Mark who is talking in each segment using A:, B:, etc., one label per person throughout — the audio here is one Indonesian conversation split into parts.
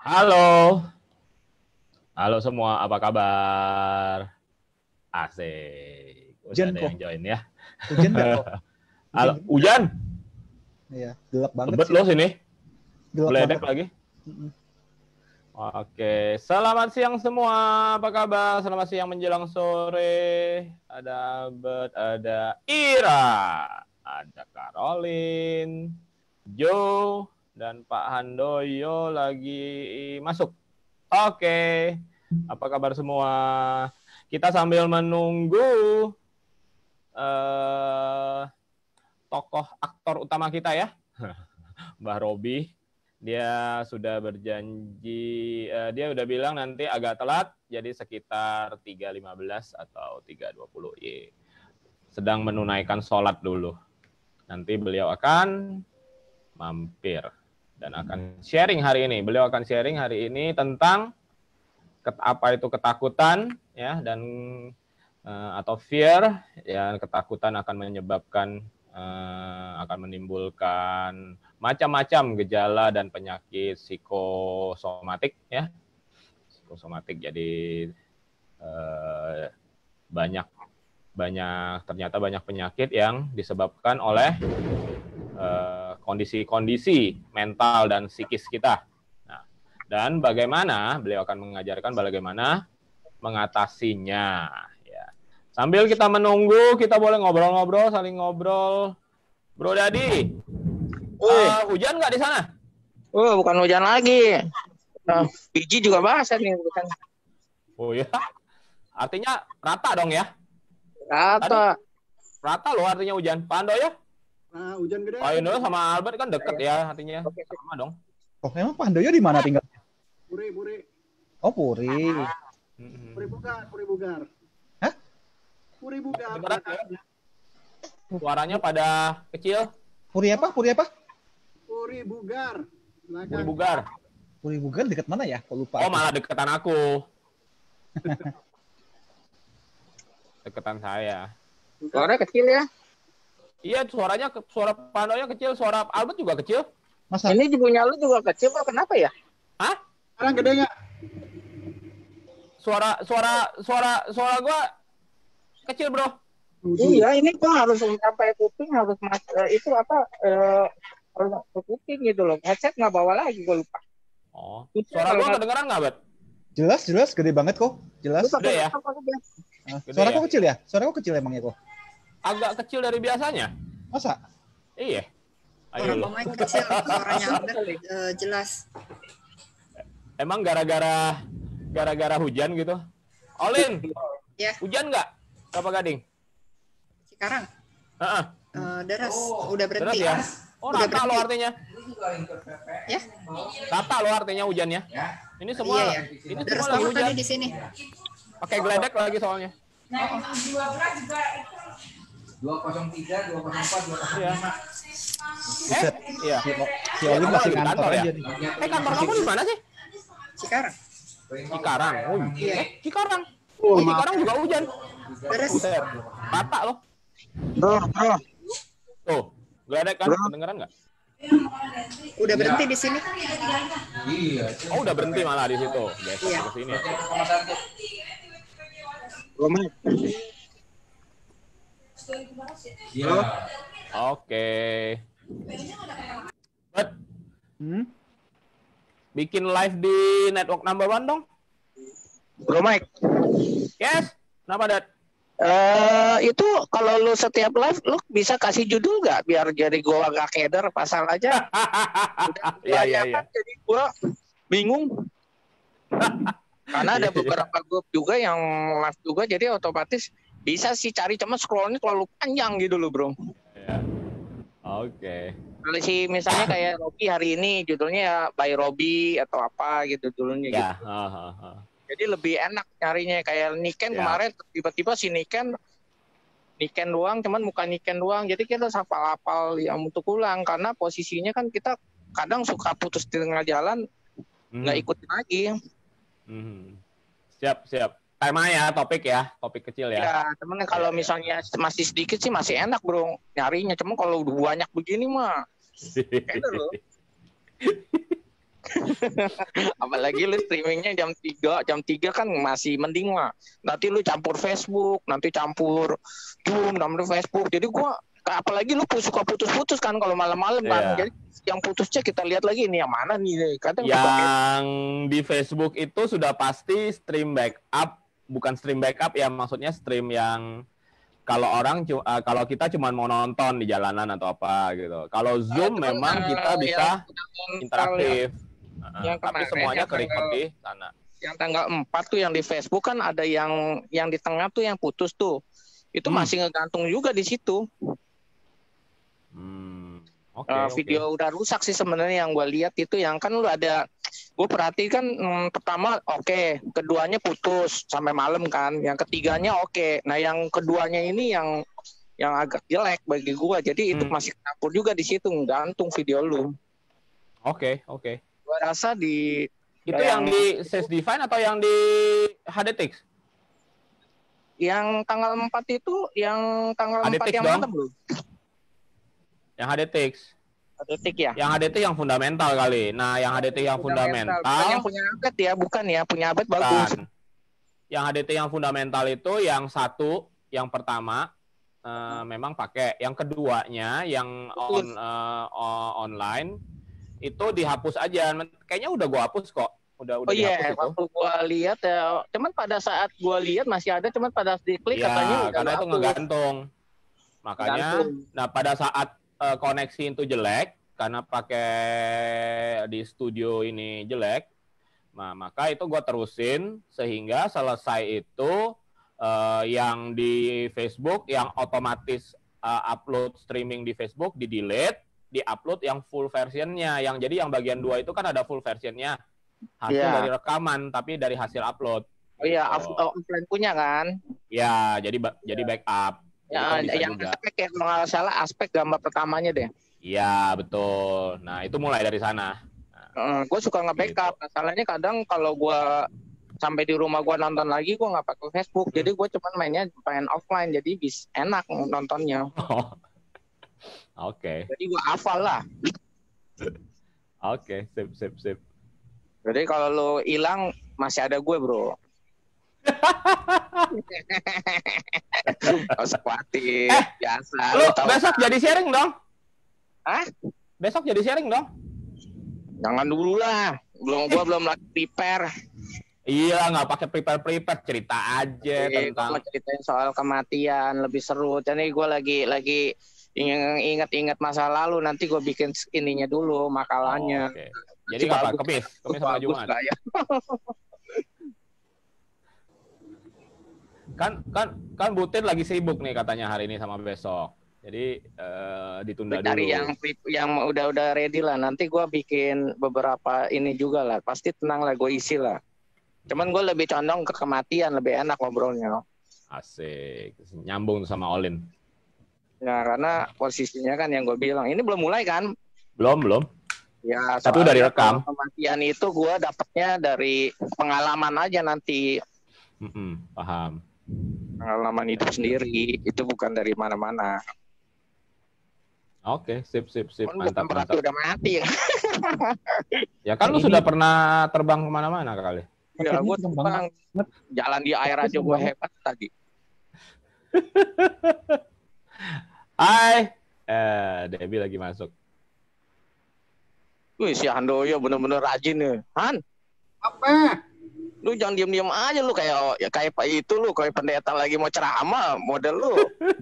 A: Halo, halo semua, apa kabar? Asik, udah
B: Hujan
A: ada
B: kok.
A: yang join ya.
B: Hujan nggak kok?
A: Halo,
B: Hujan.
A: hujan,
B: Iya, gelap banget
A: lebet
B: sih.
A: loh sini,
B: Gelap
A: geledek
B: banget.
A: lagi.
B: Mm-mm.
A: Oke, selamat siang semua, apa kabar? Selamat siang menjelang sore. Ada Albert, ada Ira, ada Caroline, Joe, dan Pak Handoyo lagi masuk. Oke, apa kabar semua? Kita sambil menunggu eh, tokoh aktor utama kita ya, Mbah Robi. Dia sudah berjanji, dia udah bilang nanti agak telat, jadi sekitar 3.15 atau 3.20. Sedang menunaikan sholat dulu. Nanti beliau akan mampir dan akan sharing hari ini. Beliau akan sharing hari ini tentang apa itu ketakutan ya, dan atau fear ya, ketakutan akan menyebabkan akan menimbulkan macam-macam gejala dan penyakit psikosomatik ya, psikosomatik. Jadi banyak ternyata banyak penyakit yang disebabkan oleh kondisi-kondisi mental dan psikis kita. Nah, dan bagaimana beliau akan mengajarkan bagaimana mengatasinya. Ya. Sambil kita menunggu, kita boleh ngobrol-ngobrol, saling ngobrol. Bro Dadi, hujan nggak di sana?
C: Bukan hujan lagi. Biji juga basah nih. Bukan.
A: Oh ya, artinya rata dong ya?
C: Rata.
A: Rata loh artinya hujan. Pak Ando ya?
D: Hujan gede.
A: Pak Ando sama Albert kan deket ya, artinya sama dong.
B: Oh, emang Pak Handoyo di mana tinggal?
D: Puri.
B: Oh, Puri.
D: Puri Bugar.
B: Hah?
D: Puri Bugar.
A: Dengeran ya? Suaranya pada kecil.
B: Puri apa? Puri apa?
D: Puri Bugar.
A: Puri Bugar.
B: Puri Bugar dekat mana ya? Kok lupa.
A: Oh, malah deketan aku. Deketan saya.
C: Suaranya kecil ya.
A: Iya, suara Pandonya kecil, suara Albert juga kecil.
B: Masa?
C: Ini punya lu juga kecil kok, kenapa ya?
A: Hah?
D: Sekarang gede nggak?
A: Suara gua kecil, Bro.
C: Iya, ini gua harus sampai kuping, harus itu apa harus ke kuping gitu loh. Headset nggak bawa lagi, gua lupa.
A: Oh. Suara gua kedengeran nggak, Bet?
B: Jelas, gede banget kok. Jelas.
A: Gede ya?
B: Suara kok kecil ya? Suara kok kecil emangnya kok?
A: Agak kecil dari biasanya.
B: Masa?
A: Iya.
E: Suara
A: Ayo.
E: Pak Mike kecil, suaranya Albert jelas.
A: Emang gara-gara hujan gitu? Olin,
E: Ya,
A: hujan nggak? Kelapa Gading?
E: sekarang
A: Heeh.
E: deras, udah
A: Deras
E: berhenti.
A: ya? Oh,
E: Udah
A: rata lo
E: berhenti.
A: artinya.
E: Ya,
A: Rata lo artinya hujannya. Ini semua,
E: iya ya.
A: ini
E: Deras
A: semua lagi
E: banget
A: hujan.
E: tadi di sini.
A: Pakai geledek lagi soalnya.
F: 203, 204, 205.
A: Iya.
B: Buset.
A: Iya.
B: Si Olin
A: Kamu
B: masih
A: lagi di
B: ngantor
A: kantor ya?
B: aja nih.
A: Kantor kamu di mana sih?
E: Sekarang,
A: Cikarang. Oh,
E: Iya.
A: Cikarang. Oh, Cikarang juga hujan.
E: deras.
A: Buset. Rata loh.
C: Bro.
A: Tuh, geledek kan?
C: Bro.
A: Kedengeran nggak?
E: Udah berhenti di sini.
F: Iya.
A: Oh, udah berhenti malah di situ. Guys,
E: Iya.
A: ke sini.
F: 1,1. Iya.
A: Oke. Bet, bikin live di network number one dong.
C: Bro Mike.
A: Yes. Kenapa, Dad?
C: Itu kalau lu setiap live lu bisa kasih judul nggak biar jadi gua agak keder pasal aja.
A: Iya.
C: Jadi gua bingung. Karena ada beberapa grup juga yang live juga, jadi otomatis bisa sih cari, cuma scrollnya terlalu panjang gitu loh bro.
A: Ya. Oke.
C: Kalau sih misalnya kayak Robi hari ini judulnya ya by Robi atau apa gitu judulnya gitu.
A: Ya.
C: Jadi lebih enak nyarinya, kayak Niken
A: Ya.
C: kemarin tiba-tiba si Niken doang, cuman bukan Niken doang. Jadi kita hafal-hafal yang untuk ulang, karena posisinya kan kita kadang suka putus di tengah jalan, nggak ikutin lagi.
A: Siap. Tema ya, topik kecil ya.
C: Ya, temen kalau misalnya masih sedikit sih masih enak bro nyarinya, cuman kalau udah banyak begini mah, keder loh. Apalagi lu streamingnya jam 3 kan masih mending lah. Nanti lu campur Facebook, nanti campur Zoom, campur Facebook. Jadi gua apalagi lu suka putus-putus kan kalau malam-malam kan.
A: Iya.
C: Jadi yang putusnya kita lihat lagi nih yang mana nih. Kadang
A: Yang di Facebook itu sudah pasti stream backup, bukan stream backup ya, maksudnya stream yang kalau kita cuma mau nonton di jalanan atau apa gitu. Kalau Zoom memang kita bisa interaktif.
C: yang
A: Tapi
C: kemarin,
A: semuanya
C: yang
A: ke record
C: tanggal-
A: di sana.
C: yang tanggal 4 tuh yang di Facebook kan ada yang di tengah tuh yang putus tuh. Itu masih ngegantung juga di situ.
A: Oke.
C: Video udah rusak sih sebenarnya yang gue lihat itu yang kan lu ada gue perhatikan pertama oke, keduanya putus sampai malam kan, yang ketiganya oke. Nah yang keduanya ini yang agak jelek bagi gue, jadi itu masih campur juga di situ, gantung video lu.
A: Oke.
C: Gue rasa di
A: Itu yang di Sales Divine atau yang di HDTix?
C: yang tanggal 4 itu yang tanggal 4
A: HDTix
C: yang
A: dong.
C: mana bro?
A: Yang HDTix.
C: HDTix ya?
A: Yang HDT yang fundamental kali. Nah, yang HDT yang fundamental.
C: Bukan yang punya Abed ya, bukan ya, punya Abed bagus.
A: Bukan. Yang HDT yang fundamental itu yang satu, yang pertama memang pakai. Yang keduanya yang online itu dihapus aja. Kayaknya udah gua hapus kok. Udah
C: Oh iya,
A: dihapus itu.
C: waktu gua lihat ya, cuman pada saat gua lihat masih ada, cuman pada diklik
A: Ya,
C: katanya udah
A: karena itu
C: dihapus.
A: ngegantung. Makanya, nah pada saat koneksi itu jelek, karena pakai di studio ini jelek, nah maka itu gue terusin sehingga selesai itu yang di Facebook yang otomatis upload streaming di Facebook di delete, di-upload yang full versionnya, yang jadi yang bagian 2 itu kan ada full versionnya, hasil
C: Iya.
A: dari rekaman tapi dari hasil upload.
C: Oh iya,
A: Gitu.
C: offline punya kan?
A: Ya, jadi backup. Jadi
C: Ya,
A: kan bisa
C: yang
A: juga.
C: aspek ya, kalau nggak salah aspek gambar pertamanya deh.
A: Iya, betul. Nah, itu mulai dari sana.
C: Gue suka nge-backup. Masalahnya kadang kalau gue sampai di rumah gue nonton lagi, gue nggak pakai Facebook. Jadi gue cuman main offline. Jadi enak nontonnya.
A: Oke.
C: Jadi gue hafal lah.
A: Oke, sip.
C: Jadi kalau lo hilang, masih ada gue bro. Gak usah khawatir. Biasa.
A: Lu
C: tahu.
A: besok jadi sharing dong?
C: Hah?
A: Besok jadi sharing dong?
C: Jangan dulu lah. Gue belum lagi prepare.
A: Iya, nggak pakai prepare, cerita aja
C: Gue
A: tentang.
C: mau ceritain soal kematian lebih seru. Jadi gue lagi ingat-ingat masa lalu. Nanti gue bikin ininya dulu makalahnya.
A: Oke. Jadi apa? Kemis sama
C: Bagus
A: Jumat.
C: nggak ya?
A: Kan Butin lagi sibuk nih katanya hari ini sama besok. Jadi ditunda dulu.
C: Cari yang udah ready lah. Nanti gue bikin beberapa ini juga lah. Pasti tenang lah, gue isi lah. Cuman gue lebih condong ke kematian, lebih enak ngobrolnya.
A: Asik. Nyambung sama Olin.
C: Ya karena posisinya kan yang gue bilang, ini belum mulai kan?
A: Belum.
C: Ya,
A: Tapi udah
C: soalnya
A: direkam.
C: kalau kematian itu gue dapetnya dari pengalaman aja nanti.
A: Paham.
C: Pengalaman hidup sendiri. Itu bukan dari mana-mana.
A: Oke, sip.
C: Kan
A: Mantap.
C: bukan berarti udah mati.
A: Ya kan lu sudah pernah terbang kemana-mana kali.
C: Ya, gue
B: Kenceng
C: terbang. Jalan di air aja gue hebat tadi.
A: Hai. Debbie lagi masuk.
C: Wih, si Handoyo bener-bener rajin nih. Han,
D: Apa?
C: lu jangan diem-diem aja lu kayak Pak itu lu kayak pendeta lagi mau ceramah model lu.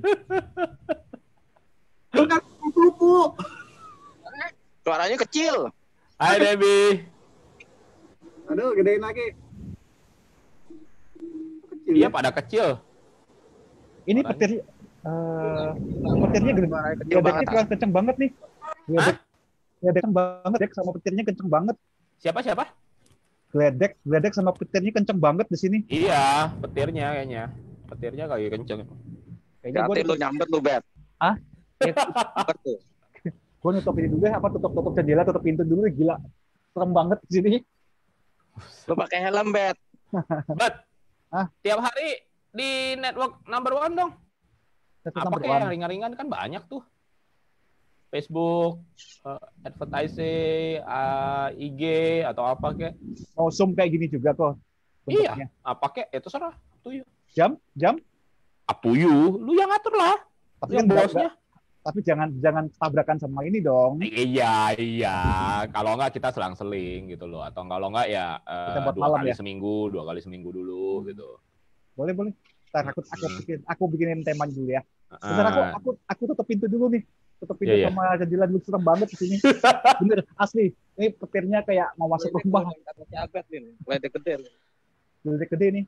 D: Lu kan pupuk.
C: Suaranya kecil.
A: Hai Debbie.
D: Aduh, gedein lagi. Kecil
A: Iya
D: ya?
A: pada kecil.
B: Ini petirnya gede
C: Kecil banget.
B: banget. Kenceng banget nih. Geledek banget, Dek, sama petirnya kenceng banget.
A: Siapa?
B: Geledek sama petirnya kenceng banget di sini.
A: Iya, petirnya kayaknya. Petirnya kayak kenceng.
B: Kayaknya
C: Hati lu nyambet lu, Bet.
B: Hah?
C: Nyambet tuh.
B: gue nutup ini dulu deh, tutup jendela, tutup pintu dulu, gila. Serem banget di sini.
C: Lu pakai helm, Bet.
A: Bet.
B: Hah?
A: Tiap hari di network number one dong.
B: Satu
A: Apa
B: number
A: kayak yang
B: one.
A: ringan-ringan kan banyak tuh. Facebook, advertising, IG atau apa kek.
B: Mau Zoom kayak gini juga kok bentuknya.
A: Iya, apa kek itu serah. Tuh ya.
B: Jam?
A: Apa lu yang ngatur lah.
B: Tapi
A: Yang
B: kan
A: bosnya.
B: tapi jangan tabrakan sama ini dong.
A: Iya. Kalau enggak kita selang-seling gitu loh. Atau kalau enggak ya
B: Kita buat
A: 2
B: malam
A: kali
B: ya?
A: seminggu, 2 kali seminggu dulu gitu.
B: Boleh. Ntar aku bikinin temanya dulu ya. Sebentar aku tutup pintu dulu nih. Tutup pintu
A: Iya.
B: sama jendela dulu, serem banget di sini. Bener, asli. Ini petirnya kayak mau masuk rumah.
C: Ledek gede.
B: Gede gede nih.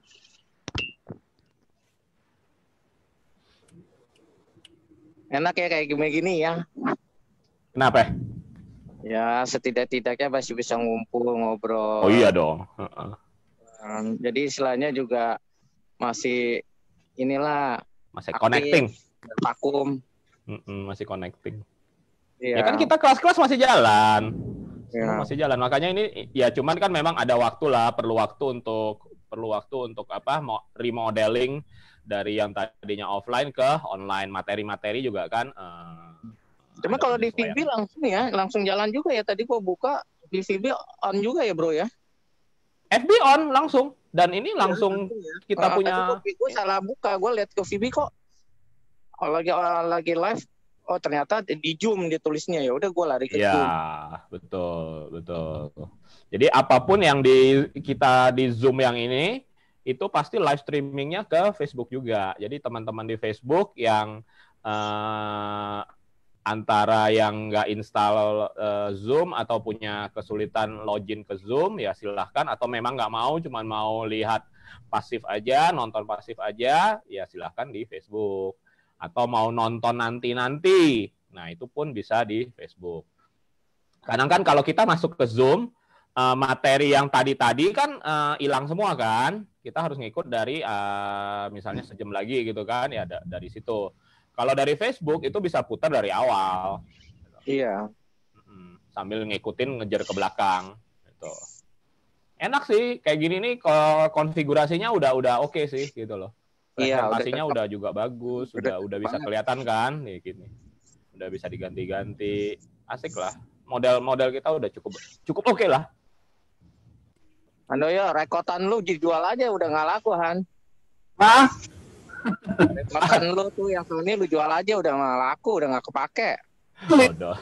C: Enak ya kayak gini ya.
A: Kenapa?
C: Ya setidak-tidaknya masih bisa ngumpul ngobrol.
A: Oh iya dong.
C: Jadi istilahnya juga masih inilah
A: Masih
C: aktif,
A: connecting.
C: vakum.
A: Masih connecting.
C: Iya.
A: Ya kan kita kelas-kelas masih jalan.
C: Ya.
A: Masih jalan. Makanya ini ya cuman kan memang ada waktu lah, perlu waktu untuk apa? Remodeling dari yang tadinya offline ke online, materi-materi juga kan.
C: Cuma
A: ada
C: kalau di
A: penyesuaian.
C: VB langsung jalan juga ya. Tadi gua buka di VB on juga ya bro ya.
A: FB on langsung dan ini langsung kita punya.
C: Gue salah buka, gue lihat ke VB kok lagi live. Oh ternyata di Zoom ditulisnya, ya udah gue lari ke Zoom.
A: Ya, betul. Jadi apapun yang kita di Zoom yang ini itu pasti live streamingnya ke Facebook juga. Jadi teman-teman di Facebook yang antara yang nggak install Zoom atau punya kesulitan login ke Zoom, ya silahkan. Atau memang nggak mau, cuma mau lihat pasif aja, nonton pasif aja, ya silahkan di Facebook. Atau mau nonton nanti-nanti, nah itu pun bisa di Facebook. Kadang kan kalau kita masuk ke Zoom, materi yang tadi-tadi kan hilang semua kan. Kita harus ngikut dari misalnya sejam lagi gitu kan, ya dari situ. Kalau dari Facebook itu bisa putar dari awal.
C: Iya.
A: Sambil ngikutin ngejar ke belakang. Gitu. Enak sih, kayak gini nih konfigurasinya udah oke sih gitu loh.
C: Iya,
A: Presentasinya udah juga bagus, udah bisa kelihatan kan, nih gini. Udah bisa diganti-ganti, asik lah. Model kita udah cukup oke lah.
C: Andoyo, rekotan lu dijual aja udah nggak laku Han.
D: Hah?
C: Rekotan lu tuh yang Sony lu jual aja udah nggak laku, udah nggak kepake.
A: Bodoh.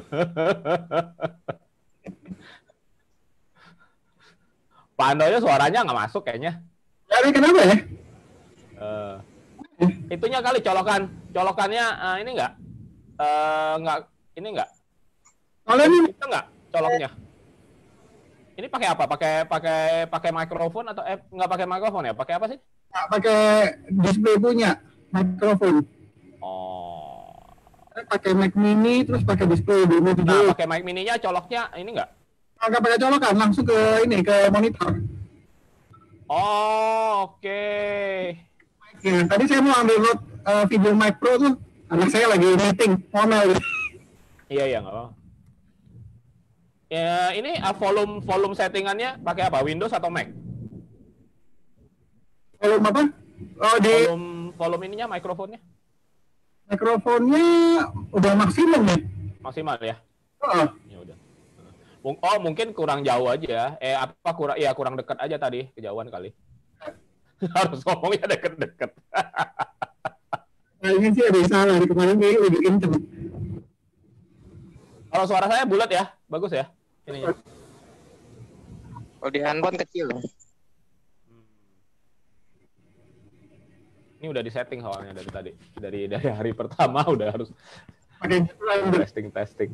A: Pak Andoyo suaranya nggak masuk kayaknya.
D: Jadi kenapa ya?
A: Itunya kali colokannya ini nggak ini nggak
D: Kalau ini
A: itu nggak coloknya. Ini pakai apa? Pakai mikrofon atau nggak pakai mikrofon ya? Pakai apa sih?
D: nggak pakai display punya mikrofon.
A: Oh.
D: Pakai Mac Mini terus pakai display di
A: Nah,
D: juga.
A: pakai mic mininya coloknya ini nggak?
D: Nggak pakai colokan, langsung ke ini ke monitor.
A: Oh, oke.
D: Ya, tadi saya mau ambil load video Mac Pro tuh, anak saya lagi meeting, ngomel.
A: Iya nggak apa. Ya, ini volume settingannya pakai apa? Windows atau Mac?
D: Volume apa? Oh di
A: Volume ininya mikrofonnya
D: mikrofonnya udah maksimum ya.
A: maksimal ya?
D: Oh,
A: Ya udah. Oh, mungkin kurang jauh aja. Kurang dekat aja tadi, kejauhan kali. Harus ngomongnya deket-deket.
D: kayaknya sih ada yang salah di kemarin kayaknya lebih kenceng.
A: Kalau suara saya bulat ya, bagus ya ininya.
C: Kalau di handphone kecil.
A: Ini udah disetting soalnya dari tadi. Dari hari pertama udah harus
D: Pakai
A: testing.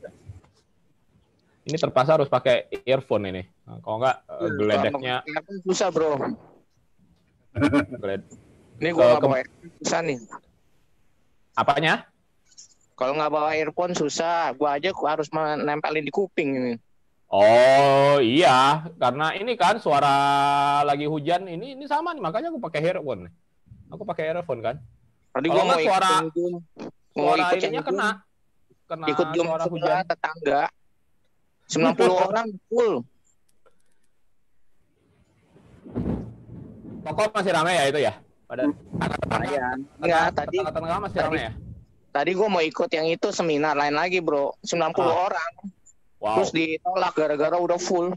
A: Ini terpaksa harus pakai earphone ini. Nah, kalau nggak geledeknya
C: Susah bro.
A: geled.
C: Ini gua nggak bawa earphone susah nih.
A: Apanya?
C: Kalau nggak bawa earphone susah. Gua aja harus menempelin di kuping ini.
A: Oh iya, karena ini kan suara lagi hujan ini sama nih, makanya aku pakai earphone. Aku pakai earphone kan.
C: Tadi
A: Kalau
C: gua mau
A: nggak suara
C: ikut Zoom. Mau ikut
A: ininya
C: Zoom.
A: kena
C: Ikut Zoom
A: suara
C: sebelah
A: hujan.
C: tetangga. 90 orang full.
A: Toko masih ramai ya itu ya? Pada
C: Lumayan. Enggak, tadi
A: tengah masih ramai ya?
C: Tadi gue mau ikut yang itu seminar lain lagi bro, 90 orang.
A: Wow.
C: Terus ditolak gara-gara udah full.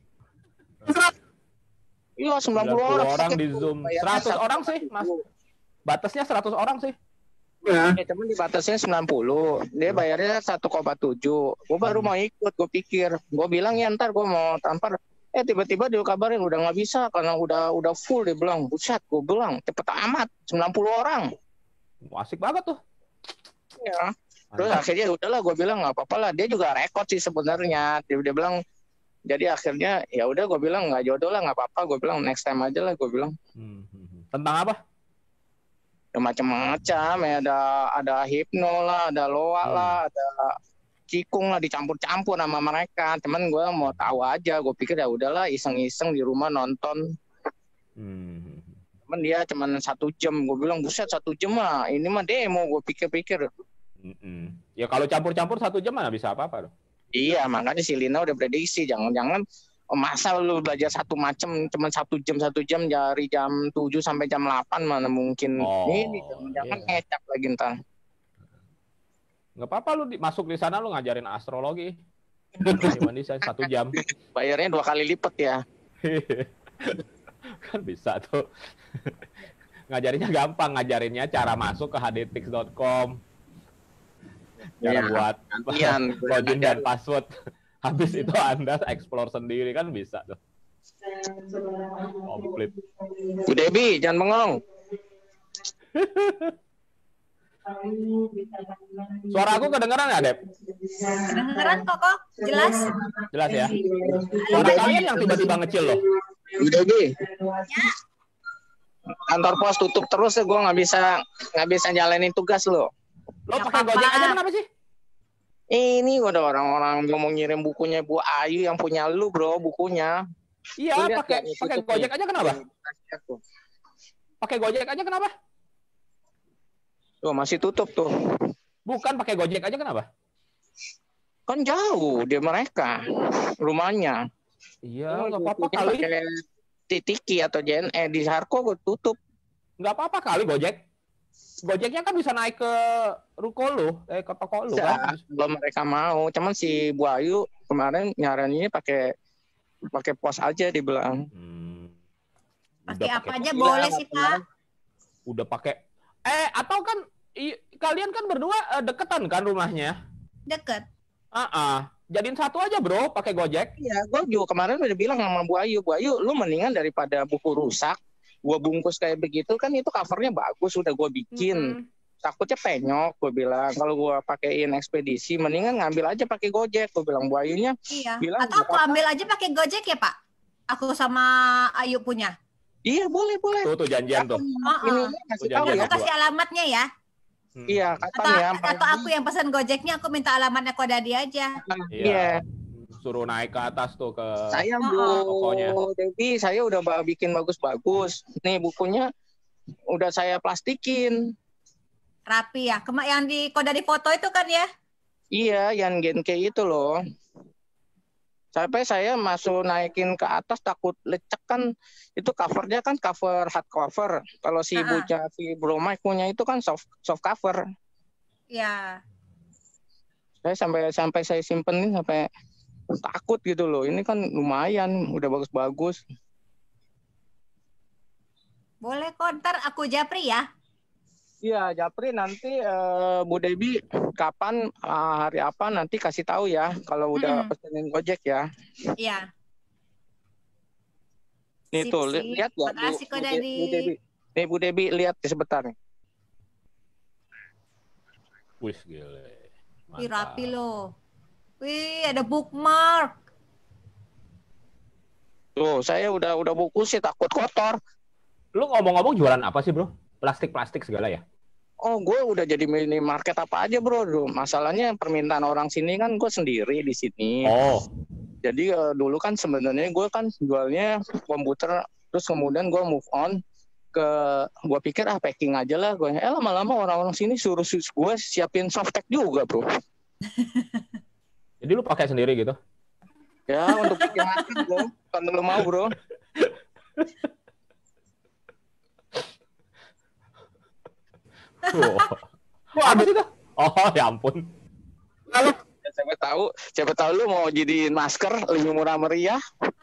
C: Iya 90 orang.
A: Di Zoom. 100 orang sih, Mas. Batasnya 100 orang sih.
D: Ya.
C: Ya temen dibatasnya 90. Dia bayarnya 1,7. Gue baru mau ikut, gue pikir. Gue bilang ya ntar gue mau tampar. Tiba-tiba dia kabarin udah nggak bisa karena udah full. Dia bilang, buset, gue bilang cepet amat 90 orang.
A: Asik banget tuh.
C: Ya. Terus akhirnya udahlah gue bilang nggak apa-apa lah. Dia juga rekod sih sebenarnya. Dia bilang jadi akhirnya ya udah gue bilang nggak jodoh lah nggak apa-apa. Gue bilang next time aja lah gue bilang.
A: Tentang apa?
C: Ya macam-macam ya ada hipno lah, ada loa lah, ada cikung lah dicampur-campur sama mereka. Temen gue mau tahu aja. Gue pikir ya udahlah iseng-iseng di rumah nonton. Cuman dia cuman 1 jam. Gue bilang buset 1 jam mah ini mah demo. Gue pikir-pikir.
A: Ya kalau campur-campur 1 jam mana bisa apa-apa dong.
C: Iya makanya si Lina udah prediksi jangan-jangan masa lu belajar satu macam cuma 1 jam dari jam 7 sampai jam 8 mana mungkin ini jangan ngecap lagi ntar.
A: Nggak apa-apa lu masuk di sana lu ngajarin astrologi. Gimana sih 1 jam.
C: Bayarnya 2 kali lipat ya.
A: Kan bisa tuh. Ngajarinnya gampang, ngajarinnya cara masuk ke hdtix.com. Cara buat login dan password. Habis itu Anda explore sendiri kan bisa tuh. Komplit.
C: Bu Debi, jangan bengong.
A: Suara aku kedengeran nggak, Dep?
G: Kedengeran kok, jelas.
A: Jelas ya. Suara kalian yang tiba-tiba ngecil loh.
C: Bu Debi. Ya. Kantor pos tutup terus ya, gue nggak bisa jalanin tugas lo.
A: Lo pakai Gojek aja kenapa sih?
C: Ini udah orang-orang mau ngirim bukunya Bu Ayu yang punya lu bro bukunya.
A: Iya pakai Gojek aja kenapa? Pakai Gojek aja kenapa?
C: Tuh masih tutup tuh.
A: Bukan pakai Gojek aja kenapa?
C: Kan jauh dia mereka rumahnya.
A: Iya nggak apa-apa kali.
C: Pakai Tiki atau JNE di Harko gue tutup.
A: Nggak apa-apa kali Gojek. Gojeknya kan bisa naik ke ruko lu, ke toko lu kan.
C: Kalau mereka mau, cuman si Bu Ayu kemarin nyaraninnya pakai pos aja dibilang.
G: Pakai apa aja boleh sih Pak.
A: Udah pakai. Atau kan kalian kan berdua deketan kan rumahnya?
G: Deket.
A: Jadiin satu aja bro, pakai Gojek.
C: Iya, gue juga kemarin udah bilang sama Bu Ayu, lu mendingan daripada buku rusak. Gue bungkus kayak begitu kan itu covernya bagus udah gue bikin takutnya penyok gue bilang kalau gue pakein ekspedisi mendingan ngambil aja pakai Gojek gue bilang Bu Ayunya bilang
G: atau aku ambil aja pakai Gojek ya Pak aku sama Ayu punya
C: iya boleh
A: tuh janjian tuh
G: aku kasih alamatnya ya
C: iya
G: atau aku yang pesan Gojeknya aku minta alamatnya Kodadi aja
C: iya
A: suruh naik ke atas tuh ke
C: saya pokoknya. Jadi saya udah bikin bagus-bagus. Nih bukunya udah saya plastikin.
G: Rapi ya. Yang di Kodadi foto itu kan ya?
C: Iya, yang Genke itu loh. Sampai saya masuk naikin ke atas takut lecek kan. Itu covernya kan cover hardcover. Kalau si Buca si Bro Mike punya itu kan soft cover.
G: Iya.
C: Saya sampai saya simpenin sampai takut gitu loh. Ini kan lumayan, udah bagus-bagus.
G: Boleh kok, ntar aku japri ya.
C: Iya, japri nanti Bu Debi kapan hari apa nanti kasih tahu ya kalau udah pesenin Gojek ya.
G: Iya.
C: Nih tuh, lihat ya Bu Debi. Nih Bu Debi lihat sebentar nih.
A: Wih, gile.
G: Wih, rapi loh. Wih, ada bookmark.
C: Tuh, saya udah buku sih takut kotor.
A: Lu ngomong-ngomong jualan apa sih, Bro? Plastik segala ya?
C: Oh, gue udah jadi minimarket apa aja, Bro. Masalahnya permintaan orang sini kan gue sendiri di sini.
A: Oh.
C: Jadi dulu kan sebenarnya gue kan jualnya komputer, terus kemudian gue move on gue pikir packing aja lah. Lama-lama orang-orang sini suruh gue siapin softtek juga, Bro.
A: Jadi lu pakai sendiri gitu?
C: Ya, untuk bikin makan, Bro. Kalau lu mau, Bro.
A: Apa sih tuh? Oh, ya ampun.
D: Lalu
C: Ya, siapa tahu lu mau jadiin masker lebih murah meriah.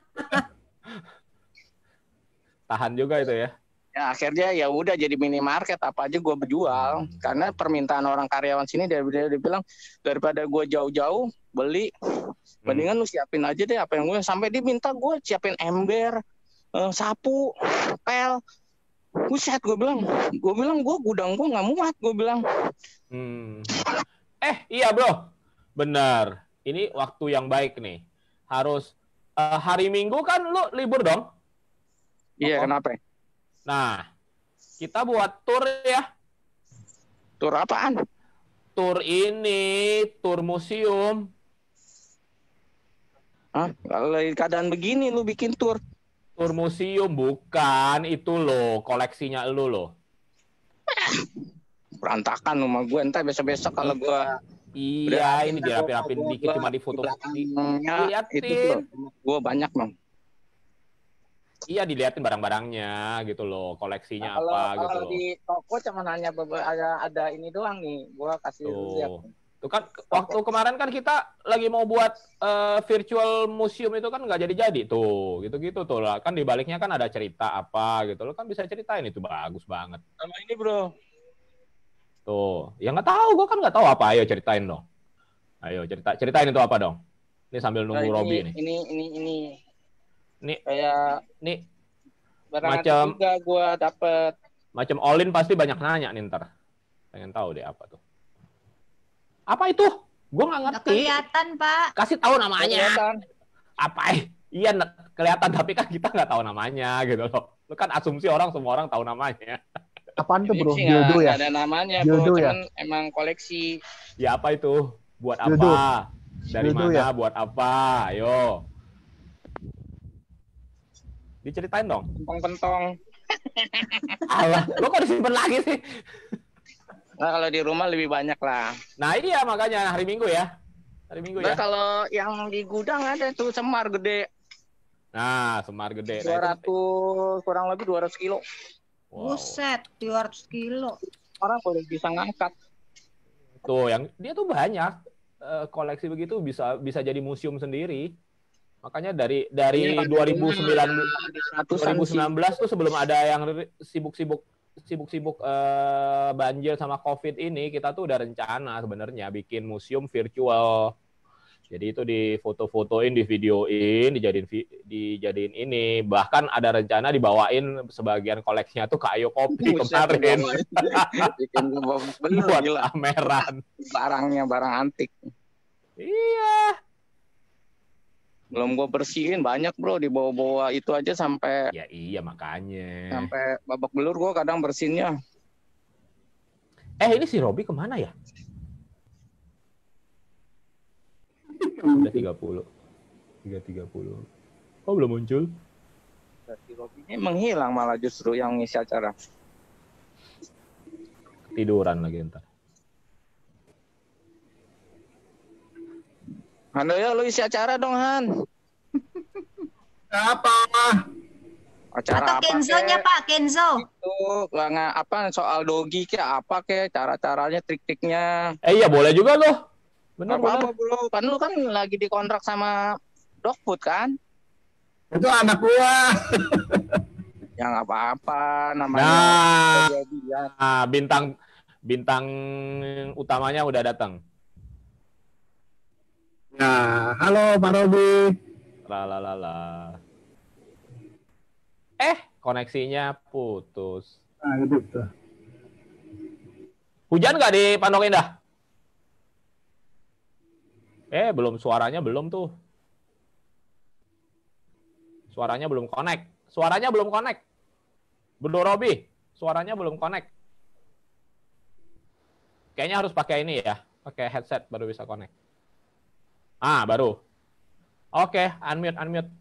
A: Tahan juga itu ya.
C: Ya akhirnya ya udah jadi minimarket apa aja gue berjual karena permintaan orang karyawan sini dia bilang daripada gue jauh-jauh beli mendingan lu siapin aja deh apa yang gue sampai diminta gue siapin ember, sapu, pel. Buset gue bilang gue gudang gue nggak muat gue bilang.
A: Iya bro, benar. Ini waktu yang baik nih. Harus hari Minggu kan lu libur dong?
C: Iya, kenapa?
A: Nah, kita buat tour ya.
C: Tour apaan?
A: Tour ini, tour museum.
C: Hah? Kalau keadaan begini lu bikin tour?
A: Tour museum bukan itu loh, koleksinya lu loh.
C: Berantakan rumah gue, entar besok-besok kalau gue
A: iya, ini dirapin-rapin dikit cuma di foto. Diliatin.
C: Gue banyak, Bang.
A: Iya, diliatin barang-barangnya gitu loh, koleksinya
C: Kalau
A: apa gitu loh.
C: di toko cuma hanya ada ini doang nih, gue kasih lihat.
A: Tuh kan waktu kemarin kan kita lagi mau buat virtual museum itu kan nggak jadi-jadi tuh, gitu-gitu tuh lah. Kan di baliknya kan ada cerita apa gitu, lo kan bisa ceritain itu bagus banget.
C: Sama ini bro.
A: Tuh, ya nggak tahu, gue kan nggak tahu apa, ayo ceritain dong. Ayo ceritain itu apa dong. Ini sambil nunggu Robi nih.
C: Ini kayak
A: nih
C: barang
A: macam
C: juga gue dapet.
A: Macam Olin pasti banyak nanya nih ntar. Pengen tahu deh apa tuh. Apa itu? Gue nggak ngerti.
G: Kelihatan, Pak.
A: Kasih tahu namanya.
C: Kelihatan.
A: Apa? Iya kelihatan tapi kan kita nggak tahu namanya gitu loh. Lu kan asumsi semua orang tahu namanya.
B: Apaan tuh bro?
C: Dildo
B: ya?
C: Ada namanya
B: Dildo
C: bro,
B: ya?
C: cuman emang koleksi.
A: Ya apa itu? Buat
B: Dildo.
A: apa? Dari
B: Dildo
A: mana?
B: ya?
A: Buat apa? Ayo. Diceritain dong.
C: Pentong-pentong.
A: Alah, lo kok disimpan lagi sih?
C: Nah kalau di rumah lebih banyak lah.
A: Nah iya makanya hari Minggu ya. Hari Minggu
C: Nah
A: ya.
C: kalau yang di gudang ada tuh semar gede.
A: Nah, semar gede.
C: 200, kurang lebih 200 kilo.
A: Wow.
G: Buset, 200 kilo.
C: Orang boleh bisa ngangkat.
A: Tuh, yang dia tuh banyak koleksi begitu bisa jadi museum sendiri. Makanya dari 2019 tuh sebelum ada yang sibuk-sibuk banjir sama COVID ini, kita tuh udah rencana sebenarnya bikin museum virtual. Jadi itu difoto-fotoin, divideoin, dijadiin ini. Bahkan ada rencana dibawain sebagian koleksinya tuh ke Ayo Kopi kemarin.
C: Bikin
A: buat pameran.
C: Barang antik.
A: Iya.
C: Belum gue bersihin banyak bro, di bawah-bawah itu aja sampai.
A: Ya iya makanya.
C: Sampai babak belur gue kadang bersihinnya.
A: Ini si Robi kemana ya? Udah 30. Oh belum muncul?
C: Si Robi ini menghilang malah justru yang ngisi acara.
A: Tiduran lagi ntar.
C: Hando ya lu isi acara dong Han.
D: apa?
C: Acara
G: Atau Kenzo-nya Pak, Kenzo.
C: Itu apa soal dogi kayak apa kayak cara-caranya trik-triknya.
A: Iya boleh juga loh. Benar
C: Apa bro? Kan lu kan lagi dikontrak sama Dogfood kan?
D: Itu anak gua.
C: Ya nggak apa-apa namanya.
A: Nah, bintang utamanya udah datang.
D: Nah, halo Pak Robi.
A: Lalalala. Koneksinya putus.
D: Nah, gitu tuh.
A: Hujan nggak di Pondok Indah? Belum, suaranya belum tuh. Suaranya belum connect. Bro Robi, suaranya belum connect. Kayaknya harus pakai ini ya, pakai headset baru bisa connect. Baru. Oke, unmute.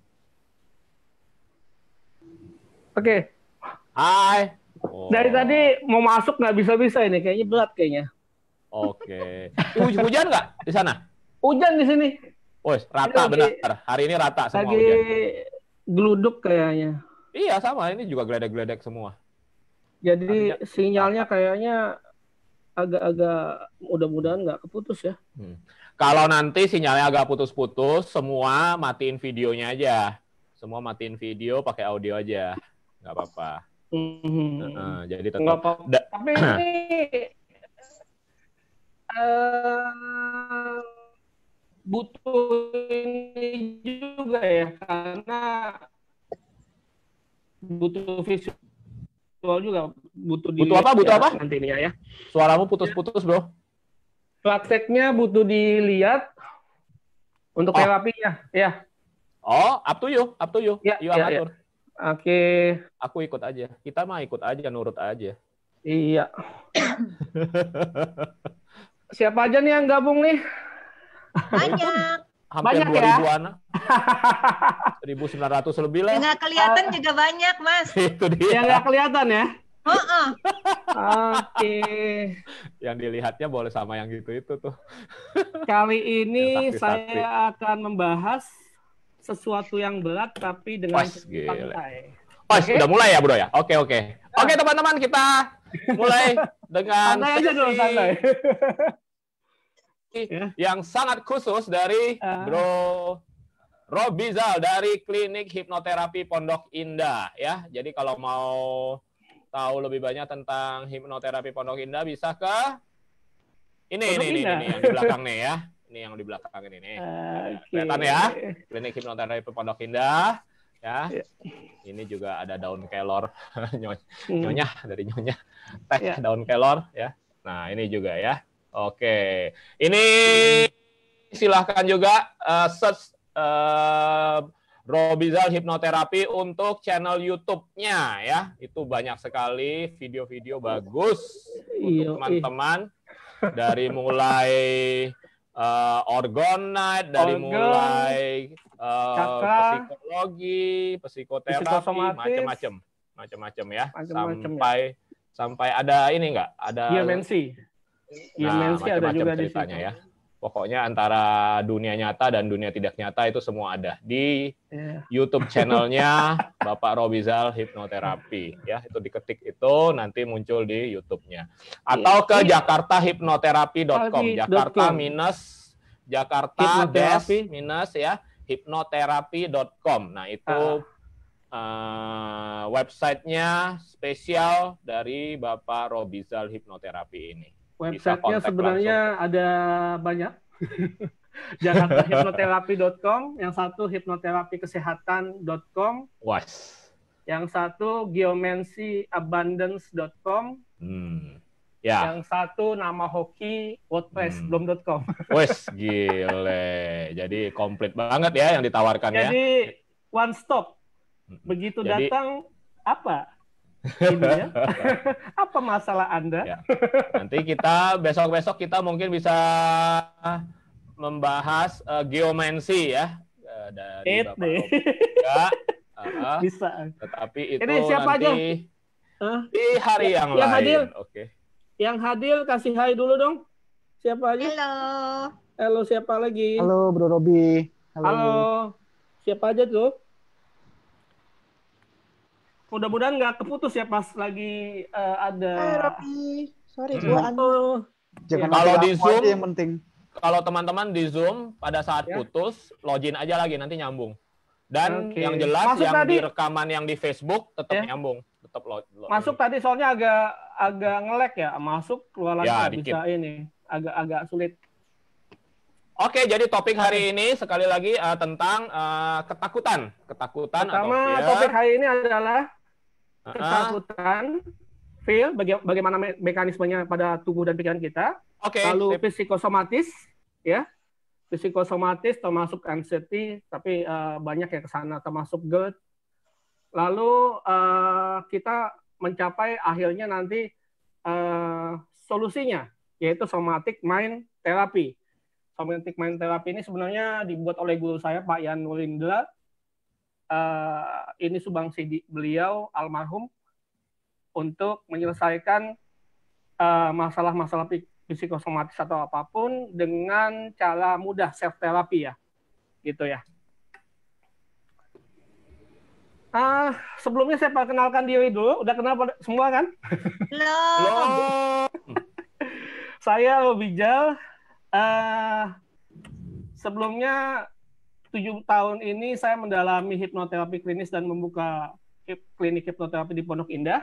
H: Oke.
A: Hai.
H: Dari tadi mau masuk nggak bisa-bisa ini, kayaknya berat kayaknya.
A: Oke. Hujan nggak di sana?
H: Hujan di sini.
A: Rata benar. Hari ini rata semua hujan.
H: Geluduk kayaknya.
A: Iya sama, ini juga geledek-geledek semua.
H: Jadi sinyalnya kayaknya agak-agak mudah-mudahan nggak keputus ya.
A: Kalau nanti sinyalnya agak putus-putus, semua matiin videonya aja. Semua matiin video, pakai audio aja. Nggak apa-apa. Jadi tetap.
H: Nggak apa-apa. Tapi ini butuh ini juga ya, karena butuh visual juga, butuh
A: apa? Butuh apa?
H: Nanti ini ya.
A: Suaramu putus-putus, bro.
H: Prakteknya butuh dilihat untuk terapinya, ya.
A: Oh, up to you.
H: Ya,
A: You atur.
H: Oke.
A: Aku ikut aja. Kita mah ikut aja, nurut aja.
H: Iya. Siapa aja nih yang gabung nih?
G: Banyak.
A: Hampir
H: Banyak
A: 2000-an. 1.900 lebih lah.
G: Nggak kelihatan juga banyak, Mas.
A: Itu dia.
H: Yang nggak kelihatan ya? Oke.
A: Yang dilihatnya boleh sama yang gitu-itu tuh.
H: Kali ini
A: Yang sakti-sakti.
H: saya akan membahas sesuatu yang berat tapi dengan
A: gila.
H: santai.
A: Udah mulai ya, bro ya? Oke. Oke, teman-teman, kita mulai dengan
H: Santai aja dulu, santai.
A: yang sangat khusus dari Bro Robizal dari Klinik Hipnoterapi Pondok Indah ya. Jadi kalau mau tahu lebih banyak tentang hipnoterapi Pondok Indah bisa ke ini yang di belakang nih ya. Ini yang di belakang ini nih. Kelihatan ya? Klinik Hipnoterapi Pondok Indah ya. Ini juga ada daun kelor nyonya dari nyonya. Teh daun kelor ya. Nah, ini juga ya. Oke, ini silahkan juga search Robizal Hipnoterapi untuk channel YouTube-nya ya. Itu banyak sekali video-video bagus untuk teman-teman dari mulai orgonite, dari mulai psikologi, psikoterapi, macam-macam ya. Sampai ada ini enggak? Ada macam-macam ada ceritanya ya. Pokoknya antara dunia nyata dan dunia tidak nyata itu semua ada di YouTube channelnya Bapak Robizal Hipnoterapi ya. Itu diketik itu nanti muncul di YouTube-nya. Atau ke jakartahipnoterapi.com. Jakarta-hipnoterapi.com. Nah, itu websitenya spesial dari Bapak Robizal Hipnoterapi ini.
H: Websitenya sebenarnya ada banyak. jakartahipnoterapi.com, yang satu hipnoterapikesehatan.com, yang satu geomancyabundance.com, yang satu nama hoki wordpress.com.
A: Wes gile. Jadi komplit banget ya yang ditawarkan ya.
H: Jadi one stop. Begitu datang apa? Ini ya. Apa masalah Anda?
A: Ya. Nanti kita besok-besok kita mungkin bisa membahas geomancy ya dari Bapak
H: bisa.
A: Tetapi itu
H: ini siapa
A: nanti
H: aja?
A: Di hari yang lain.
H: Hadir.
A: Oke.
H: Yang hadir kasih hai dulu dong. Siapa aja?
G: Halo.
H: Halo, siapa lagi?
B: Halo Bro Robi.
H: Halo. Siapa aja tuh? Mudah-mudahan nggak keputus ya pas lagi ada.
E: Hai Robi, sorry gua
B: Jangan
A: kalau di Zoom
B: yang penting.
A: Kalau teman-teman di Zoom pada saat putus, login aja lagi nanti nyambung. Dan yang jelas
H: masuk
A: yang
H: tadi,
A: di rekaman yang di Facebook tetap nyambung, tetap
H: masuk tadi soalnya agak nge-lag ya, masuk keluar lagi bisa ini, agak sulit.
A: Oke, jadi topik hari ini sekali lagi tentang ketakutan.
H: Pertama, topik hari ini adalah ketakutan, fear, bagaimana mekanismenya pada tubuh dan pikiran kita. Lalu psikosomatis, ya, psikosomatis termasuk anxiety, tapi banyak yang ke sana termasuk GERD. Lalu kita mencapai akhirnya nanti solusinya, yaitu somatic mind therapy. Somatic mind therapy ini sebenarnya dibuat oleh guru saya Pak Yan Nurindra. Ini sumbangsi beliau almarhum untuk menyelesaikan masalah-masalah psikosomatis atau apapun dengan cara mudah, self therapy ya, gitu ya. Sebelumnya saya perkenalkan diri dulu. Udah kenal semua kan?
G: Belum.
H: Saya Robijal. Sebelumnya 7 tahun ini saya mendalami hipnoterapi klinis dan membuka klinik hipnoterapi di Pondok Indah.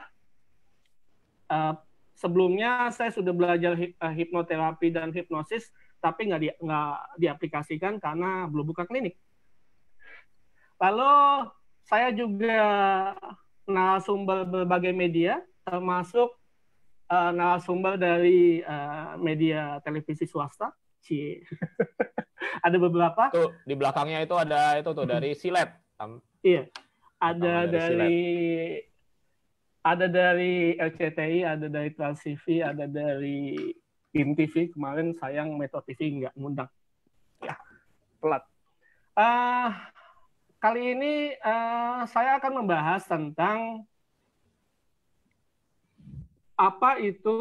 H: Sebelumnya saya sudah belajar hipnoterapi dan hipnosis, tapi nggak diaplikasikan karena belum buka klinik. Lalu saya juga narasumber berbagai media, termasuk narasumber dari media televisi swasta. Ada beberapa.
A: Tuh, di belakangnya itu ada itu tuh dari Silet.
H: Iya. Ada dari RCTI, ada dari Trans TV, ada dari BIM TV. Kemarin sayang Metro TV nggak ngundang. Ya, telat. Kali ini saya akan membahas tentang apa itu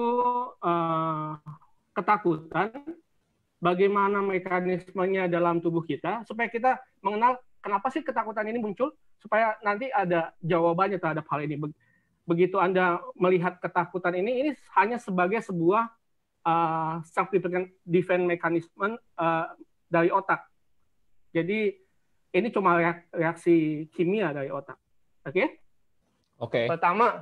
H: ketakutan, bagaimana mekanismenya dalam tubuh kita, supaya kita mengenal kenapa sih ketakutan ini muncul, supaya nanti ada jawabannya terhadap hal ini. Begitu Anda melihat ketakutan ini hanya sebagai sebuah self-defense mechanism dari otak. Jadi ini cuma reaksi kimia dari otak. Oke?
A: Oke.
H: Pertama,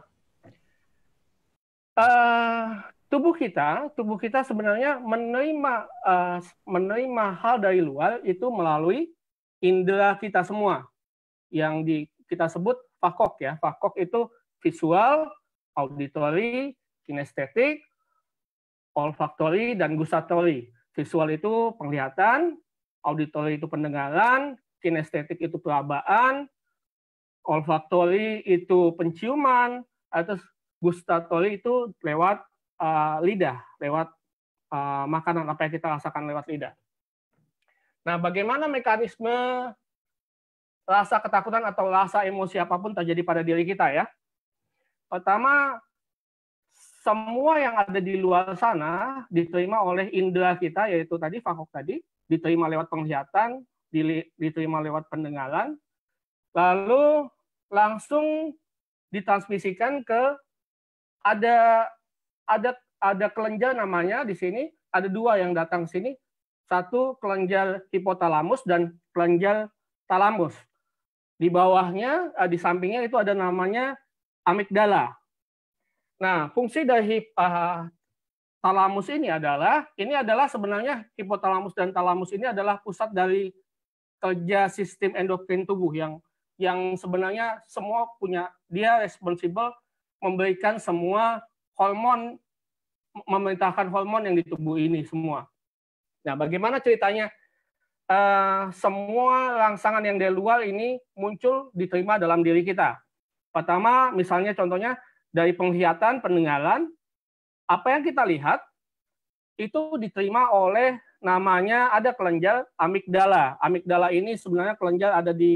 H: tubuh kita sebenarnya menerima hal dari luar itu melalui indera kita semua yang kita sebut fakok ya. Fakok itu visual, auditory, kinestetik, olfaktori, dan gustatori. Visual itu penglihatan, auditory itu pendengaran, kinestetik itu perabaan, olfaktori itu penciuman, atau gustatori itu lewat lidah, lewat makanan apa yang kita rasakan lewat lidah. Nah, bagaimana mekanisme rasa ketakutan atau rasa emosi apapun terjadi pada diri kita ya? Pertama, semua yang ada di luar sana diterima oleh indera kita, yaitu tadi fakok tadi, diterima lewat penglihatan, diterima lewat pendengaran, lalu langsung ditransmisikan ke ada kelenjar namanya di sini, ada dua yang datang sini, satu kelenjar hipotalamus dan kelenjar talamus. Di bawahnya, di sampingnya itu ada namanya amigdala. Nah, fungsi dari talamus ini adalah sebenarnya hipotalamus dan talamus ini adalah pusat dari kerja sistem endokrin tubuh yang sebenarnya semua punya, dia responsibel memberikan semua hormon, memerintahkan hormon yang di tubuh ini semua. Nah, bagaimana ceritanya semua rangsangan yang dari luar ini muncul diterima dalam diri kita? Pertama, misalnya contohnya dari penglihatan, pendengaran, apa yang kita lihat itu diterima oleh namanya ada kelenjar amigdala. Amigdala ini sebenarnya kelenjar ada di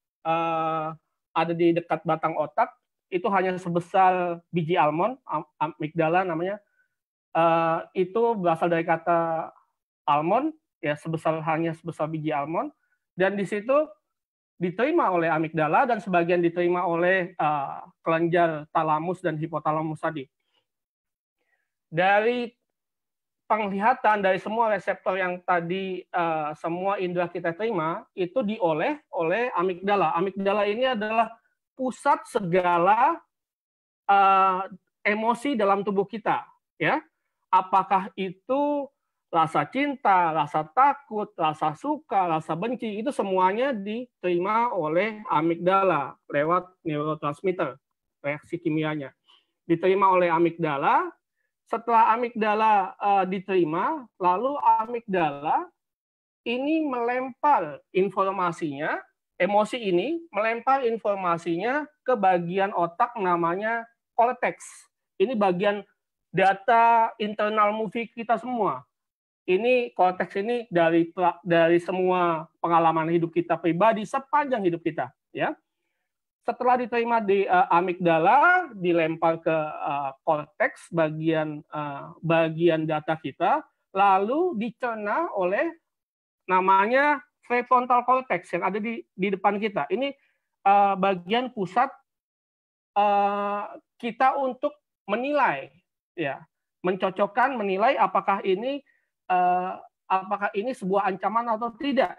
H: dekat batang otak, itu hanya sebesar biji almond, amigdala namanya. Itu berasal dari kata almond, ya hanya sebesar biji almond, dan di situ diterima oleh amigdala dan sebagian diterima oleh kelenjar talamus dan hipotalamus tadi. Dari penglihatan, dari semua reseptor yang tadi semua indera kita terima, itu dioleh oleh amigdala. Amigdala ini adalah pusat segala emosi dalam tubuh kita, ya. Apakah itu rasa cinta, rasa takut, rasa suka, rasa benci, itu semuanya diterima oleh amigdala lewat neurotransmitter, reaksi kimianya. Diterima oleh amigdala, setelah amigdala diterima, lalu amigdala ini melempar informasinya, emosi ini melempar informasinya ke bagian otak namanya korteks. Ini bagian data internal movie kita semua. Ini korteks ini dari semua pengalaman hidup kita pribadi sepanjang hidup kita, ya. Setelah diterima di amigdala, dilempar ke korteks bagian data kita, lalu dicerna oleh namanya prefrontal cortex yang ada di depan kita. Ini bagian pusat kita untuk menilai, ya, mencocokkan, menilai apakah ini sebuah ancaman atau tidak,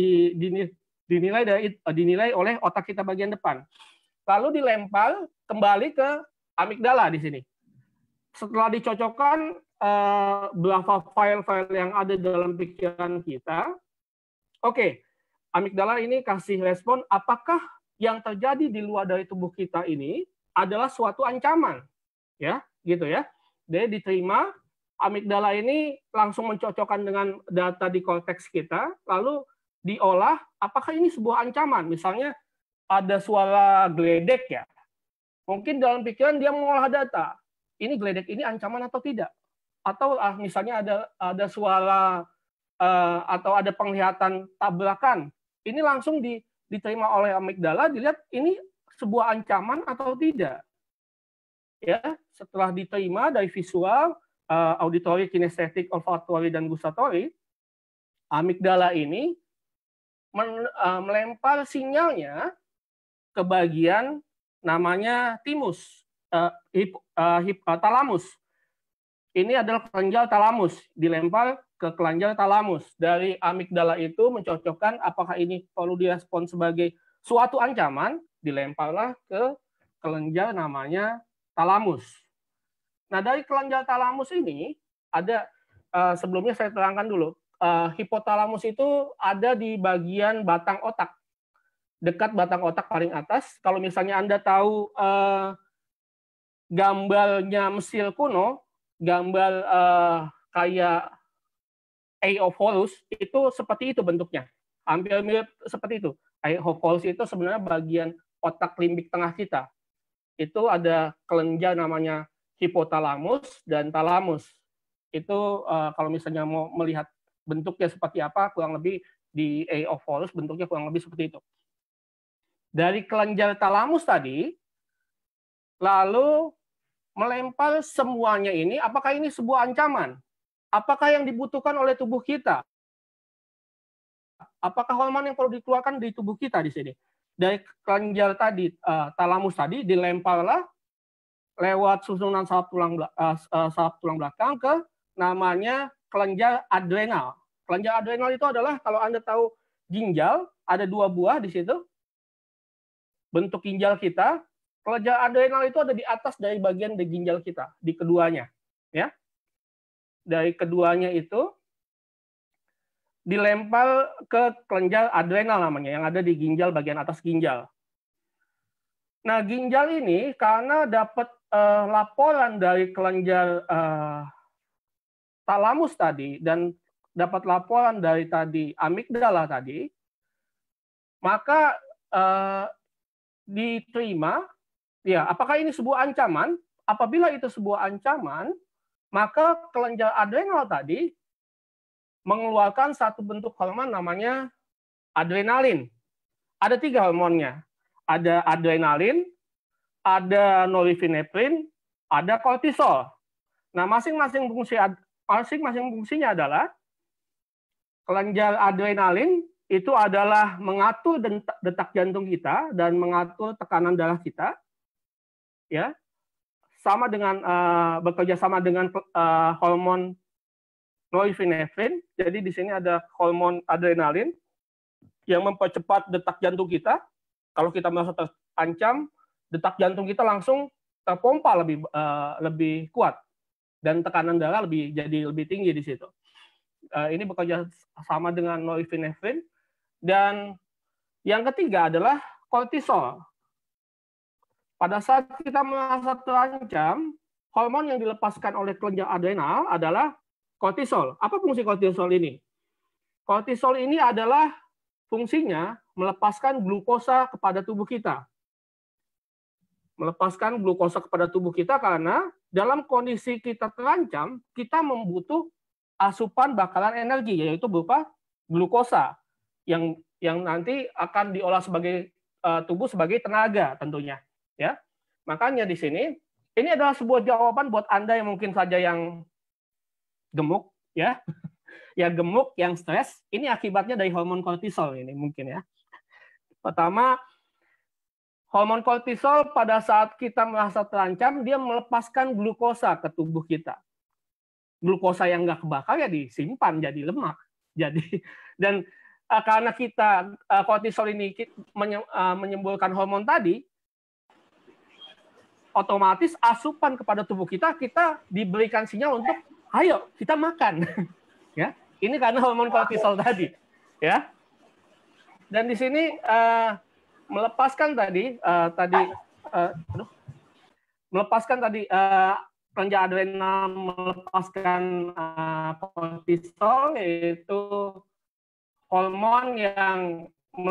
H: dinilai oleh otak kita bagian depan. Lalu dilempar kembali ke amigdala di sini. Setelah dicocokkan beberapa file-file yang ada dalam pikiran kita, oke, amigdala ini kasih respon apakah yang terjadi di luar dari tubuh kita ini adalah suatu ancaman, ya, gitu ya. Jadi diterima, amigdala ini langsung mencocokkan dengan data di korteks kita, lalu diolah apakah ini sebuah ancaman. Misalnya ada suara geledek ya, mungkin dalam pikiran dia mengolah data, ini geledek ini ancaman atau tidak. Atau misalnya ada suara atau ada penglihatan tabrakan, ini langsung diterima oleh amigdala, dilihat ini sebuah ancaman atau tidak. Ya, setelah diterima dari visual, auditory, kinestetik, olfaktori, dan gustatori, amigdala ini melempar sinyalnya ke bagian namanya timus, talamus. Ini adalah kelenjar talamus, dilempar ke kelenjar talamus. Dari amigdala itu mencocokkan apakah ini perlu direspon sebagai suatu ancaman, dilemparlah ke kelenjar namanya talamus. Nah, dari kelenjar talamus ini ada, sebelumnya saya terangkan dulu, hipotalamus itu ada di bagian batang otak, dekat batang otak paling atas. Kalau misalnya Anda tahu gambarnya Mesir kuno, gambar kayak Eye of Horus, itu seperti itu bentuknya. Hampir mirip seperti itu. Eye of Horus itu sebenarnya bagian otak limbik tengah kita. Itu ada kelenjar namanya hipotalamus dan talamus. Itu kalau misalnya mau melihat bentuknya seperti apa, kurang lebih di Eye of Horus bentuknya kurang lebih seperti itu. Dari kelenjar talamus tadi, lalu melempar semuanya ini, apakah ini sebuah ancaman? Apakah yang dibutuhkan oleh tubuh kita? Apakah hormon yang perlu dikeluarkan di tubuh kita di sini? Dari kelenjar tadi, talamus tadi, dilemparlah lewat susunan saraf tulang belakang ke namanya kelenjar adrenal. Kelenjar adrenal itu adalah, kalau Anda tahu ginjal, ada 2 buah di situ. Bentuk ginjal kita, kelenjar adrenal itu ada di atas dari bagian di ginjal kita, di keduanya, ya. Dari keduanya itu dilempar ke kelenjar adrenal namanya, yang ada di ginjal bagian atas ginjal. Nah, ginjal ini karena dapat laporan dari kelenjar talamus tadi dan dapat laporan dari tadi amigdala tadi, maka diterima, ya, apakah ini sebuah ancaman? Apabila itu sebuah ancaman, maka kelenjar adrenal tadi mengeluarkan satu bentuk hormon namanya adrenalin. Ada 3 hormonnya. Ada adrenalin, ada norepinefrin, ada kortisol. Nah, masing-masing fungsinya adalah kelenjar adrenalin itu adalah mengatur detak jantung kita dan mengatur tekanan darah kita, ya, sama dengan bekerja sama dengan hormon norepinefrin. Jadi di sini ada hormon adrenalin yang mempercepat detak jantung kita. Kalau kita merasa terancam, detak jantung kita langsung terpompa lebih kuat dan tekanan darah jadi lebih tinggi di situ. Ini bekerja sama dengan norepinefrin. Dan yang ketiga adalah kortisol. Pada saat kita merasa terancam, hormon yang dilepaskan oleh kelenjar adrenal adalah kortisol. Apa fungsi kortisol ini? Kortisol ini adalah fungsinya melepaskan glukosa kepada tubuh kita. Melepaskan glukosa kepada tubuh kita karena dalam kondisi kita terancam, kita membutuh asupan bakalan energi, yaitu berupa glukosa yang nanti akan diolah sebagai tubuh sebagai tenaga tentunya, ya. Makanya di sini ini adalah sebuah jawaban buat Anda yang mungkin saja yang gemuk, ya. Ya, gemuk, yang stres, ini akibatnya dari hormon kortisol ini mungkin, ya. Pertama, hormon kortisol pada saat kita merasa terancam, dia melepaskan glukosa ke tubuh kita. glukosa yang nggak kebakar ya disimpan jadi lemak. Jadi dan karena kita kortisol ini menyembulkan hormon tadi, otomatis asupan kepada tubuh kita diberikan sinyal untuk ayo kita makan. Ya, ini karena hormon kortisol tadi, ya. Dan di sini melepaskan kelenjar adrenal melepaskan kortisol, yaitu hormon yang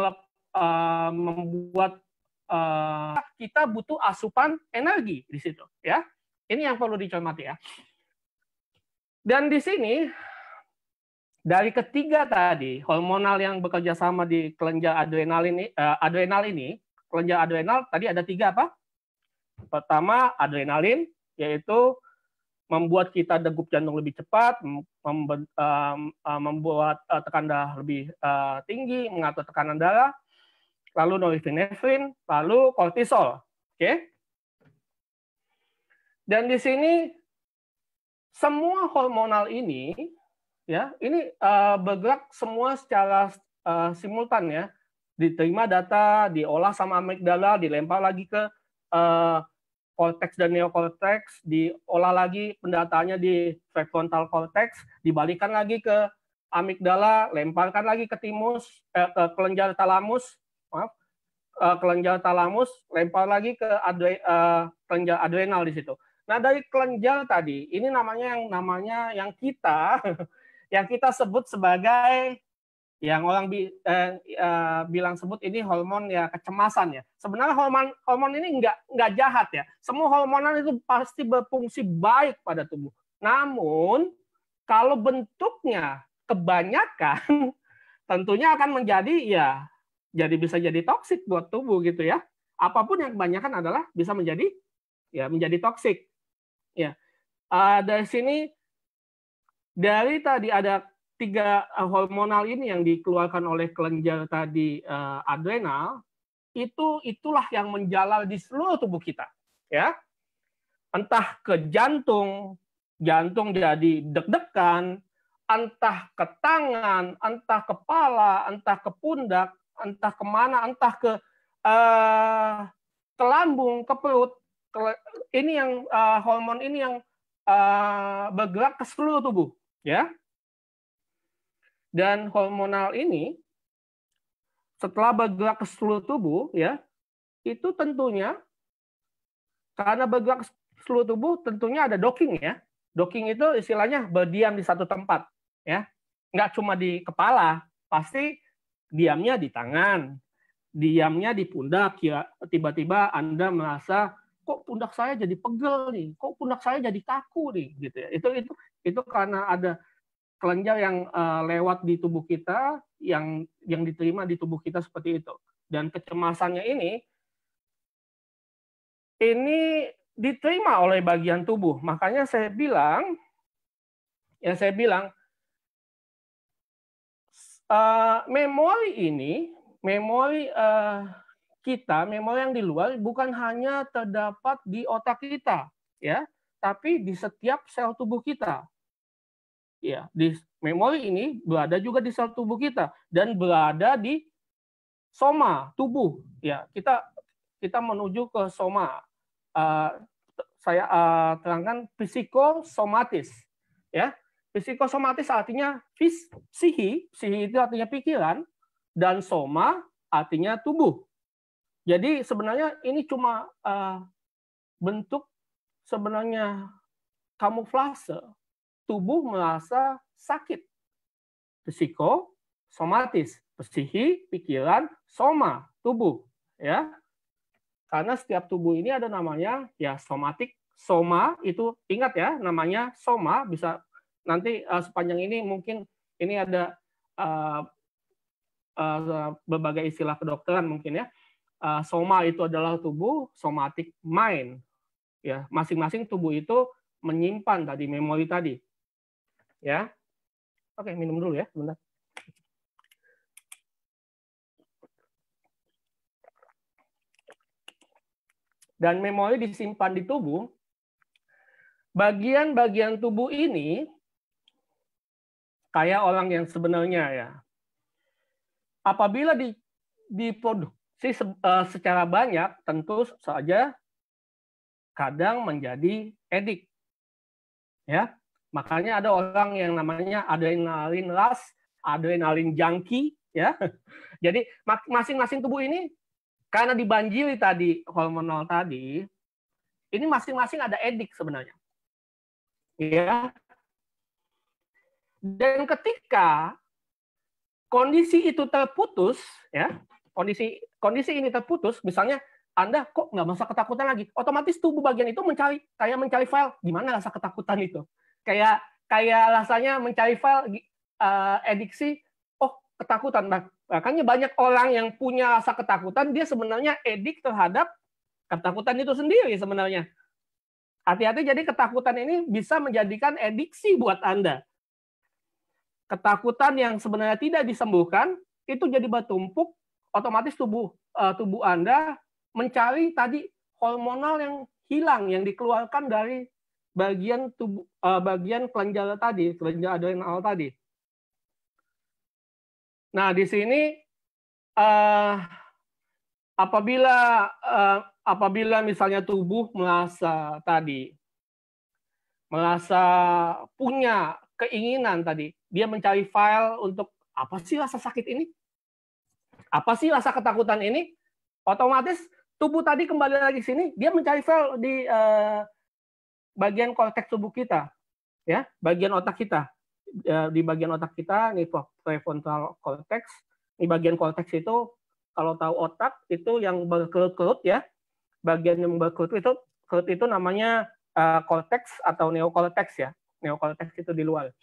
H: membuat kita butuh asupan energi di situ, ya. Ini yang perlu dicermati, ya. Dan di sini dari ketiga tadi hormonal yang bekerja sama di kelenjar adrenal ini, kelenjar adrenal tadi ada 3 apa? Pertama adrenalin, yaitu membuat kita degup jantung lebih cepat, membuat tekanan darah lebih tinggi, mengatur tekanan darah. Lalu norepinefrin, lalu kortisol. Oke? Dan di sini semua hormonal ini, ya, ini bergerak semua secara simultan, ya. Diterima data, diolah sama amigdala, dilempar lagi ke korteks dan neokorteks, diolah lagi pendataannya di prefrontal cortex, dibalikan lagi ke amigdala, lemparkan lagi ke ke kelenjar talamus, kelenjar talamus, lempar lagi ke kelenjar adrenal di situ. Nah, dari kelenjar tadi, ini namanya yang kita sebut sebagai yang orang bilang sebut ini hormon ya kecemasan, ya. Sebenarnya hormon ini nggak jahat, ya. Semua hormonal itu pasti berfungsi baik pada tubuh. Namun kalau bentuknya kebanyakan tentunya akan bisa jadi toksik buat tubuh gitu, ya. Apapun yang kebanyakan adalah bisa menjadi toksik. Ya. Dari sini dari tadi ada 3 hormonal ini yang dikeluarkan oleh kelenjar tadi adrenal, itulah yang menjalar di seluruh tubuh kita, ya. Entah ke jantung jadi deg-degan, entah ke tangan, entah kepala, entah ke pundak, entah kemana, entah ke lambung, ke perut. Ini yang hormon ini yang bergerak ke seluruh tubuh, ya. Dan hormonal ini setelah bergerak ke seluruh tubuh, ya, itu tentunya karena bergerak ke seluruh tubuh tentunya ada docking, ya. Docking itu istilahnya berdiam di satu tempat, ya. Nggak cuma di kepala, pasti diamnya di tangan, diamnya di pundak, ya. Tiba-tiba Anda merasa kok pundak saya jadi pegel nih, kok pundak saya jadi kaku nih, gitu, ya. Itu karena ada kelenjar yang lewat di tubuh kita, yang diterima di tubuh kita seperti itu. Dan kecemasannya ini diterima oleh bagian tubuh. Makanya saya bilang memori yang di luar bukan hanya terdapat di otak kita, ya, tapi di setiap sel tubuh kita. Ya, di memori ini berada juga di sel tubuh kita dan berada di soma tubuh. Ya, kita menuju ke soma. Saya terangkan psikosomatis. Ya, psikosomatis artinya psihi itu artinya pikiran, dan soma artinya tubuh. Jadi sebenarnya ini cuma bentuk sebenarnya kamuflase. Tubuh merasa sakit. Psikosomatis, psihi, pikiran, soma, tubuh, ya. Karena setiap tubuh ini ada namanya ya somatik. Soma itu ingat ya, namanya soma, bisa nanti sepanjang ini mungkin ini ada berbagai istilah kedokteran mungkin, ya. Soma itu adalah tubuh, somatik mind. Ya, masing-masing tubuh itu menyimpan tadi memori tadi. Ya. Oke, minum dulu ya, sebentar. Dan memori disimpan di tubuh. Bagian-bagian tubuh ini kayak orang yang sebenarnya ya. Apabila diproduksi secara banyak, tentu saja kadang menjadi edik. Ya, makanya ada orang yang namanya adrenalin rush, adrenalin junkie, ya. Jadi masing-masing tubuh ini karena dibanjiri tadi hormonal tadi, ini masing-masing ada edik sebenarnya. Ya. Dan ketika kondisi itu terputus, ya, kondisi ini terputus, misalnya Anda kok nggak merasa ketakutan lagi, otomatis tubuh bagian itu kayak mencari file, gimana rasa ketakutan itu, kayak rasanya mencari file ediksi, oh ketakutan. Makanya banyak orang yang punya rasa ketakutan, dia sebenarnya edik terhadap ketakutan itu sendiri sebenarnya. Hati-hati, jadi ketakutan ini bisa menjadikan ediksi buat Anda. Ketakutan yang sebenarnya tidak disembuhkan itu jadi bertumpuk, otomatis tubuh Anda mencari tadi hormonal yang hilang yang dikeluarkan dari bagian tubuh bagian kelenjar tadi, kelenjar adrenal tadi. Nah, di sini apabila misalnya tubuh merasa punya keinginan tadi, dia mencari file untuk apa sih rasa sakit ini? Apa sih rasa ketakutan ini? Otomatis tubuh tadi kembali lagi sini, dia mencari file di bagian korteks tubuh kita, ya, bagian otak kita. Di bagian otak kita, ini prefrontal cortex. Di bagian korteks itu, kalau tahu otak itu yang berkerut-kerut, ya, bagian yang berkerut itu namanya korteks atau neokorteks, ya. Neokorteks itu di luar.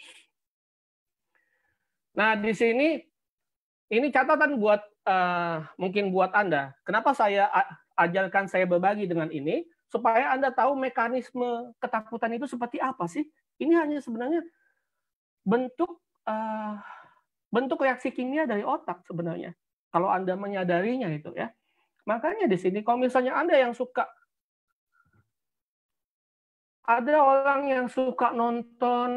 H: Nah, di sini ini catatan buat mungkin buat Anda. Kenapa saya ajarkan, saya berbagi dengan ini, supaya Anda tahu mekanisme ketakutan itu seperti apa sih? Ini hanya sebenarnya bentuk reaksi kimia dari otak sebenarnya. Kalau Anda menyadarinya itu, ya. Makanya di sini kalau misalnya Anda yang suka, ada orang yang suka nonton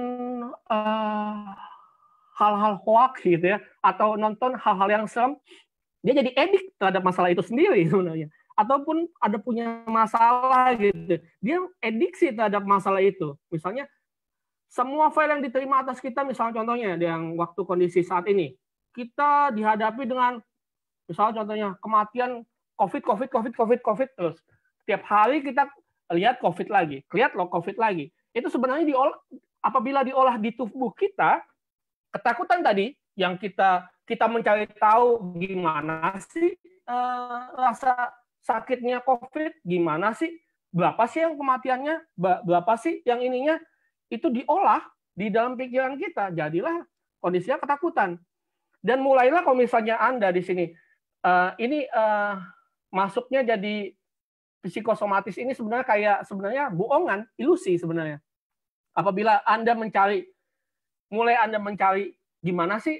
H: hal-hal hoax gitu ya, atau nonton hal-hal yang serem, dia jadi edik terhadap masalah itu sendiri sebenarnya. Ataupun ada punya masalah gitu, dia ediksi terhadap masalah itu. Misalnya semua file yang diterima atas kita, misalnya contohnya yang waktu kondisi saat ini, kita dihadapi dengan misalnya contohnya kematian COVID terus. Setiap hari kita lihat COVID lagi, lihat loh COVID lagi. Itu sebenarnya apabila diolah di tubuh kita, ketakutan tadi yang kita mencari tahu gimana sih rasa sakitnya COVID, gimana sih, berapa sih yang kematiannya, berapa sih yang ininya, itu diolah di dalam pikiran kita, jadilah kondisinya ketakutan. Dan mulailah kalau misalnya Anda di sini, ini masuknya jadi psikosomatis ini sebenarnya bohongan, ilusi sebenarnya. Apabila Anda mulai Anda mencari gimana sih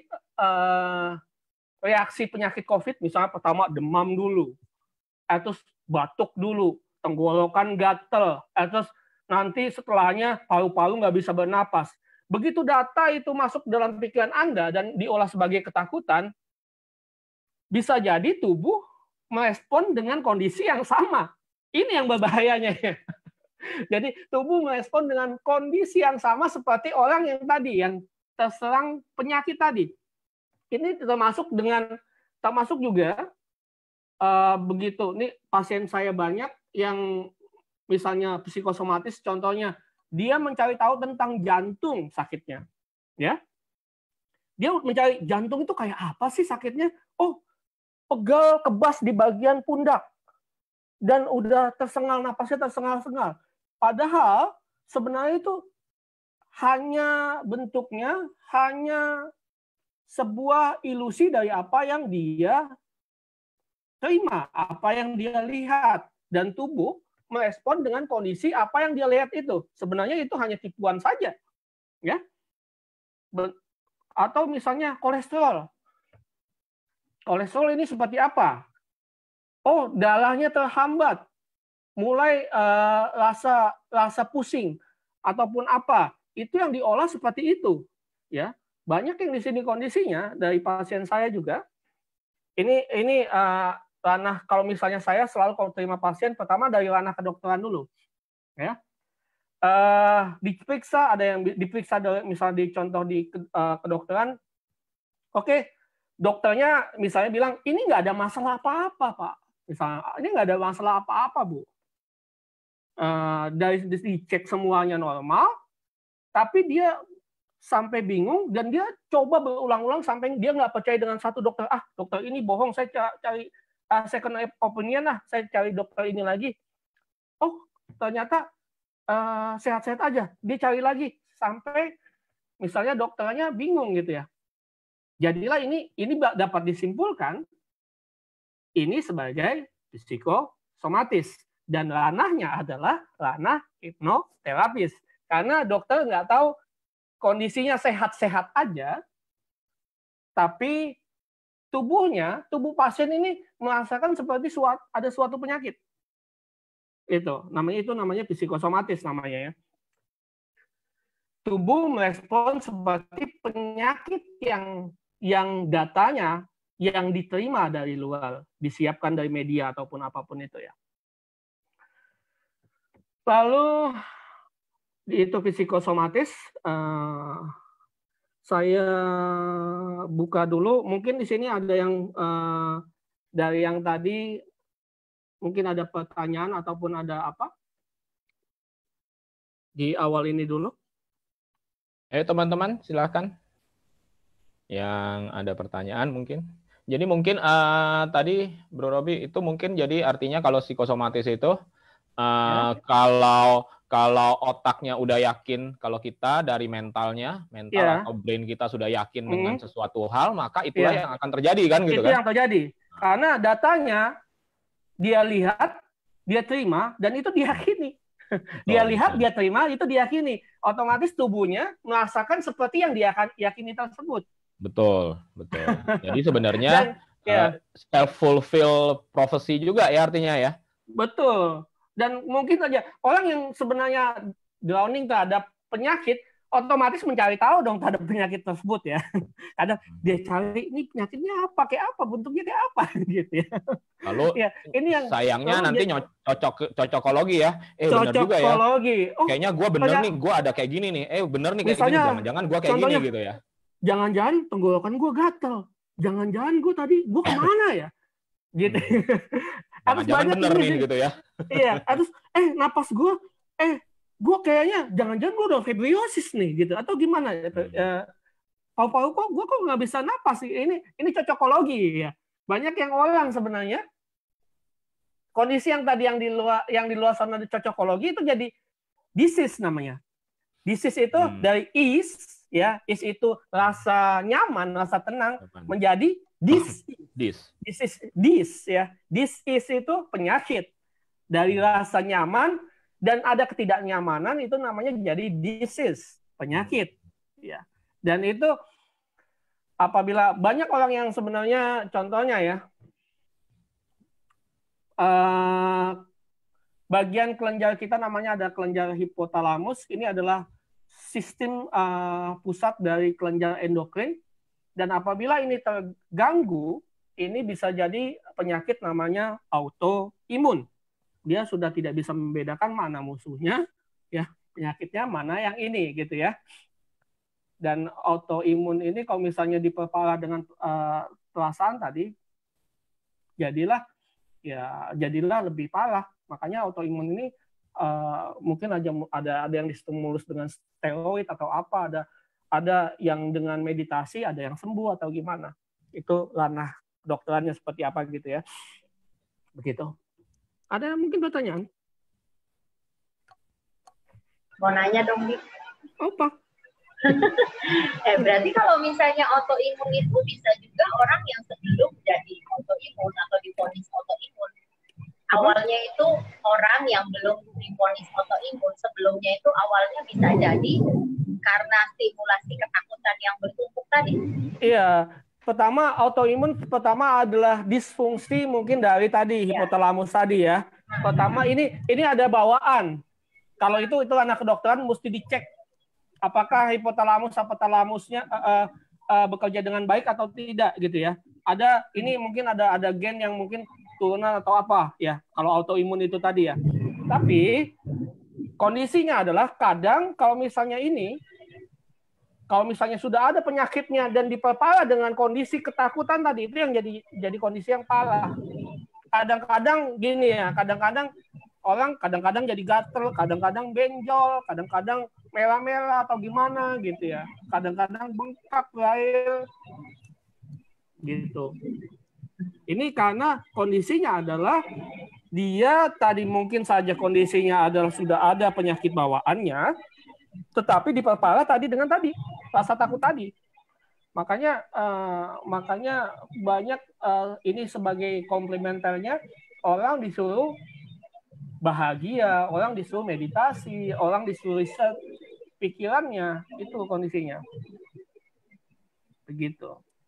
H: reaksi penyakit COVID, misalnya pertama demam dulu, terus batuk dulu, tenggorokan gatel, terus nanti setelahnya paru-paru nggak bisa bernapas. Begitu data itu masuk dalam pikiran Anda dan diolah sebagai ketakutan, bisa jadi tubuh merespon dengan kondisi yang sama. Ini yang berbahayanya. Jadi tubuh merespon dengan kondisi yang sama seperti orang yang tadi, yang terserang penyakit tadi. Ini termasuk juga begitu. Ini pasien saya banyak yang misalnya psikosomatis, contohnya dia mencari tahu tentang jantung sakitnya, ya. Dia mencari jantung itu kayak apa sih sakitnya? Oh, pegal kebas di bagian pundak dan udah tersengal, napasnya tersengal-sengal. Padahal sebenarnya itu hanya bentuknya hanya sebuah ilusi dari apa yang dia terima, apa yang dia lihat, dan tubuh merespon dengan kondisi apa yang dia lihat itu. Sebenarnya itu hanya tipuan saja, ya. Atau misalnya kolesterol. Kolesterol ini seperti apa? Oh, darahnya terhambat, mulai rasa pusing ataupun apa. Itu yang diolah seperti itu, ya. banyak yang di sini kondisinya dari pasien saya juga. Ini ranah, kalau misalnya saya selalu kalau terima pasien pertama dari ranah kedokteran dulu, ya. Diperiksa, ada yang diperiksa misalnya di contoh di kedokteran. Oke, dokternya misalnya bilang ini nggak ada masalah apa-apa, Pak. Misalnya ini nggak ada masalah apa-apa, Bu. Dari dicek semuanya normal, tapi dia sampai bingung dan dia coba berulang-ulang sampai dia nggak percaya dengan satu dokter. Dokter ini bohong, saya cari second opinion saya cari dokter ini lagi. Oh, ternyata sehat-sehat aja. Dia cari lagi sampai misalnya dokternya bingung gitu ya. Jadilah ini dapat disimpulkan ini sebagai psikosomatis. Dan ranahnya adalah ranah hipnoterapis. Karena dokter nggak tahu kondisinya sehat-sehat aja, tapi tubuh pasien ini merasakan seperti ada suatu penyakit. Itu namanya psikosomatis namanya ya. Tubuh merespon seperti penyakit yang datanya yang diterima dari luar, disiapkan dari media ataupun apapun itu ya. Lalu itu psikosomatis, saya buka dulu. Mungkin di sini ada yang dari yang tadi mungkin ada pertanyaan ataupun ada apa di awal ini dulu.
A: Teman-teman silakan yang ada pertanyaan mungkin. Jadi mungkin tadi Bro Robi itu mungkin jadi artinya kalau psikosomatis itu kalau otaknya udah yakin, kalau kita dari mental atau brain kita sudah yakin dengan sesuatu hal, maka itulah yang akan terjadi kan gitu kan? Itu
H: yang terjadi. Karena datanya dia lihat, dia terima, dan itu diyakini. Dia lihat, dia terima, itu diyakini. Otomatis tubuhnya merasakan seperti yang dia yakini tersebut.
A: Betul. Jadi sebenarnya self-fulfill prophecy juga ya artinya ya?
H: Betul. Dan mungkin saja orang yang sebenarnya drowning terhadap penyakit otomatis mencari tahu dong terhadap penyakit tersebut ya. Kadang dia cari ini penyakitnya apa, kayak apa, bentuknya kayak apa gitu ya.
A: Lalu
H: ini yang
A: sayangnya nanti cocokologi ya. Benar juga ya. Kayaknya gue bener nih, gue ada kayak gini nih. Bener nih kayak gini, jangan-jangan gue kayak gini gitu ya.
H: Jangan-jangan tenggorokan gue gatel. Jangan-jangan gue kemana ya? Gitu.
A: Jangan bener nih gitu ya.
H: Iya, terus napas gue kayaknya jangan-jangan gue udah fibriosis nih gitu atau gimana gitu. Paru-paru gue kok nggak bisa napas sih. Ini cocokologi ya. Banyak yang orang sebenarnya kondisi yang tadi yang di luar sana di cocokologi itu jadi disease namanya. Disease itu dari ease ya, ease itu rasa nyaman, rasa tenang menjadi dis ya. Disease itu penyakit. Dari rasa nyaman dan ada ketidaknyamanan itu namanya jadi disease, penyakit ya. Dan itu apabila banyak orang yang sebenarnya contohnya ya bagian kelenjar kita namanya ada kelenjar hipotalamus, ini adalah sistem pusat dari kelenjar endokrin, dan apabila ini terganggu ini bisa jadi penyakit namanya autoimun. Dia sudah tidak bisa membedakan mana musuhnya, ya penyakitnya mana yang ini gitu ya. Dan autoimun ini kalau misalnya diperparah dengan perasaan tadi, jadilah lebih parah. Makanya autoimun ini mungkin ada yang distimulus dengan steroid atau apa, ada yang dengan meditasi, ada yang sembuh atau gimana. Itu ranah kedokterannya seperti apa gitu ya. Begitu. Ada mungkin pertanyaan?
I: Mau nanya dong, Dik.
H: Apa?
I: Berarti kalau misalnya autoimun itu bisa juga orang yang sebelum jadi autoimun atau divonis autoimun. Awalnya itu orang yang belum divonis autoimun, sebelumnya itu awalnya bisa jadi karena stimulasi ketakutan yang bertumpuk tadi.
H: Iya. Pertama, autoimun adalah disfungsi mungkin dari tadi hipotalamus tadi ya. Pertama ini ada bawaan. Kalau itu anak kedokteran mesti dicek apakah hipotalamusnya bekerja dengan baik atau tidak gitu ya. Ini mungkin ada gen yang mungkin turunan atau apa ya, kalau autoimun itu tadi ya. Tapi kondisinya adalah kadang kalau misalnya sudah ada penyakitnya dan diperparah dengan kondisi ketakutan tadi, itu yang jadi kondisi yang parah. Kadang-kadang gini ya, kadang-kadang orang jadi gatel, kadang-kadang benjol, kadang-kadang merah-merah atau gimana gitu ya. Kadang-kadang bengkak lahir gitu. Ini karena kondisinya adalah dia tadi mungkin saja kondisinya adalah sudah ada penyakit bawaannya, tetapi diperparah tadi dengan rasa takut tadi. Makanya banyak ini sebagai komplementernya, orang disuruh bahagia, orang disuruh meditasi, orang disuruh riset pikirannya, itu kondisinya. Begitu.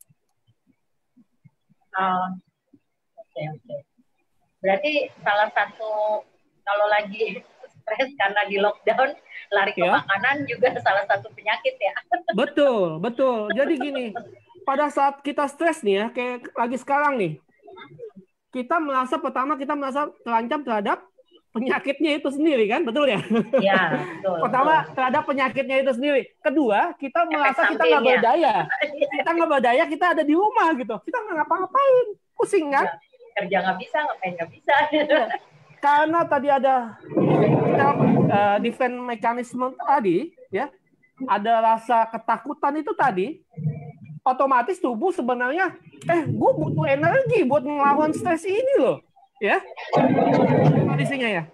I: Oke. Berarti salah satu kalau lagi stres karena di lockdown, lari ke makanan juga salah satu penyakit ya.
H: Betul. Jadi gini, pada saat kita stres nih ya, kayak lagi sekarang nih, kita merasa terancam terhadap penyakitnya itu sendiri kan, betul ya?
I: Iya, betul.
H: Pertama, terhadap penyakitnya itu sendiri. Kedua, kita merasa kita nggak berdaya. Kita nggak berdaya, kita ada di rumah gitu. Kita nggak ngapa-ngapain, pusing kan?
I: Kerja nggak bisa, ngapain nggak bisa.
H: Ya. Karena tadi ada defense mekanisme tadi, ya, ada rasa ketakutan itu tadi, otomatis tubuh sebenarnya, gue butuh energi buat melawan stres ini loh, ya, kondisinya ya.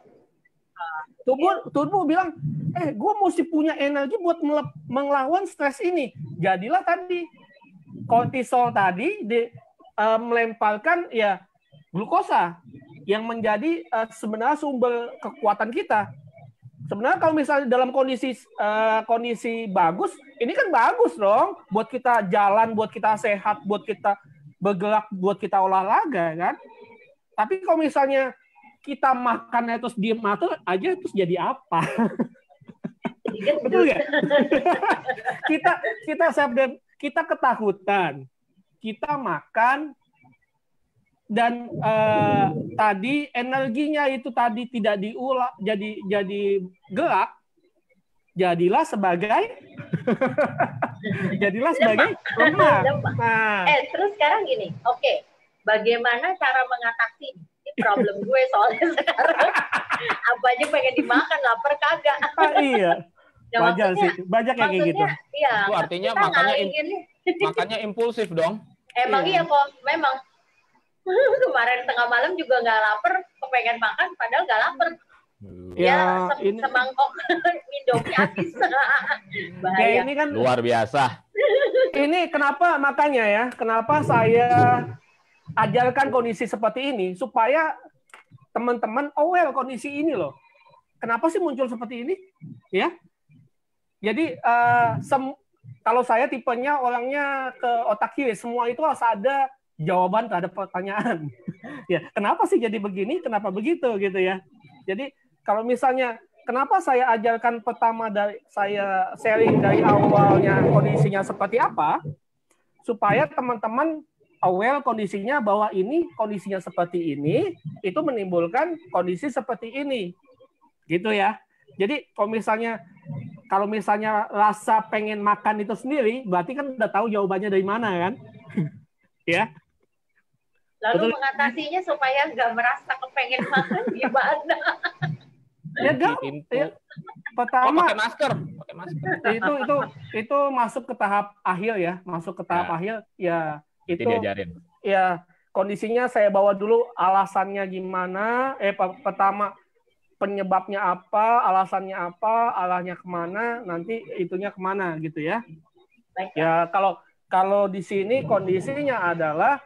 H: Tubuh bilang, gue mesti punya energi buat melawan stres ini. Jadilah tadi kortisol tadi melemparkan ya glukosa yang menjadi sebenarnya sumber kekuatan kita. Sebenarnya kalau misalnya dalam kondisi bagus, ini kan bagus dong buat kita jalan, buat kita sehat, buat kita bergerak, buat kita olahraga kan. Tapi kalau misalnya kita makannya terus diem aja, terus jadi apa? Betul nggak? kita ketakutan, kita makan, dan tadi energinya itu tadi tidak diolah jadi gerak, jadilah sebagai lemah.
I: Nah. Terus sekarang gini, oke, bagaimana cara mengatasi ini problem gue soalnya sekarang apa aja pengen dimakan, lapar kagak.
H: Iya. Wajar sih, banyak yang kayak gitu.
I: Iya.
A: Itu artinya makannya impulsif dong.
I: Emang iya kok, memang. Kemarin tengah malam juga nggak lapar, kepengen makan padahal nggak lapar. Ya, semangkok Indomie habis.
H: Bahaya. Ini kan
A: luar biasa.
H: Ini kenapa saya ajarkan kondisi seperti ini supaya teman-teman aware kondisi ini loh. Kenapa sih muncul seperti ini? Ya. Jadi kalau saya tipenya orangnya ke otak kiri, semua itu harus ada jawaban terhadap pertanyaan. Ya, kenapa sih jadi begini? Kenapa begitu gitu ya? Jadi kalau misalnya kenapa saya ajarkan pertama saya sharing dari awalnya kondisinya seperti apa, supaya teman-teman aware kondisinya bahwa ini kondisinya seperti ini, itu menimbulkan kondisi seperti ini, gitu ya. Jadi kalau misalnya rasa pengen makan itu sendiri, berarti kan udah tahu jawabannya dari mana kan? Ya.
I: Lalu mengatasinya supaya nggak merasa kepengen makan gimana?
H: Ya pertama
A: pakai masker.
H: Itu masuk ke tahap akhir ya, akhir ya itu
A: diajarin.
H: Ya kondisinya saya bawa dulu alasannya gimana, pertama penyebabnya apa, alasannya apa, arahnya kemana, nanti itunya kemana gitu ya. Ya kalau di sini kondisinya adalah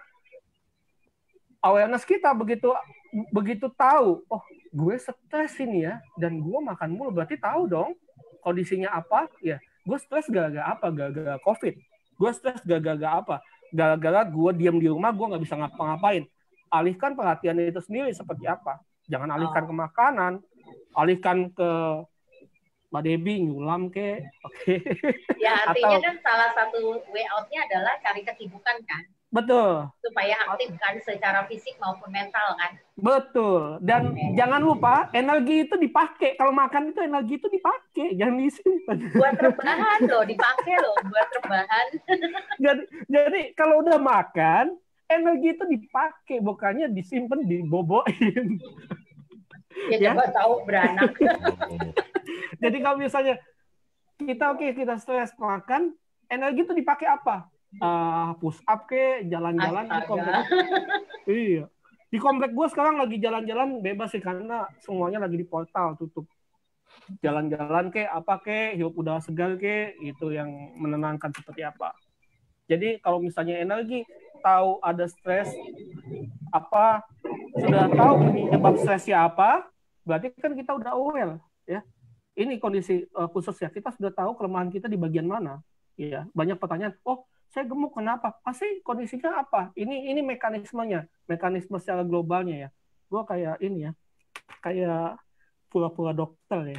H: awareness kita begitu tahu, oh gue stres ini ya, dan gue makan mulu, berarti tahu dong kondisinya apa, ya gue stres gara-gara apa, gara-gara COVID, gue stres gara-gara apa, gara-gara gue diam di rumah, gue nggak bisa ngapa-ngapain. Alihkan perhatian itu sendiri seperti apa, jangan alihkan ke makanan, alihkan ke Mbak Debbie nyulam ke, oke.
I: Ya artinya
H: Atau
I: kan salah satu way out-nya adalah cari kesibukan kan,
H: betul,
I: supaya aktif kan secara fisik maupun mental kan.
H: betul. Dan jangan lupa energi itu dipakai. Kalau makan itu energi itu dipakai, jangan disimpan.
I: Buat rebahan loh, dipakai loh buat rebahan.
H: Jadi kalau udah makan, energi itu dipakai, bukannya disimpan, diboboin.
I: Ya coba tahu beranak.
H: Jadi kalau misalnya kita stres makan, energi itu dipakai apa? Push up ke, jalan-jalan di komplek. Iya. Di komplek gue sekarang lagi jalan-jalan bebas sih karena semuanya lagi di portal tutup. Jalan-jalan ke, apa ke, hirup udara segar ke, itu yang menenangkan seperti apa. Jadi kalau misalnya energi tahu ada stres apa, sudah tahu penyebab stresnya apa, berarti kan kita udah aware ya. Ini kondisi khusus ya, kita sudah tahu kelemahan kita di bagian mana. Ya, banyak pertanyaan, oh saya gemuk kenapa? Pasti kondisinya apa? Ini mekanismenya, mekanisme secara globalnya ya. Gue kayak ini ya, kayak pura-pura dokter ya.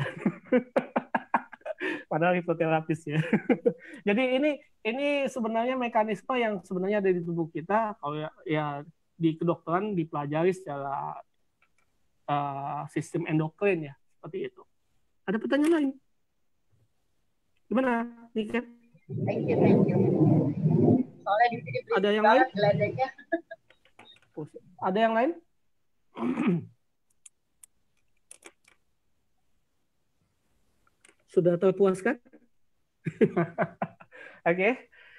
H: Padahal hipnoterapis ya. Jadi ini sebenarnya mekanisme yang sebenarnya ada di tubuh kita. Kalau ya di kedokteran dipelajari secara sistem endokrin ya, seperti itu. Ada pertanyaan lain? Gimana, Niken?
I: Thank you. Soalnya di sini
H: ada yang lain?
I: Geledeknya.
H: Ada yang lain? Sudah terpuaskan? Oke.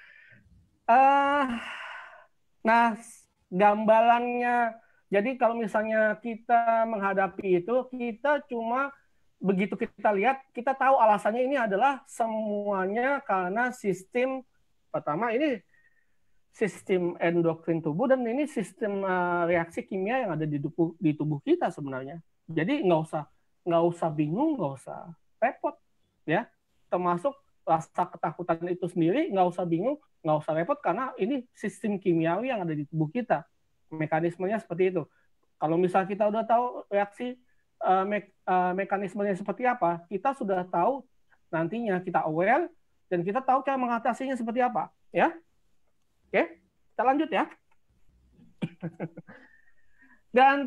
H: Nah, gambarannya, jadi kalau misalnya kita menghadapi itu, kita cuma begitu kita lihat, kita tahu alasannya ini adalah semuanya karena sistem, pertama ini sistem endokrin tubuh, dan ini sistem reaksi kimia yang ada di tubuh kita sebenarnya. Jadi nggak usah bingung, nggak usah repot, ya. Termasuk rasa ketakutan itu sendiri nggak usah bingung, nggak usah repot karena ini sistem kimiawi yang ada di tubuh kita. Mekanismenya seperti itu. Kalau misal kita udah tahu reaksi mekanismenya seperti apa, kita sudah tahu nantinya, kita aware dan kita tahu cara mengatasinya seperti apa, ya. Oke, kita lanjut ya. Dan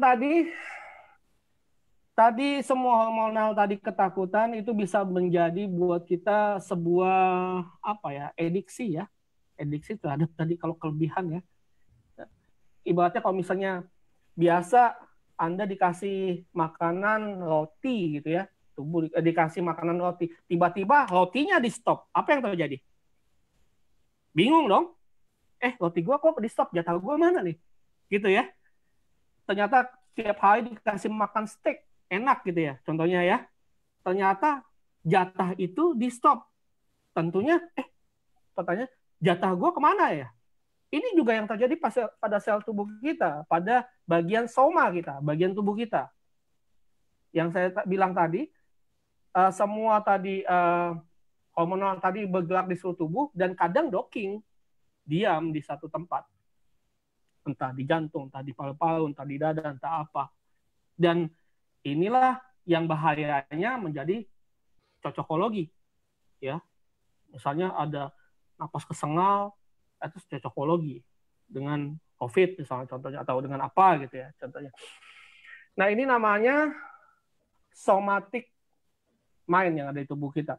H: tadi semua hormonal tadi ketakutan itu bisa menjadi buat kita sebuah adiksi ya. Adiksi terhadap tadi kalau kelebihan ya. Ibaratnya kalau misalnya biasa Anda dikasih makanan roti gitu ya, tubuh dikasih makanan roti, tiba-tiba rotinya di stop, apa yang terjadi? Bingung dong. Roti gua kok di stop, jatah gua mana nih? Gitu ya. Ternyata tiap hari dikasih makan steak, enak gitu ya, contohnya ya. Ternyata jatah itu di stop. Tentunya, pertanyaan, jatah gua kemana ya? Ini juga yang terjadi pada sel tubuh kita, pada bagian soma kita, bagian tubuh kita. Yang saya bilang tadi, semua tadi hormonal tadi bergerak di seluruh tubuh dan kadang docking, diam di satu tempat. Entah di jantung, entah di paru-paru, entah di dada, entah apa. Dan inilah yang bahayanya menjadi cocokologi. Ya. Misalnya ada napas kesengal, itu cocokologi dengan COVID misalnya contohnya, atau dengan apa gitu ya contohnya. Nah ini namanya somatic mind yang ada di tubuh kita.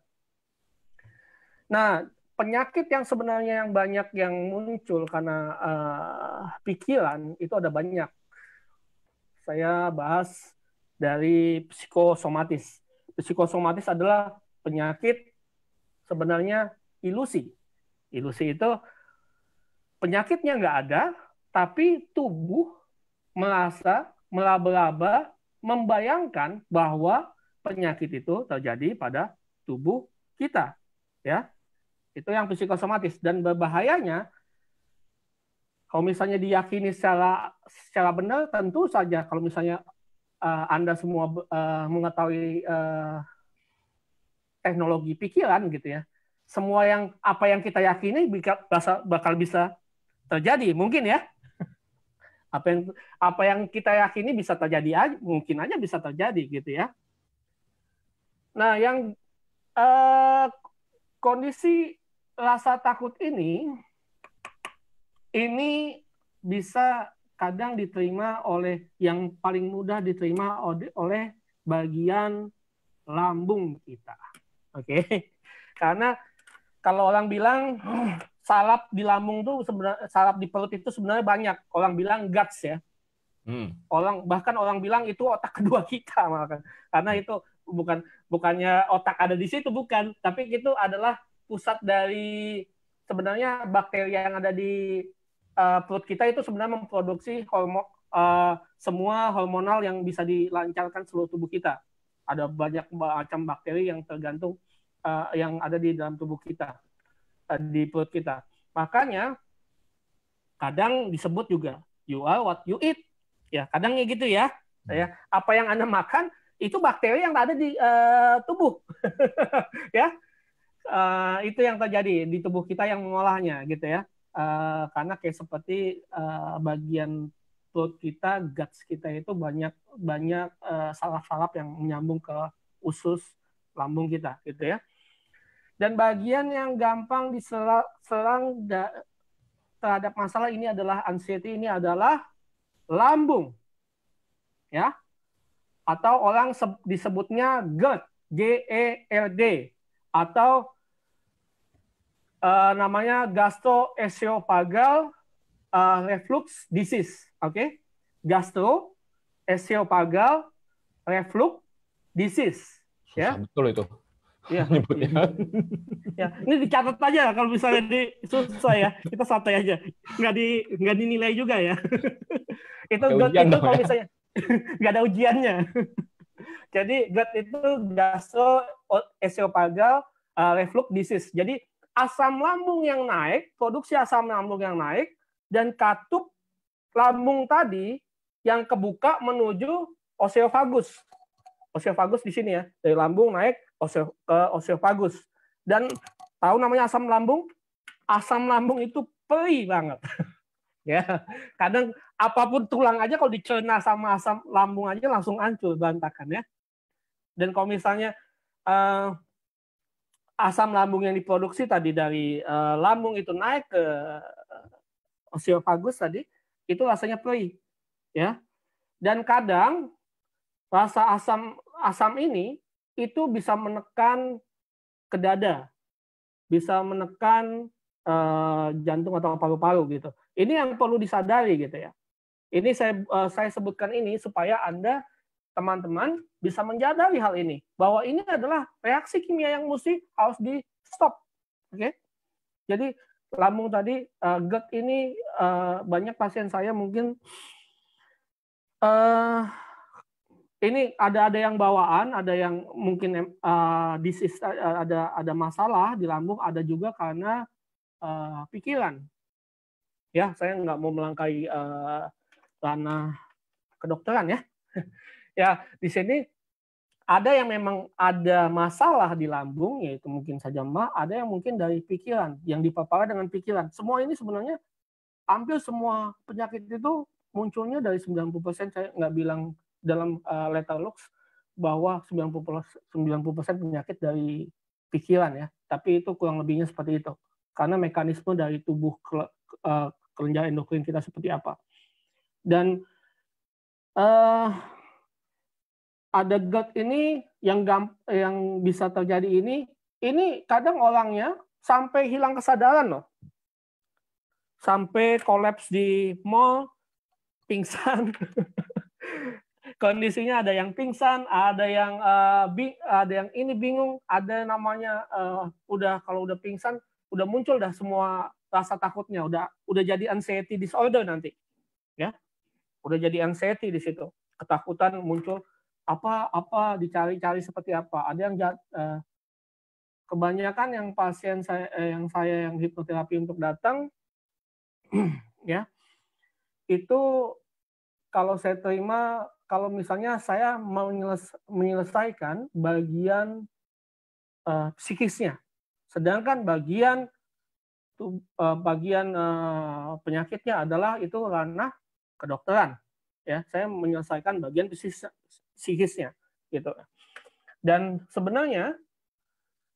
H: Nah penyakit yang sebenarnya yang banyak yang muncul karena pikiran itu ada banyak. Saya bahas dari psikosomatis. Psikosomatis adalah penyakit sebenarnya ilusi. Ilusi itu penyakitnya nggak ada, tapi tubuh merasa meraba-raba membayangkan bahwa penyakit itu terjadi pada tubuh kita, ya. Itu yang psikosomatis, dan berbahayanya kalau misalnya diyakini secara benar, tentu saja kalau misalnya Anda semua mengetahui teknologi pikiran gitu ya, semua apa yang kita yakini bakal bisa terjadi, mungkin ya. Apa yang kita yakini bisa terjadi, mungkin aja bisa terjadi gitu ya. Nah, yang kondisi rasa takut ini bisa kadang diterima oleh yang paling mudah diterima oleh bagian lambung kita. Oke. Karena kalau orang bilang saraf di lambung tuh sebenarnya saraf di perut itu sebenarnya banyak. Orang bilang guts ya. Bahkan orang bilang itu otak kedua kita malah. Karena itu bukannya otak ada di situ, bukan, tapi itu adalah pusat dari sebenarnya bakteri yang ada di perut kita itu sebenarnya memproduksi semua hormonal yang bisa dilancarkan seluruh tubuh kita. Ada banyak macam bakteri yang tergantung yang ada di dalam tubuh kita, di perut kita. Makanya kadang disebut juga you are what you eat. Ya, kadangnya gitu ya. Ya, apa yang Anda makan itu bakteri yang ada di tubuh. Ya. Itu yang terjadi di tubuh kita yang mengolahnya gitu ya. Karena kayak seperti bagian perut kita, guts kita itu banyak saraf-saraf yang menyambung ke usus lambung kita gitu ya. Dan bagian yang gampang diserang terhadap masalah ini adalah anxiety, ini adalah lambung. Ya. Atau orang disebutnya GERD, GERD, atau namanya gastroesophageal reflux disease, oke? Gastroesophageal reflux disease, ya.
A: Betul itu.
H: Ya. Ya, ini dicatat aja kalau misalnya susah ya, kita santai aja, nggak dinilai juga ya. Itu kalau misalnya nggak ada ujiannya. Jadi GERD itu gastroesophageal reflux disease. Jadi asam lambung yang naik, produksi asam lambung yang naik, dan katup lambung tadi yang kebuka menuju oesophagus. Oesophagus di sini ya, dari lambung naik ke oesophagus. Dan tahu namanya asam lambung? Asam lambung itu perih banget. Ya, kadang apapun tulang aja kalau dicerna sama asam lambung aja langsung hancur berantakan ya. Dan kalau misalnya asam lambung yang diproduksi tadi dari lambung itu naik ke oesophagus tadi, itu rasanya perih, ya. Dan kadang rasa asam ini itu bisa menekan ke dada, bisa menekan jantung atau paru-paru gitu. Ini yang perlu disadari gitu ya. Ini saya sebutkan ini supaya Anda teman-teman bisa menyadari hal ini, bahwa ini adalah reaksi kimia yang mesti harus di stop. Oke? Jadi lambung tadi GERD ini banyak pasien saya mungkin ini ada yang bawaan, ada yang mungkin disease, ada masalah di lambung, ada juga karena pikiran. Ya, saya nggak mau melangkahi ranah kedokteran ya. Ya, di sini ada yang memang ada masalah di lambung, yaitu mungkin saja ada yang mungkin dari pikiran, yang dipaparkan dengan pikiran. Semua ini sebenarnya, hampir semua penyakit itu munculnya dari 90%, saya nggak bilang dalam letter lux bahwa 90% penyakit dari pikiran ya, tapi itu kurang lebihnya seperti itu. Karena mekanisme dari tubuh kelenjar endokrin kita seperti apa. Dan ada GERD ini yang bisa terjadi ini kadang orangnya sampai hilang kesadaran loh. Sampai kolaps di mall, pingsan. Kondisinya ada yang pingsan, ada yang ini bingung, ada namanya kalau udah pingsan udah muncul dah semua rasa takutnya, udah jadi anxiety disorder nanti. Ya. Udah jadi anxiety di situ. Ketakutan muncul apa dicari-cari seperti apa. Ada yang kebanyakan yang pasien saya yang hipnoterapi untuk datang ya. Itu kalau saya terima, kalau misalnya saya mau menyelesaikan bagian psikisnya, sedangkan bagian penyakitnya adalah itu ranah kedokteran. Ya, saya menyelesaikan bagian psikisnya, gitu. Dan sebenarnya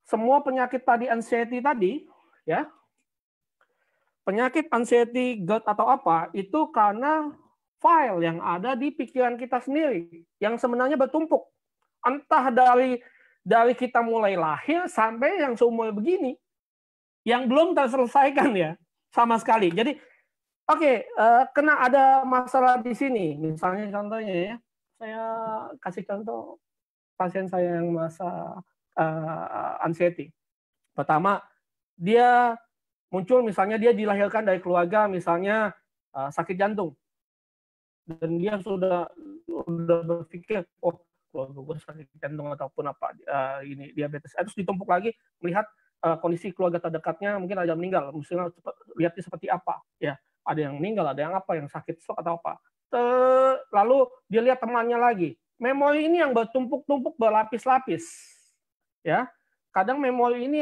H: semua penyakit tadi, anxiety tadi, ya, penyakit anxiety, GERD atau apa, itu karena file yang ada di pikiran kita sendiri, yang sebenarnya bertumpuk. Entah dari kita mulai lahir sampai yang seumur begini, yang belum terselesaikan ya, sama sekali. Jadi, oke, kena ada masalah di sini. Misalnya contohnya ya, saya kasih contoh pasien saya yang merasa anxiety. Pertama, dia muncul misalnya dia dilahirkan dari keluarga misalnya sakit jantung, dan dia sudah berpikir, oh keluarga gue sakit jantung ataupun apa ini diabetes. Terus ditumpuk lagi melihat kondisi keluarga terdekatnya, mungkin ada meninggal, misalnya lihatnya seperti apa, ya ada yang meninggal, ada yang apa, yang sakit stroke atau apa. Lalu dia lihat temannya lagi. Memori ini yang bertumpuk-tumpuk berlapis-lapis, ya. Kadang memori ini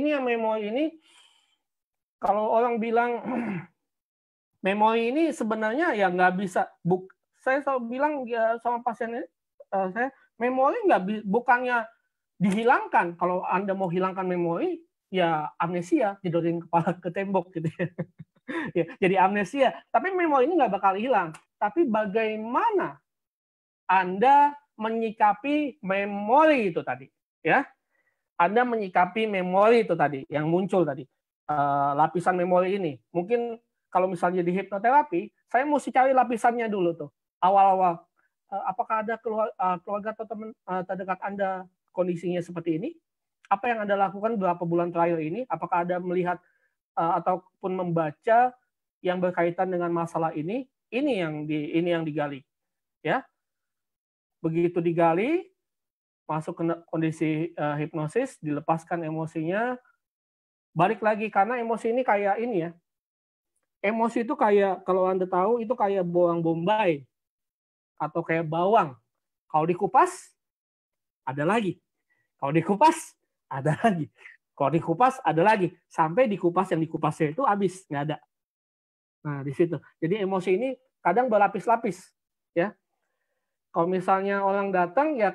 H: kalau orang bilang memori ini sebenarnya ya nggak bisa. Saya selalu bilang ya sama pasien saya, memori bukannya dihilangkan. Kalau Anda mau hilangkan memori, ya amnesia, tidurin kepala ke tembok gitu ya. Ya, jadi amnesia. Tapi memori ini nggak bakal hilang. Tapi bagaimana Anda menyikapi memori itu tadi, ya? Anda menyikapi memori itu tadi yang muncul tadi. Lapisan memori ini. Mungkin kalau misalnya di hipnoterapi, saya mesti cari lapisannya dulu tuh. Awal-awal. Apakah ada keluarga atau teman terdekat Anda kondisinya seperti ini? Apa yang Anda lakukan beberapa bulan terakhir ini? Apakah Anda melihat ataupun membaca yang berkaitan dengan masalah ini? Ini yang digali. Ya. Begitu digali, masuk ke kondisi hipnosis, dilepaskan emosinya, balik lagi, karena emosi ini kayak ini ya. Emosi itu kayak, kalau Anda tahu, itu kayak bawang bombay atau kayak bawang. Kalau dikupas, ada lagi. Kalau dikupas, ada lagi. Kalau dikupas, ada lagi. Sampai dikupas yang dikupasnya itu habis, nggak ada. Nah, di situ. Jadi emosi ini kadang berlapis-lapis, ya. Kalau misalnya orang datang, ya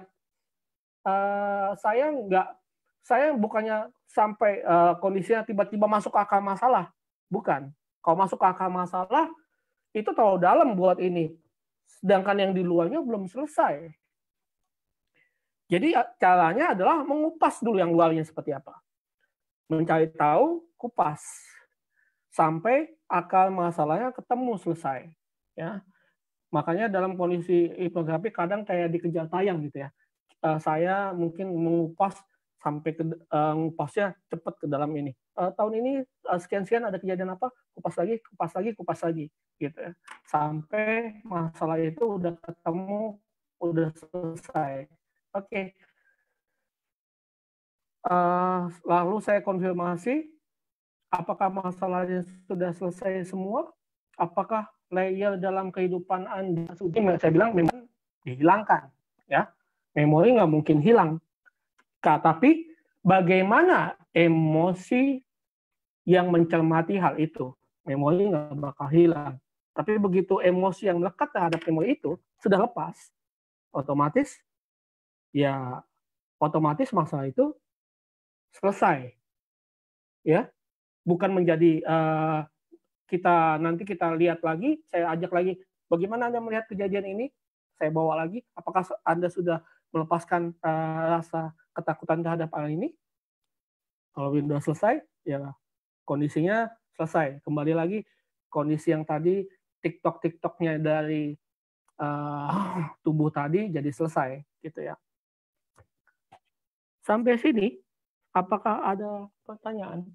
H: saya bukannya sampai kondisinya tiba-tiba masuk ke akar masalah, bukan. Kalau masuk ke akar masalah itu terlalu dalam buat ini, sedangkan yang di luarnya belum selesai. Jadi caranya adalah mengupas dulu yang luarnya seperti apa, mencari tahu, kupas sampai akar masalahnya ketemu selesai. Ya, makanya dalam kondisi hipnoterapi kadang kayak dikejar tayang gitu ya. Saya mungkin mengupas sampai ngupasnya cepat ke dalam ini. Tahun ini sekian-sekian ada kejadian apa? Kupas lagi, gitu ya. Sampai masalah itu udah ketemu, udah selesai. Oke. Lalu saya konfirmasi, apakah masalahnya sudah selesai semua? Apakah layer dalam kehidupan Anda sudah? Saya bilang memang dihilangkan, ya. Memori nggak mungkin hilang. Tapi bagaimana emosi yang mencermati hal itu? Memori nggak bakal hilang. Tapi begitu emosi yang melekat terhadap memori itu sudah lepas, otomatis masalah itu selesai. Ya, bukan menjadi nanti kita lihat lagi, saya ajak lagi, bagaimana Anda melihat kejadian ini? Saya bawa lagi, apakah Anda sudah melepaskan rasa ketakutan terhadap hal ini? Kalau sudah selesai, ya kondisinya selesai. Kembali lagi kondisi yang tadi TikTok-TikToknya dari tubuh tadi jadi selesai, gitu ya. Sampai sini, apakah ada pertanyaan?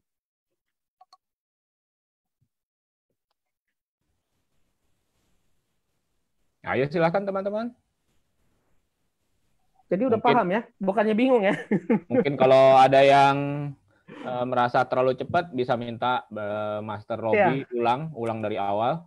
A: Ayo silakan teman-teman.
H: Jadi udah paham ya, bukannya bingung ya.
A: Mungkin kalau ada yang merasa terlalu cepat bisa minta Master Robi ulang dari awal.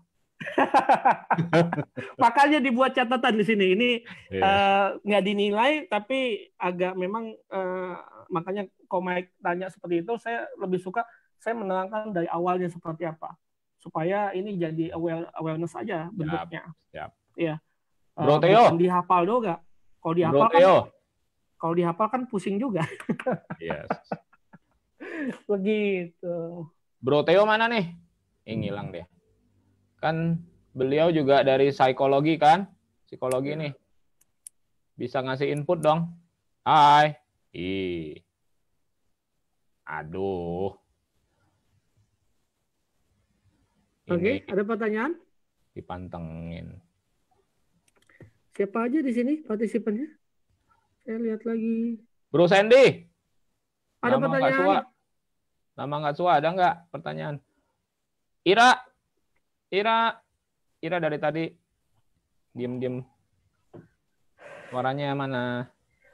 H: Makanya dibuat catatan di sini. Ini nggak dinilai, tapi agak memang makanya kalau Mike tanya seperti itu, saya lebih suka saya menerangkan dari awalnya seperti apa, supaya ini jadi awareness aja bentuknya.
A: Siap.
H: Iya.
A: Bro Theo.
H: Bukan dihafal doang. Kalau dihafal kan pusing juga.
A: Yes.
H: Begitu.
A: Bro Theo mana nih? Ngilang dia. Kan beliau juga dari psikologi kan? Psikologi nih. Bisa ngasih input dong. Hai. Aduh.
H: Oke, ada pertanyaan?
A: Dipantengin.
H: Siapa aja di sini partisipannya? Saya lihat lagi.
A: Bro Sandy.
H: Ada
A: Nama
H: pertanyaan?
A: nggak Sua. Nama nggak Sua, ada nggak pertanyaan? Ira dari tadi. Diem. Suaranya mana?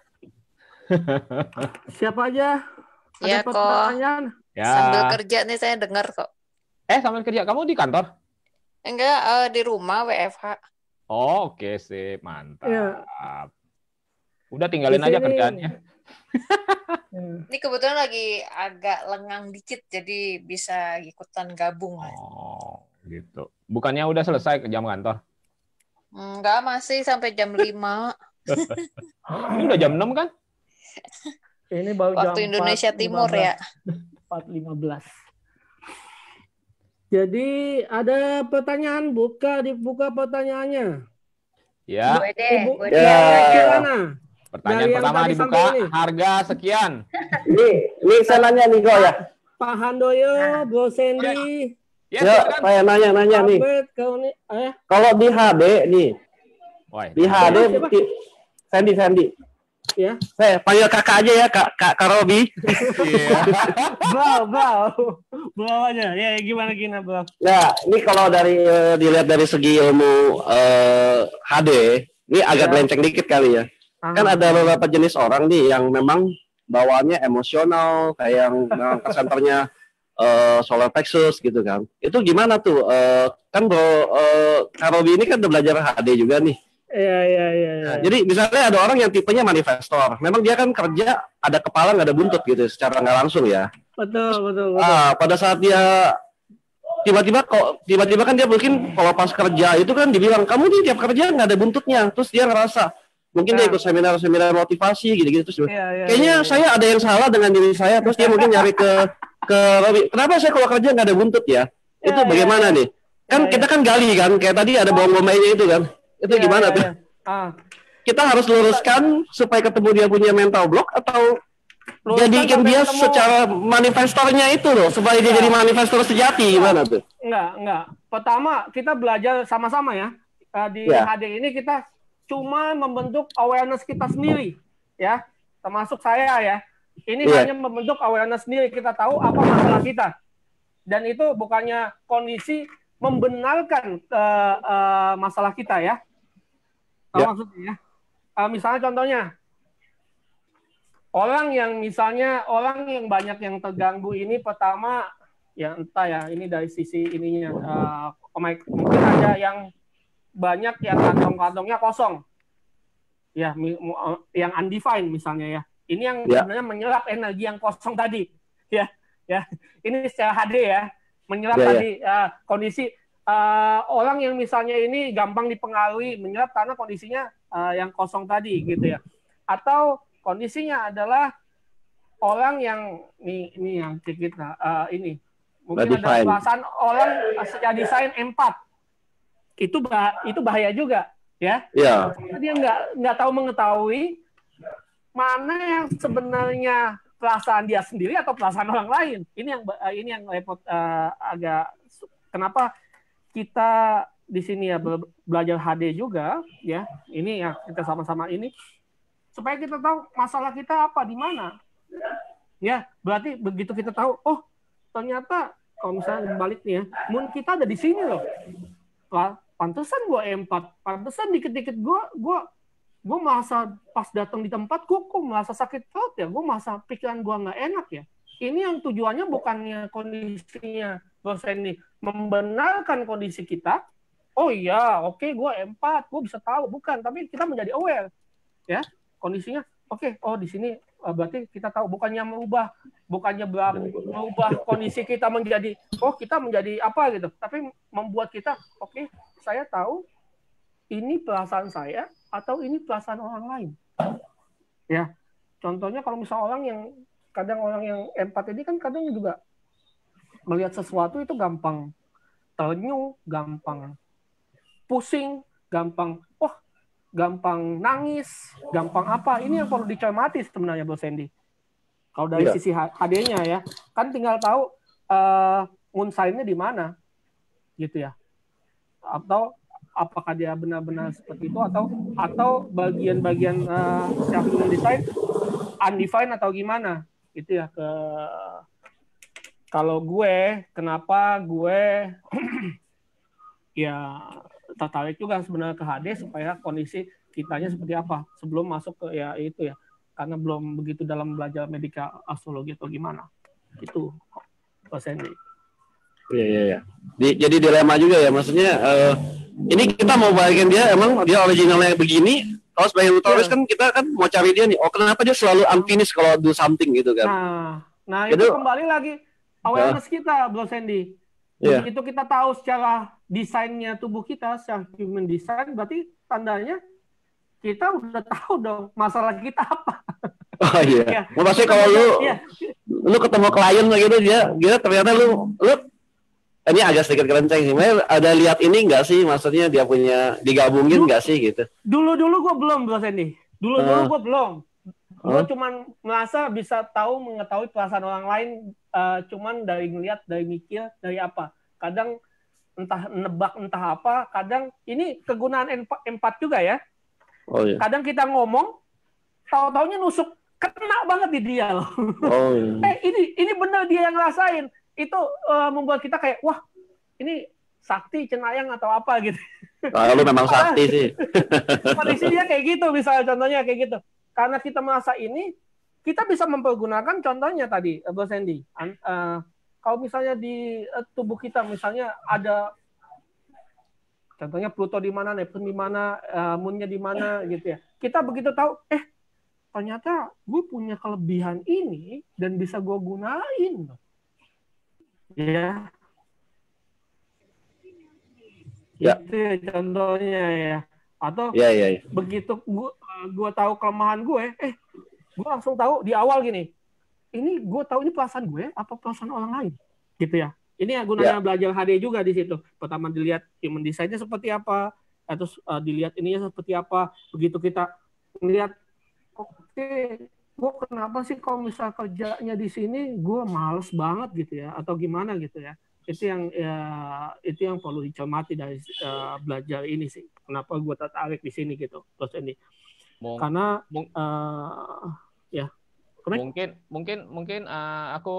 H: Siapa aja?
J: Ya,
H: Ada pertanyaan?
A: Ya.
J: Sambil kerja nih saya dengar kok.
A: Sambil kerja. Kamu di kantor?
J: Enggak, di rumah WFH.
A: Oh, oke, sip. Mantap.
H: Ya.
A: Udah tinggalin aja kerjaannya.
J: Ini kebetulan lagi agak lengang dikit, jadi bisa ikutan gabung.
A: Oh, gitu. Bukannya udah selesai ke jam kantor?
J: Enggak, masih sampai jam 5.
A: Ini udah jam 6 kan?
H: Ini baru
J: Waktu
H: jam
J: Indonesia
H: 4,
J: Timur
H: 15.
J: ya.
H: 4.15. Jadi ada pertanyaan, dibuka pertanyaannya.
A: Ya.
H: Ibu,
D: Ya.
H: gimana?
A: Pertanyaan
H: Dari yang
A: pertama
H: tadi
A: dibuka,
H: sampai ini.
A: harga sekian.
D: Ini saya nanya nih Go ya.
H: Pak Handoyo, Bro Sandy,
A: Ya,
D: Ya,
A: silakan.
D: saya nanya nih.
H: Albert, kau nih,
D: Kalau di HD nih,
A: Woi,
D: di HD
H: siapa?
D: Sandy.
H: ya.
D: Saya panggil kakak aja ya, Kak Robi.
A: Iya.
H: Bro aja. Ya, gimana Bro?
D: Ya, ini kalau dilihat dari segi ilmu HD, ini agak melenceng dikit kali ya. Kan ada beberapa jenis orang nih yang memang bawaannya emosional, kayak yang memang presenternya solar plexus gitu kan. Itu gimana tuh? Kan Kak Robi ini kan udah belajar HD juga nih.
H: Iya.
D: Nah, jadi misalnya ada orang yang tipenya manifestor. Memang dia kan kerja ada kepala nggak ada buntut gitu secara nggak langsung ya.
H: Betul.
D: Pada saat dia tiba-tiba kan dia mungkin kalau pas kerja itu kan dibilang kamu nih tiap kerja nggak ada buntutnya. Terus dia ngerasa mungkin dia ikut seminar motivasi gitu-gitu terus kayaknya saya ada yang salah dengan diri saya. Terus dia mungkin nyari ke Robi. Kenapa saya kalau kerja nggak ada buntut ya? Itu bagaimana nih? Kan kita kan gali kan kayak tadi ada bawang bombaynya itu kan. Itu gimana tuh? Kita harus luruskan supaya ketemu dia punya mental block atau jadikan dia secara manifestornya itu loh supaya dia jadi manifestor sejati gimana tuh?
H: Enggak. Pertama kita belajar sama-sama ya. Di HD ini kita cuma membentuk awareness kita sendiri ya. Termasuk saya ya. Ini hanya membentuk awareness sendiri, kita tahu apa masalah kita. Dan itu bukannya kondisi membenarkan masalah kita ya. Maksudnya ya. Misalnya contohnya orang yang banyak yang terganggu ini pertama ya entah ya ini dari sisi ininya mungkin ada yang banyak yang kantong-kantongnya kosong ya yang undefined misalnya ya ini yang sebenarnya menyerap energi yang kosong tadi ya ini secara HD ya menyerap tadi kondisi orang yang misalnya ini gampang dipengaruhi menyerap karena kondisinya yang kosong tadi gitu ya atau kondisinya adalah orang yang ini yang kita ini mungkin ada perasaan orang secara desain empat itu bahaya juga ya dia nggak tahu mengetahui mana yang sebenarnya perasaan dia sendiri atau perasaan orang lain ini yang repot agak kenapa kita di sini ya belajar HD juga ya ini ya kita sama-sama ini supaya kita tahu masalah kita apa di mana ya berarti begitu kita tahu oh ternyata kalau misalnya balik nih ya moon kita ada di sini loh pantesan gue empat pantesan dikit-dikit gue merasa pas datang di tempat gue kok merasa sakit perut ya gue merasa pikiran gue nggak enak ya ini yang tujuannya bukannya kondisinya dosen ini membenarkan kondisi kita oh iya oke gue empat gue bisa tahu bukan tapi kita menjadi aware ya kondisinya oke oh di sini berarti kita tahu bukannya merubah kondisi kita menjadi oh kita menjadi apa gitu tapi membuat kita oke saya tahu ini perasaan saya atau ini perasaan orang lain ya contohnya kalau misalnya orang yang kadang orang yang empat ini kan kadang juga melihat sesuatu itu gampang terenyuh, gampang pusing, gampang gampang nangis, gampang apa. Ini yang perlu dicermati sebenarnya Bro Sandy. Kalau dari sisi HD-nya ya, kan tinggal tahu moon sign-nya di mana, gitu ya. Atau apakah dia benar-benar seperti itu atau bagian-bagian secara human design undefined atau gimana, gitu ya. Kalau gue, kenapa gue ya tertarik juga sebenarnya ke HD supaya kondisi kitanya seperti apa sebelum masuk ke ya itu ya, karena belum begitu dalam belajar medika astrologi atau gimana itu Pak Sandy.
D: Iya. Jadi dilema juga ya, maksudnya ini kita mau balikin dia, emang dia originalnya begini. Kalau sebagai notaris kan kita kan mau cari dia nih, kenapa dia selalu unfinished kalau do something gitu kan.
H: Nah itu kembali lagi awareness kita Bro Sandy. Begitu kita tahu secara desainnya tubuh kita, secara human design, berarti tandanya kita udah tahu dong masalah kita apa.
D: Oh iya. Maksudnya kalau lu ketemu klien gitu dia ternyata lu ini agak sedikit kerenceng sih. Ada lihat ini nggak sih? Maksudnya dia punya digabungin nggak sih gitu?
H: Dulu gue belum Bro Sandy. Dulu gue belum. Gue cuman merasa bisa mengetahui perasaan orang lain cuman dari ngeliat, dari mikir, dari apa. Kadang entah nebak, entah apa. Kadang ini kegunaan empat juga ya.
D: Oh, iya.
H: Kadang kita ngomong, tahu-taunya nusuk, kena banget di dia loh.
D: Oh, iya.
H: Ini bener dia yang ngerasain. Itu membuat kita kayak, wah ini sakti, cenayang atau apa gitu.
D: Lu memang sakti sih.
H: Kondisi dia kayak gitu, misalnya contohnya kayak gitu. Karena kita merasa ini, kita bisa mempergunakan contohnya tadi, Bro Sandy. Kalau misalnya di tubuh kita, misalnya ada, contohnya Pluto di mana, Neptune di mana, Moon-nya di mana, gitu ya. Kita begitu tahu, ternyata gue punya kelebihan ini dan bisa gue gunain. Ya. Itu ya contohnya ya. Atau begitu gue tahu kelemahan gue, gue langsung tahu di awal gini, ini gue tahu ini perasaan gue apa perasaan orang lain, gitu ya. Ini ya gunanya belajar HD juga di situ. Pertama dilihat human design-nya seperti apa, terus dilihat ininya seperti apa. Begitu kita melihat, oke, gue kenapa sih kalau misal kerjanya di sini gue males banget gitu ya, atau gimana gitu ya. Itu yang perlu dicermati dari belajar ini sih. Kenapa gue tertarik di sini gitu, terus ini. Karena
A: mungkin aku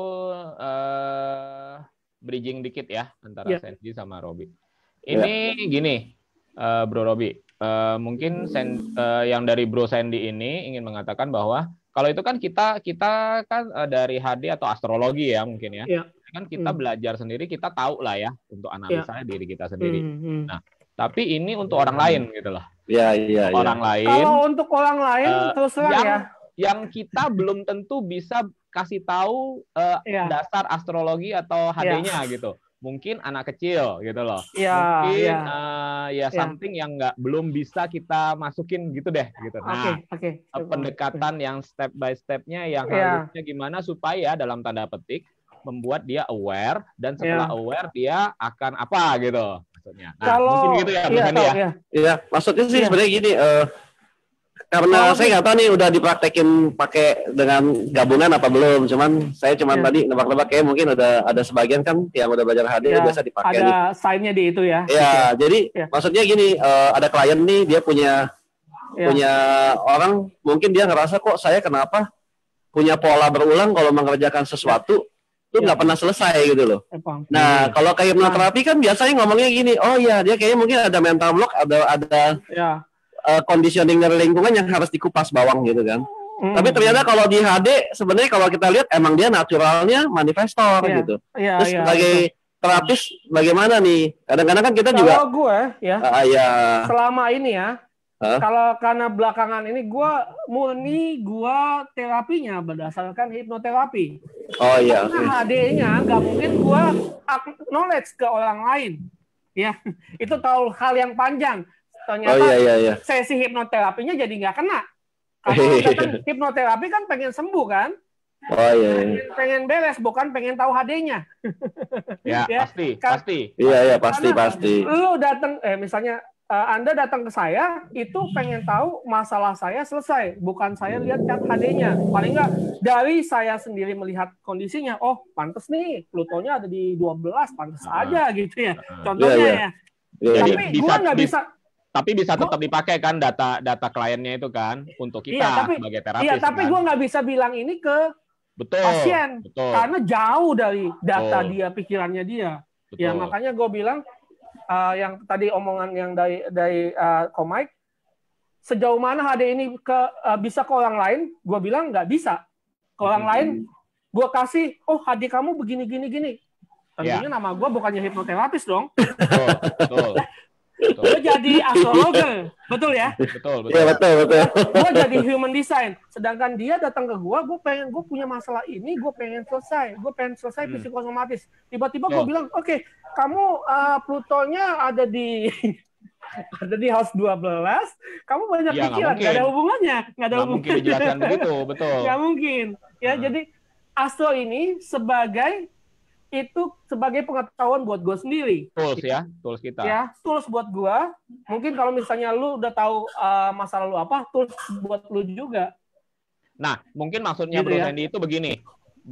A: bridging dikit ya antara Sandy sama Robi. Ini gini, Bro Robi, mungkin yang dari Bro Sandy ini ingin mengatakan bahwa kalau itu kan kita kan dari HD atau astrologi ya mungkin ya. Kan kita belajar sendiri, kita tahu lah ya untuk analisa diri kita sendiri. Nah, tapi ini untuk orang lain gitu loh.
D: Iya.
A: Orang lain.
H: Kalau untuk orang lain terus terang ya.
A: Yang kita belum tentu bisa kasih tahu dasar astrologi atau HD-nya gitu. Mungkin anak kecil gitu loh. Mungkin something yang belum bisa kita masukin gitu deh gitu. Nah, pendekatan yang step by step-nya yang harusnya gimana supaya dalam tanda petik membuat dia aware, dan setelah aware dia akan apa gitu maksudnya. Nah, mungkin gitu ya,
D: Iya, maksudnya sih sebenarnya gini, karena saya nggak tahu nih udah dipraktekin pakai dengan gabungan apa belum, cuman saya tadi nebak-nebak kayak mungkin udah ada sebagian kan yang udah belajar HD biasa dipakai.
H: Ada sign-nya di itu ya.
D: Iya, jadi maksudnya gini, ada klien nih dia punya orang, mungkin dia ngerasa kok saya kenapa punya pola berulang kalau mengerjakan sesuatu itu nggak pernah selesai gitu loh. Nah, kalau kayak hipnoterapi kan biasanya ngomongnya gini, oh iya dia kayaknya mungkin ada mental block, ada conditioning dari lingkungan yang harus dikupas bawang gitu kan. Tapi ternyata kalau di HD sebenarnya kalau kita lihat emang dia naturalnya manifestor gitu. Terus sebagai terapis bagaimana nih? Kadang-kadang kan kita juga.
H: Kalau gue selama ini ya. Kalau karena belakangan ini gue terapinya berdasarkan hipnoterapi.
D: Oh iya.
H: Karena HD-nya nggak mungkin gue knowledge ke orang lain. Ya, itu tahu hal yang panjang. Ternyata sesi hipnoterapinya jadi nggak kena. Karena hipnoterapi kan pengen sembuh kan.
D: Oh iya.
H: Pengen beres, bukan pengen tahu HD-nya.
A: Ya, pasti.
D: Iya, pasti.
H: Lu datang, misalnya Anda datang ke saya, itu pengen tahu masalah saya selesai, bukan saya lihat cat HD-nya. Paling nggak dari saya sendiri melihat kondisinya, oh pantes nih Plutonya ada di 12, pantes aja gitu ya. Contohnya ya. Tapi gua nggak bisa.
A: Tapi bisa tetap dipakai kan data kliennya itu kan untuk kita sebagai terapis.
H: Iya, tapi gue nggak bisa bilang ini ke pasien karena jauh dari data dia, pikirannya dia. Betul. Ya makanya gue bilang yang tadi omongan yang dari Komike, sejauh mana HD ini bisa ke orang lain, gue bilang nggak bisa. Ke orang lain, gue kasih, oh HD kamu begini. Tentunya nama gue bukannya hipnoterapis dong.
A: Betul.
H: Gue jadi astrologer, betul ya?
A: Betul.
D: Iya, betul.
H: Gue jadi human design, sedangkan dia datang ke gue punya masalah ini, gue pengen selesai psikosomatis. Tiba-tiba gue bilang, oke, kamu Plutonya ada di house 12, kamu banyak pikiran, nggak ada hubungannya,
A: nggak mungkin dijelaskan begitu, betul.
H: Nggak mungkin, ya. Jadi astro ini sebagai pengetahuan buat gue sendiri.
A: Tools kita.
H: Ya, tools buat gue. Mungkin kalau misalnya lu udah tahu masalah lu apa, tools buat lu juga.
A: Nah, mungkin maksudnya Bro Sandy itu begini.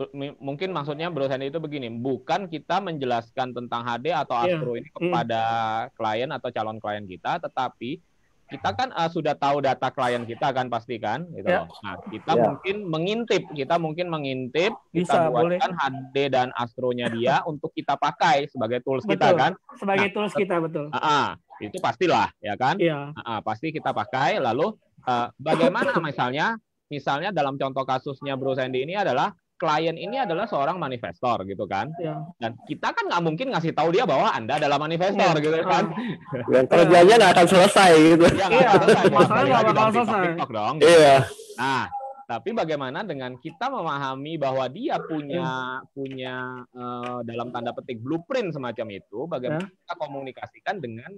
A: Bukan kita menjelaskan tentang HD atau astro ini kepada klien atau calon klien kita, tetapi kita kan sudah tahu data klien kita kan pasti kan gitu loh. Nah, kita mungkin mengintip, kita buatkan HD dan astronya dia untuk kita pakai sebagai tools kita kan.
H: Sebagai tools kita, betul.
A: Itu pastilah ya kan?
H: Iya.
A: Pasti kita pakai. Lalu bagaimana misalnya dalam contoh kasusnya Bro Sandy ini adalah klien ini adalah seorang manifestor gitu kan, dan kita kan nggak mungkin ngasih tahu dia bahwa Anda adalah manifestor gitu kan,
D: dan kerjanya nggak akan selesai gitu.
H: Masalahnya nggak bakal selesai.
D: Iya.
A: Nah, tapi bagaimana dengan kita memahami bahwa dia punya dalam tanda petik blueprint semacam itu, bagaimana kita komunikasikan dengan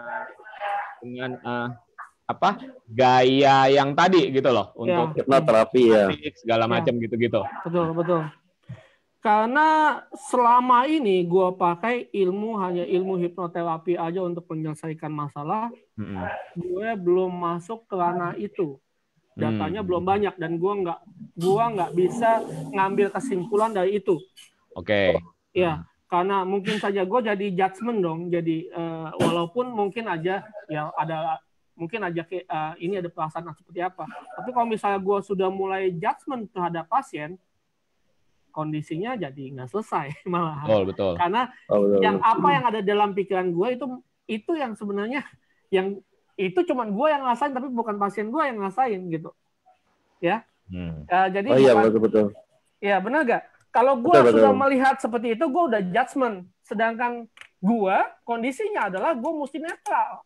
A: gaya yang tadi gitu loh untuk
D: hipnoterapi
A: segala macam gitu-gitu.
H: Betul. Karena selama ini gue pakai hanya ilmu hipnoterapi aja untuk menyelesaikan masalah, gue belum masuk ke ranah itu. Datanya belum banyak dan gue nggak bisa ngambil kesimpulan dari itu.
A: Oke.
H: Ya, karena mungkin saja gue jadi judgement dong. Jadi walaupun mungkin aja ya ini ada perasaan seperti apa. Tapi kalau misalnya gue sudah mulai judgement terhadap pasien, kondisinya jadi nggak selesai malah.
A: Betul.
H: Karena yang ada dalam pikiran gue itu yang sebenarnya yang itu cuman gue yang ngerasain, tapi bukan pasien gue yang ngerasain gitu. Ya. Jadi
D: betul.
H: Ya benar gak? Kalau gue sudah melihat seperti itu, gue udah judgement. Sedangkan gue kondisinya adalah gue mesti netral.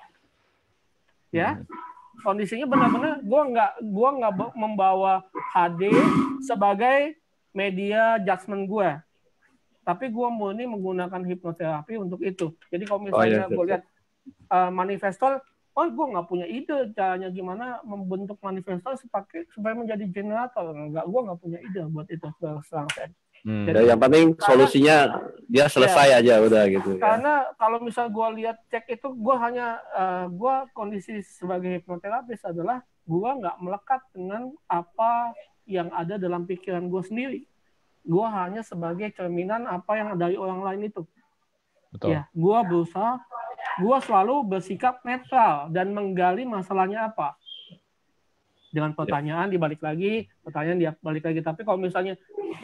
H: Ya, kondisinya benar-benar gue nggak membawa HD sebagai media judgement gue, tapi gue murni menggunakan hipnoterapi untuk itu. Jadi kalau misalnya gue lihat manifestor, gue nggak punya ide caranya gimana membentuk manifestor supaya menjadi generator. Gue nggak punya ide buat itu sekarang.
D: Jadi yang penting solusinya dia selesai aja udah gitu.
H: Karena kalau misal gue lihat cek itu, gue kondisi sebagai hipnoterapis adalah gue nggak melekat dengan apa yang ada dalam pikiran gue sendiri. Gue hanya sebagai cerminan apa yang dari orang lain itu.
A: Betul.
H: Ya, gue selalu bersikap netral dan menggali masalahnya apa. Dengan pertanyaan dibalik lagi, Tapi kalau misalnya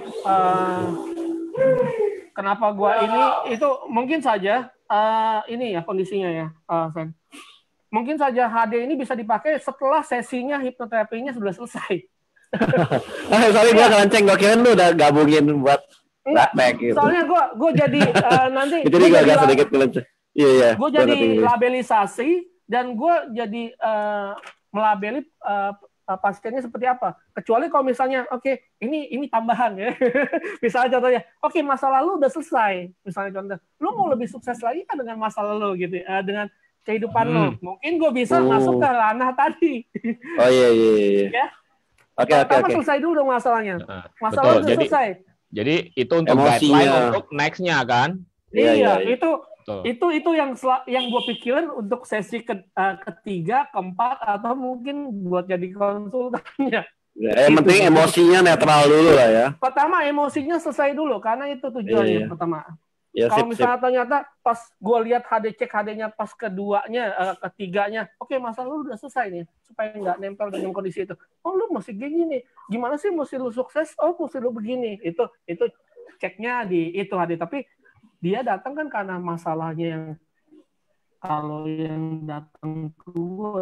H: kenapa gua itu mungkin saja ini ya kondisinya ya, Sen. Mungkin saja HD ini bisa dipakai setelah sesinya hipnoterapinya sudah selesai.
D: Sorry gua kelenceng, gua kira lu udah gabungin buat praktek gitu.
H: Soalnya gua jadi nanti
D: jadi gua agak sedikit kelenceng. Iya.
H: Gua jadi labelisasi dan gua jadi melabeli pasiennya seperti apa. Kecuali kalau misalnya ini tambahan ya. Misalnya contohnya, masa lalu udah selesai. Misalnya contoh, lu mau lebih sukses lagi kan dengan masa lalu gitu, dengan kehidupan lu. Mungkin gue bisa masuk ke ranah tadi.
D: Iya.
H: Ya. Pertama selesai dulu dong masalahnya. Masalah udah selesai.
A: Jadi itu untuk guideline untuk next-nya kan?
H: Iya, itu yang gue pikirin untuk sesi ketiga, keempat, atau mungkin buat jadi konsultannya.
D: Yang penting emosinya netral dulu lah ya.
H: Pertama emosinya selesai dulu karena itu tujuannya pertama. Ya, kalau misalnya ternyata pas gue lihat HD-nya pas ketiganya, oke, masalah lu udah selesai nih, supaya nggak nempel dengan kondisi itu. Oh, lu masih gini nih, gimana sih mesti lu sukses? Oh, mesti lu begini. Itu ceknya di itu HD. Tapi dia datang kan karena masalahnya yang kalau yang datang ke gue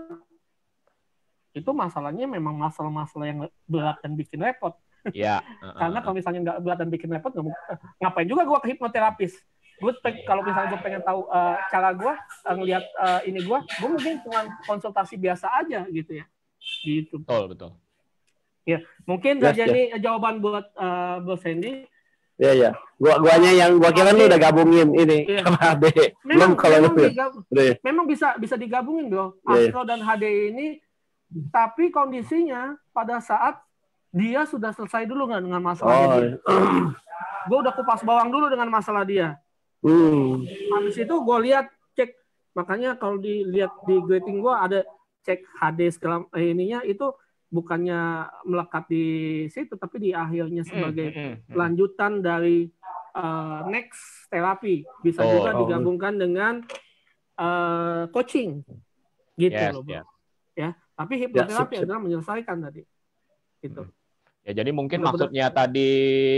H: itu masalahnya memang masalah-masalah yang berat dan bikin repot.
A: Iya.
H: Karena kalau misalnya nggak berat dan bikin repot, ngapain juga gue ke hipnoterapis? Gue kalau misalnya gue pengen tahu cara gue ngelihat ini gue mungkin cuma konsultasi biasa aja gitu ya. Gitu.
A: Betul.
H: Ya, mungkin jadi jawaban buat Bos Hendy.
D: Iya. Guanya yang gua kira lu udah gabungin ini sama HD.
H: Memang bisa digabungin dong. Astro dan HD ini, tapi kondisinya pada saat dia sudah selesai dulu nggak dengan masalahnya dia. Gue udah kupas bawang dulu dengan masalah dia. Habis itu gue lihat cek, makanya kalau dilihat di grading gue ada cek HD segala ininya itu bukannya melekat di situ, tapi di akhirnya sebagai lanjutan dari next terapi. Bisa juga digabungkan dengan coaching, gitu loh, bro. Ya, tapi hipnoterapi adalah menyelesaikan tadi. Gitu.
A: Ya, jadi mungkin maksudnya tadi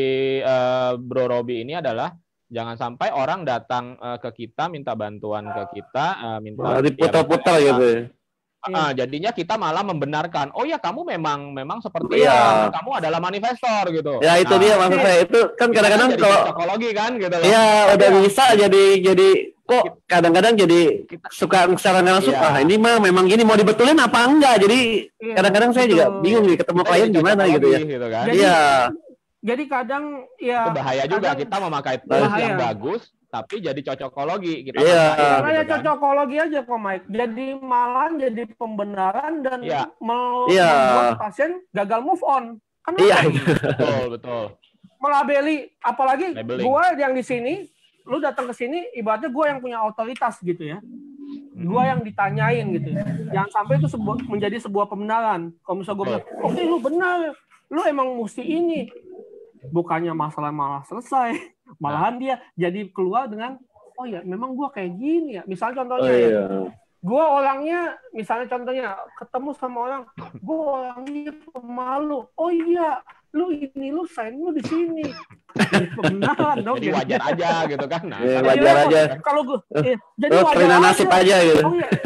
A: Bro Robi ini adalah jangan sampai orang datang ke kita minta bantuan ke kita, minta
D: diputar-putar gitu ya.
A: Jadinya kita malah membenarkan, oh ya kamu memang seperti kamu adalah manifestor gitu.
D: Ya itu dia maksud saya, itu kan kadang-kadang kalau
A: psikologi kan gitu.
D: Iya, udah bisa jadi kok kadang-kadang jadi suka secara nggak langsung, ini mah memang gini, mau dibetulin apa enggak. Jadi kadang-kadang saya juga bingung nih ketemu klien gimana gitu ya. Iya.
H: Jadi kadang ya
A: itu bahaya juga kita memakai tools yang bagus tapi jadi cocokologi kita.
H: Kayak cocokologi aja kok, Mike. Jadi malah jadi pembenaran dan membuat pasien gagal move on. Kan
A: betul.
H: Melabeli, apalagi gue yang di sini, lu datang ke sini ibaratnya gue yang punya otoritas gitu ya. Gue yang ditanyain gitu. Jangan sampai itu menjadi sebuah pembenaran. Kalau misalnya gue bilang, oke, lu benar, lu emang mesti ini. Bukannya masalah malah selesai, malahan dia jadi keluar dengan, oh ya memang gue kayak gini ya. Misalnya contohnya gue orangnya, misalnya contohnya ketemu sama orang, gue orangnya pemalu. Oh iya, lu sign lu di sini. Pembenaran dong.
A: Jadi wajar aja gitu kan. Nah,
D: wajar aja.
H: Kalau gue, jadi wajar
D: nasib aja gitu.
H: Oh iya.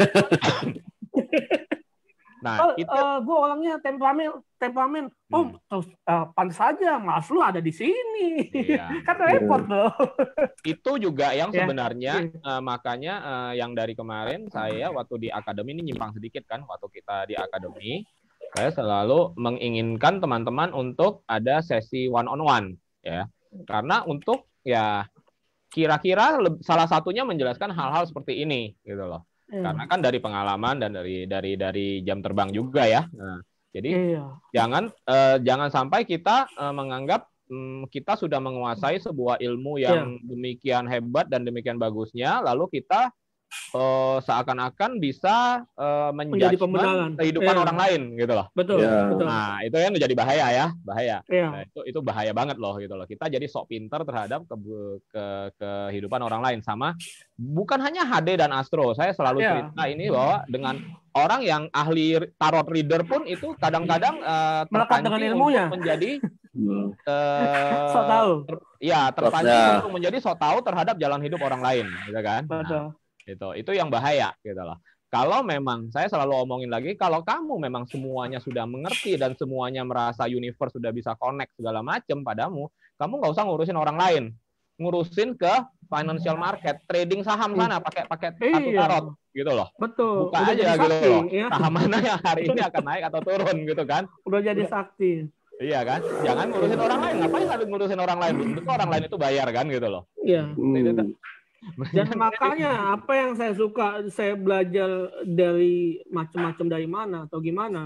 A: Nah,
H: gue orangnya temperamen. Terus pantas saja, mas lu ada di sini. Kan repot loh.
A: Itu juga yang sebenarnya makanya yang dari kemarin saya waktu di akademi ini nyimpang sedikit kan, waktu kita di akademi saya selalu menginginkan teman-teman untuk ada sesi one on one ya. Karena untuk ya kira-kira salah satunya menjelaskan hal-hal seperti ini gitu loh. Karena kan dari pengalaman dan dari jam terbang juga ya. Nah, jadi jangan sampai kita menganggap kita sudah menguasai sebuah ilmu yang demikian hebat dan demikian bagusnya, lalu kita seakan-akan bisa menjadi kehidupan orang lain gitu loh.
H: Betul.
A: Nah, itu kan menjadi bahaya. Nah, itu bahaya banget loh gitu loh. Kita jadi sok pinter terhadap kehidupan orang lain. Sama bukan hanya HD dan Astro. Saya selalu cerita ini bahwa dengan orang yang ahli tarot reader pun itu kadang-kadang
H: melekat dengan ilmunya
A: menjadi
H: sok tahu.
A: Terpancing untuk menjadi sok tahu terhadap jalan hidup orang lain, gitu kan?
H: Betul.
A: Nah, itu yang bahaya gitu loh. Kalau memang saya selalu omongin lagi, kalau kamu memang semuanya sudah mengerti dan semuanya merasa universe sudah bisa connect segala macam padamu, kamu nggak usah ngurusin orang lain, ngurusin ke financial market, trading saham sana pakai kartu tarot gitu loh.
H: Betul.
A: Buka aja gitu loh. Saham mana yang hari ini akan naik atau turun gitu kan?
H: Udah jadi sakti.
A: Iya kan? Jangan ngurusin orang lain. Ngapain harus ngurusin orang lain? Itu orang lain itu bayar kan gitu loh.
H: Iya. Dan makanya apa yang saya suka, saya belajar dari macam-macam dari mana atau gimana,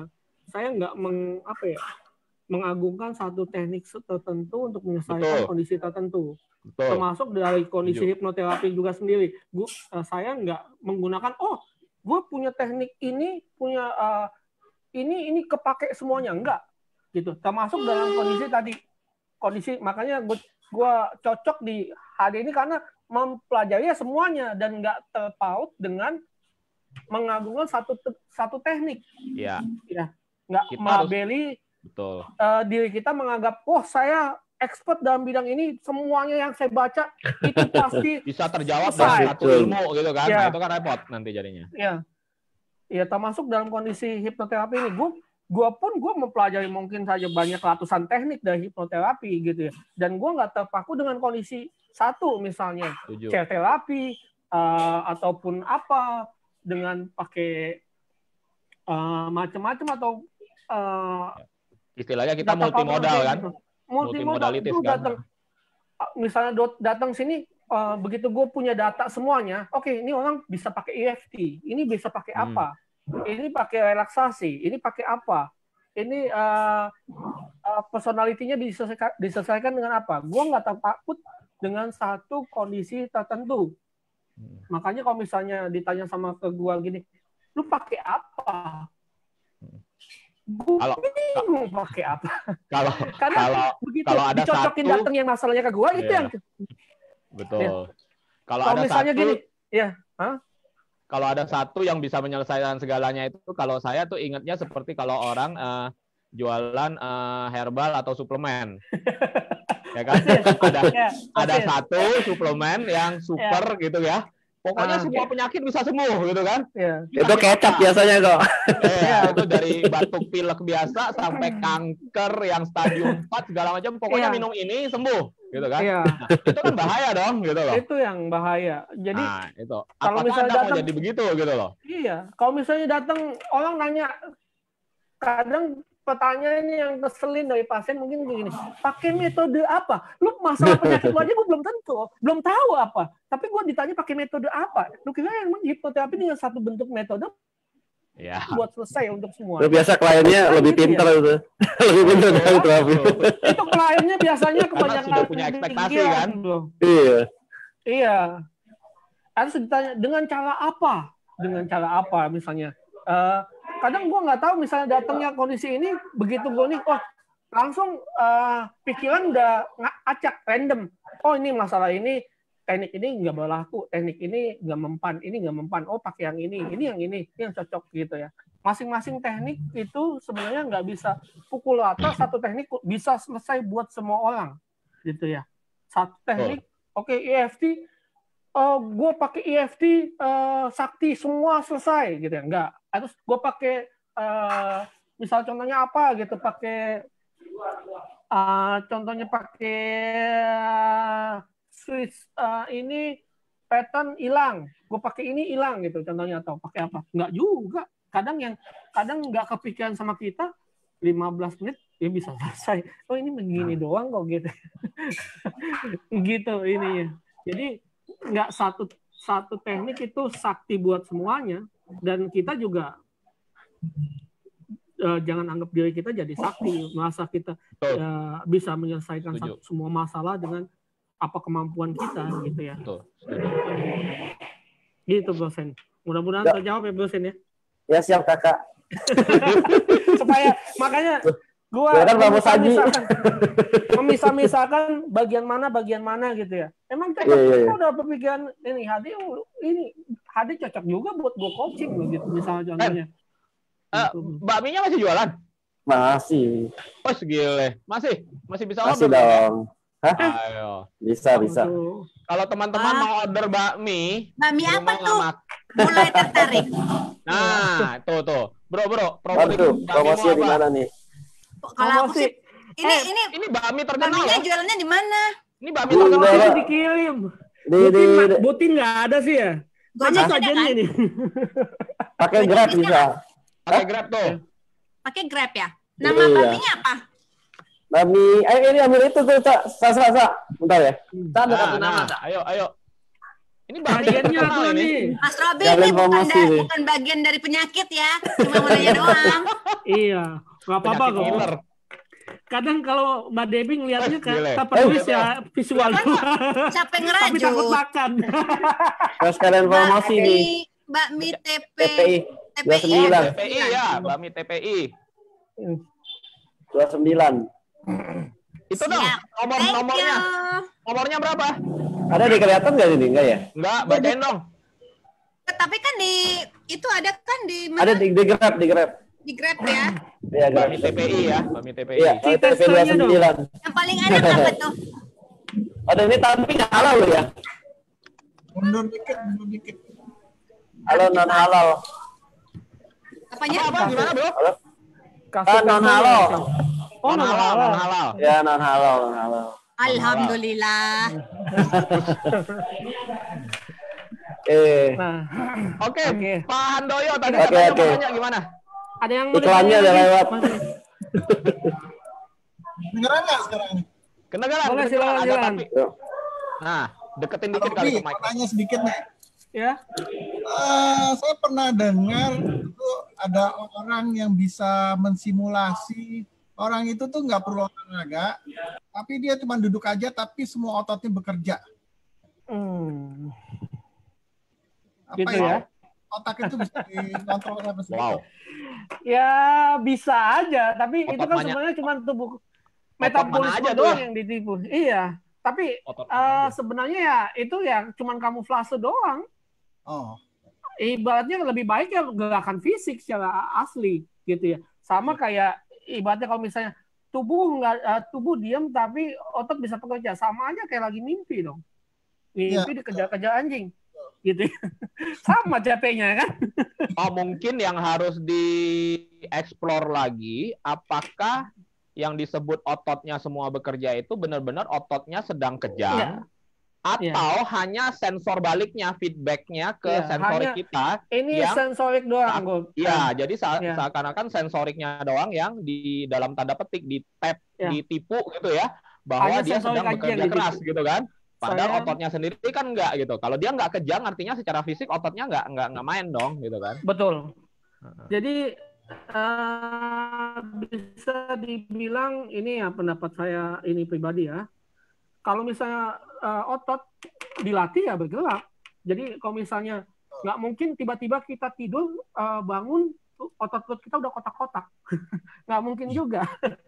H: saya nggak mengagungkan satu teknik tertentu untuk menyelesaikan kondisi tertentu. Betul. Termasuk dari kondisi hipnoterapi juga sendiri. Saya nggak menggunakan, gue punya teknik ini, punya ini kepake semuanya, enggak gitu. Termasuk dalam kondisi makanya gue cocok di HD ini karena mempelajari semuanya dan nggak terpaut dengan mengagungkan satu teknik. Iya. Ya, nggak mabeli diri kita menganggap, saya expert dalam bidang ini, semuanya yang saya baca itu pasti
A: bisa terjawab dari satu ilmu gitu kan. Ya. Nah, itu kan repot nanti jadinya.
H: Iya. Ya, termasuk dalam kondisi hipnoterapi ini, gue mempelajari mungkin saja banyak ratusan teknik dari hipnoterapi gitu ya. Dan gue nggak terpaku dengan kondisi satu misalnya, chair terapi ataupun apa dengan pakai macam-macam atau
A: istilahnya kita multimodal kan.
H: Multimodalitis kan. Misalnya datang sini, begitu gue punya data semuanya, oke, ini orang bisa pakai EFT, ini bisa pakai apa, ini pakai relaksasi, ini pakai apa, ini personality-nya diselesaikan dengan apa. Gue nggak takut dengan satu kondisi tertentu. Makanya kalau misalnya ditanya sama ke gue gini, lu pakai apa? Bingung pakai apa? Karena begitu
A: ada
H: dicocokin datang yang masalahnya ke gua itu yang
A: betul. Ya.
H: Kalau ada misalnya satu, gini,
A: kalau ada satu yang bisa menyelesaikan segalanya itu, kalau saya tuh ingatnya seperti kalau orang jualan herbal atau suplemen, ya kan? Ada satu suplemen yang super gitu ya. Pokoknya semua penyakit bisa sembuh gitu kan?
D: Itu kecap biasanya kok.
A: Itu dari batuk pilek biasa sampai kanker yang stadium 4 segala macam. Pokoknya minum ini sembuh gitu kan? Nah, itu kan bahaya dong gitu loh.
H: Itu yang bahaya. Jadi
A: itu. Kalau misalnya datang jadi begitu gitu loh.
H: Iya. Kalau misalnya datang orang nanya, kadang pertanyaan yang keselin dari pasien mungkin begini, pakai metode apa? Lu masalah penyakit lu aja gue belum tahu apa. Tapi gue ditanya pakai metode apa? Lu kira emang hipnoterapi dengan satu bentuk metode buat selesai untuk semua.
D: Lu biasa kliennya lebih pintar itu. Lebih pintar dari terapi.
H: Itu kliennya biasanya kebanyakan
A: sudah punya ekspektasi kan?
H: Iya. Harus ditanya dengan cara apa? Dengan cara apa misalnya? Kadang gue nggak tahu misalnya datangnya kondisi ini, begitu gue nih, langsung pikiran udah acak, random. Ini masalah ini, teknik ini nggak berlaku, teknik ini nggak mempan, pakai yang ini yang cocok gitu ya. Masing-masing teknik itu sebenarnya nggak bisa pukul rata, satu teknik bisa selesai buat semua orang, gitu ya. Satu teknik, EFT, gue pakai EFT sakti semua selesai gitu ya, enggak. Terus gue pakai misal contohnya apa gitu, pakai contohnya pakai switch ini pattern hilang, gue pakai ini hilang gitu contohnya, atau pakai apa? Enggak juga. Kadang nggak kepikiran sama kita 15 menit ya bisa selesai. Ini begini doang kok gitu. Gitu ininya. Jadi nggak satu teknik itu sakti buat semuanya, dan kita juga jangan anggap diri kita jadi sakti, merasa kita bisa menyelesaikan semua masalah dengan apa kemampuan kita gitu ya. Gitu Bosen. Mudah-mudahan terjawab ya Bosen ya.
D: Ya siap kakak.
H: Supaya makanya gue memisah-misahkan bagian mana gitu ya. Emang cocok udah berpikiran ini HD cocok juga buat gue coaching gitu misalnya contohnya.
A: Bakminya masih jualan?
D: Masih.
A: Gile. Masih bisa order?
D: Masih dong. Hah?
A: Ayo.
D: Bisa.
A: Kalau teman-teman mau order bakmi
G: apa tuh? Mulai tertarik.
A: Nah, tuh. Bro,
D: promosinya di mana nih?
G: Kalau aku sih
A: ini bakmi terkenal.
G: Bakminya jualannya di mana?
A: Ini bakmi terkenal
H: dikirim. Butin nggak ada sih ya?
G: Gojek ada kan?
D: Pakai Grab bisa.
A: Pakai Grab tuh.
G: Pakai Grab ya. Nama bakminya apa?
D: Bakmi, ini ambil itu tuh, Sa. Bentar ya.
A: Ada satu nama, Ayo. Ini bagiannya apa
G: ini? Mas Robi ini bukan bagian dari penyakit ya. Cuma mau nanya doang.
H: Iya, nggak apa-apa
A: Penyakit
H: kok.
A: killer.
H: Kadang kalau Mbak Debbie ngelihatnya
A: Gile.
H: tak penulis ya visual
G: Kan
H: doang.
G: capek
H: Tapi takut
G: ngerajut.
H: makan.
D: Terus kalian promosi nih.
G: Bakmi
D: TPI
G: TPI.
D: 29.
A: TPI ya, Bami TPI.
D: 29.
A: Itu dong, nomornya. Nomornya berapa?
D: Ada di kelihatan nggak ini? Enggak ya?
A: Enggak, bacain dong.
G: Tapi kan itu ada kan di
D: Ada di Grab, di Grab.
G: Di Grab ya.
D: Iya, Grab.
A: Bami TPI ya, Bami TPI.
D: Iya, TPI 29.
G: Yang paling enak apa tuh?
D: Ada ini tapi nggak halal loh ya.
K: Mundur dikit.
D: Halo non halal.
G: Apanya?
A: Apa gimana, Bro?
D: Halo. Non halal.
H: Oh, non halal.
D: Ya, non halal.
G: Alhamdulillah.
H: Nah,
A: Oke, Pak Handoyo tadi
D: Oke.
A: mau tanya gimana?
H: Ada yang
D: Iklannya udah lewat.
K: Kedengeran nggak sekarang ini?
A: Kedengeran.
H: Boleh, silakan.
A: Nah, deketin dikit
K: Robi,
A: kali ke mic.
K: mau tanya sedikit nih.
H: Ya.
K: Saya pernah dengar itu ada orang yang bisa mensimulasi orang itu tuh nggak perlu olahraga, tapi dia cuma duduk aja, tapi semua ototnya bekerja. Apa
H: Gitu ya?
K: Otak itu bisa dikontrol sampai segitu.
A: Wow.
H: Ya bisa aja, tapi itu kan
A: Otot
H: sebenarnya cuma tubuh
A: mana
H: metabolisme
A: aja tuh
H: doang
A: ya?
H: yang ditipu. Iya, tapi sebenarnya ya itu ya cuma kamuflase doang.
K: Oh.
H: Ibaratnya lebih baik ya gerakan fisik secara asli gitu ya. Sama kayak ibaratnya kalau misalnya tubuh diam tapi otot bisa bekerja, sama aja kayak lagi mimpi dong. Mimpi dikejar-kejar anjing. Gitu ya. Sama capeknya kan.
A: Oh, mungkin yang harus dieksplor lagi apakah yang disebut ototnya semua bekerja itu benar-benar ototnya sedang kejang atau hanya sensor baliknya, feedbacknya ke sensorik kita.
H: Ini
A: yang
H: sensorik doang.
A: Iya, jadi seakan-akan sensoriknya doang yang di dalam tanda petik ditipu gitu ya, bahwa
H: hanya
A: dia sedang bekerja keras gitu kan. Padahal ototnya sendiri kan enggak gitu. Kalau dia enggak kejang artinya secara fisik ototnya enggak main dong gitu kan.
H: Betul. Jadi bisa dibilang ini ya pendapat saya ini pribadi ya. Kalau misalnya otot dilatih ya bergerak. Jadi kalau misalnya nggak mungkin tiba-tiba kita tidur bangun otot kita udah kotak-kotak. Nggak mungkin juga.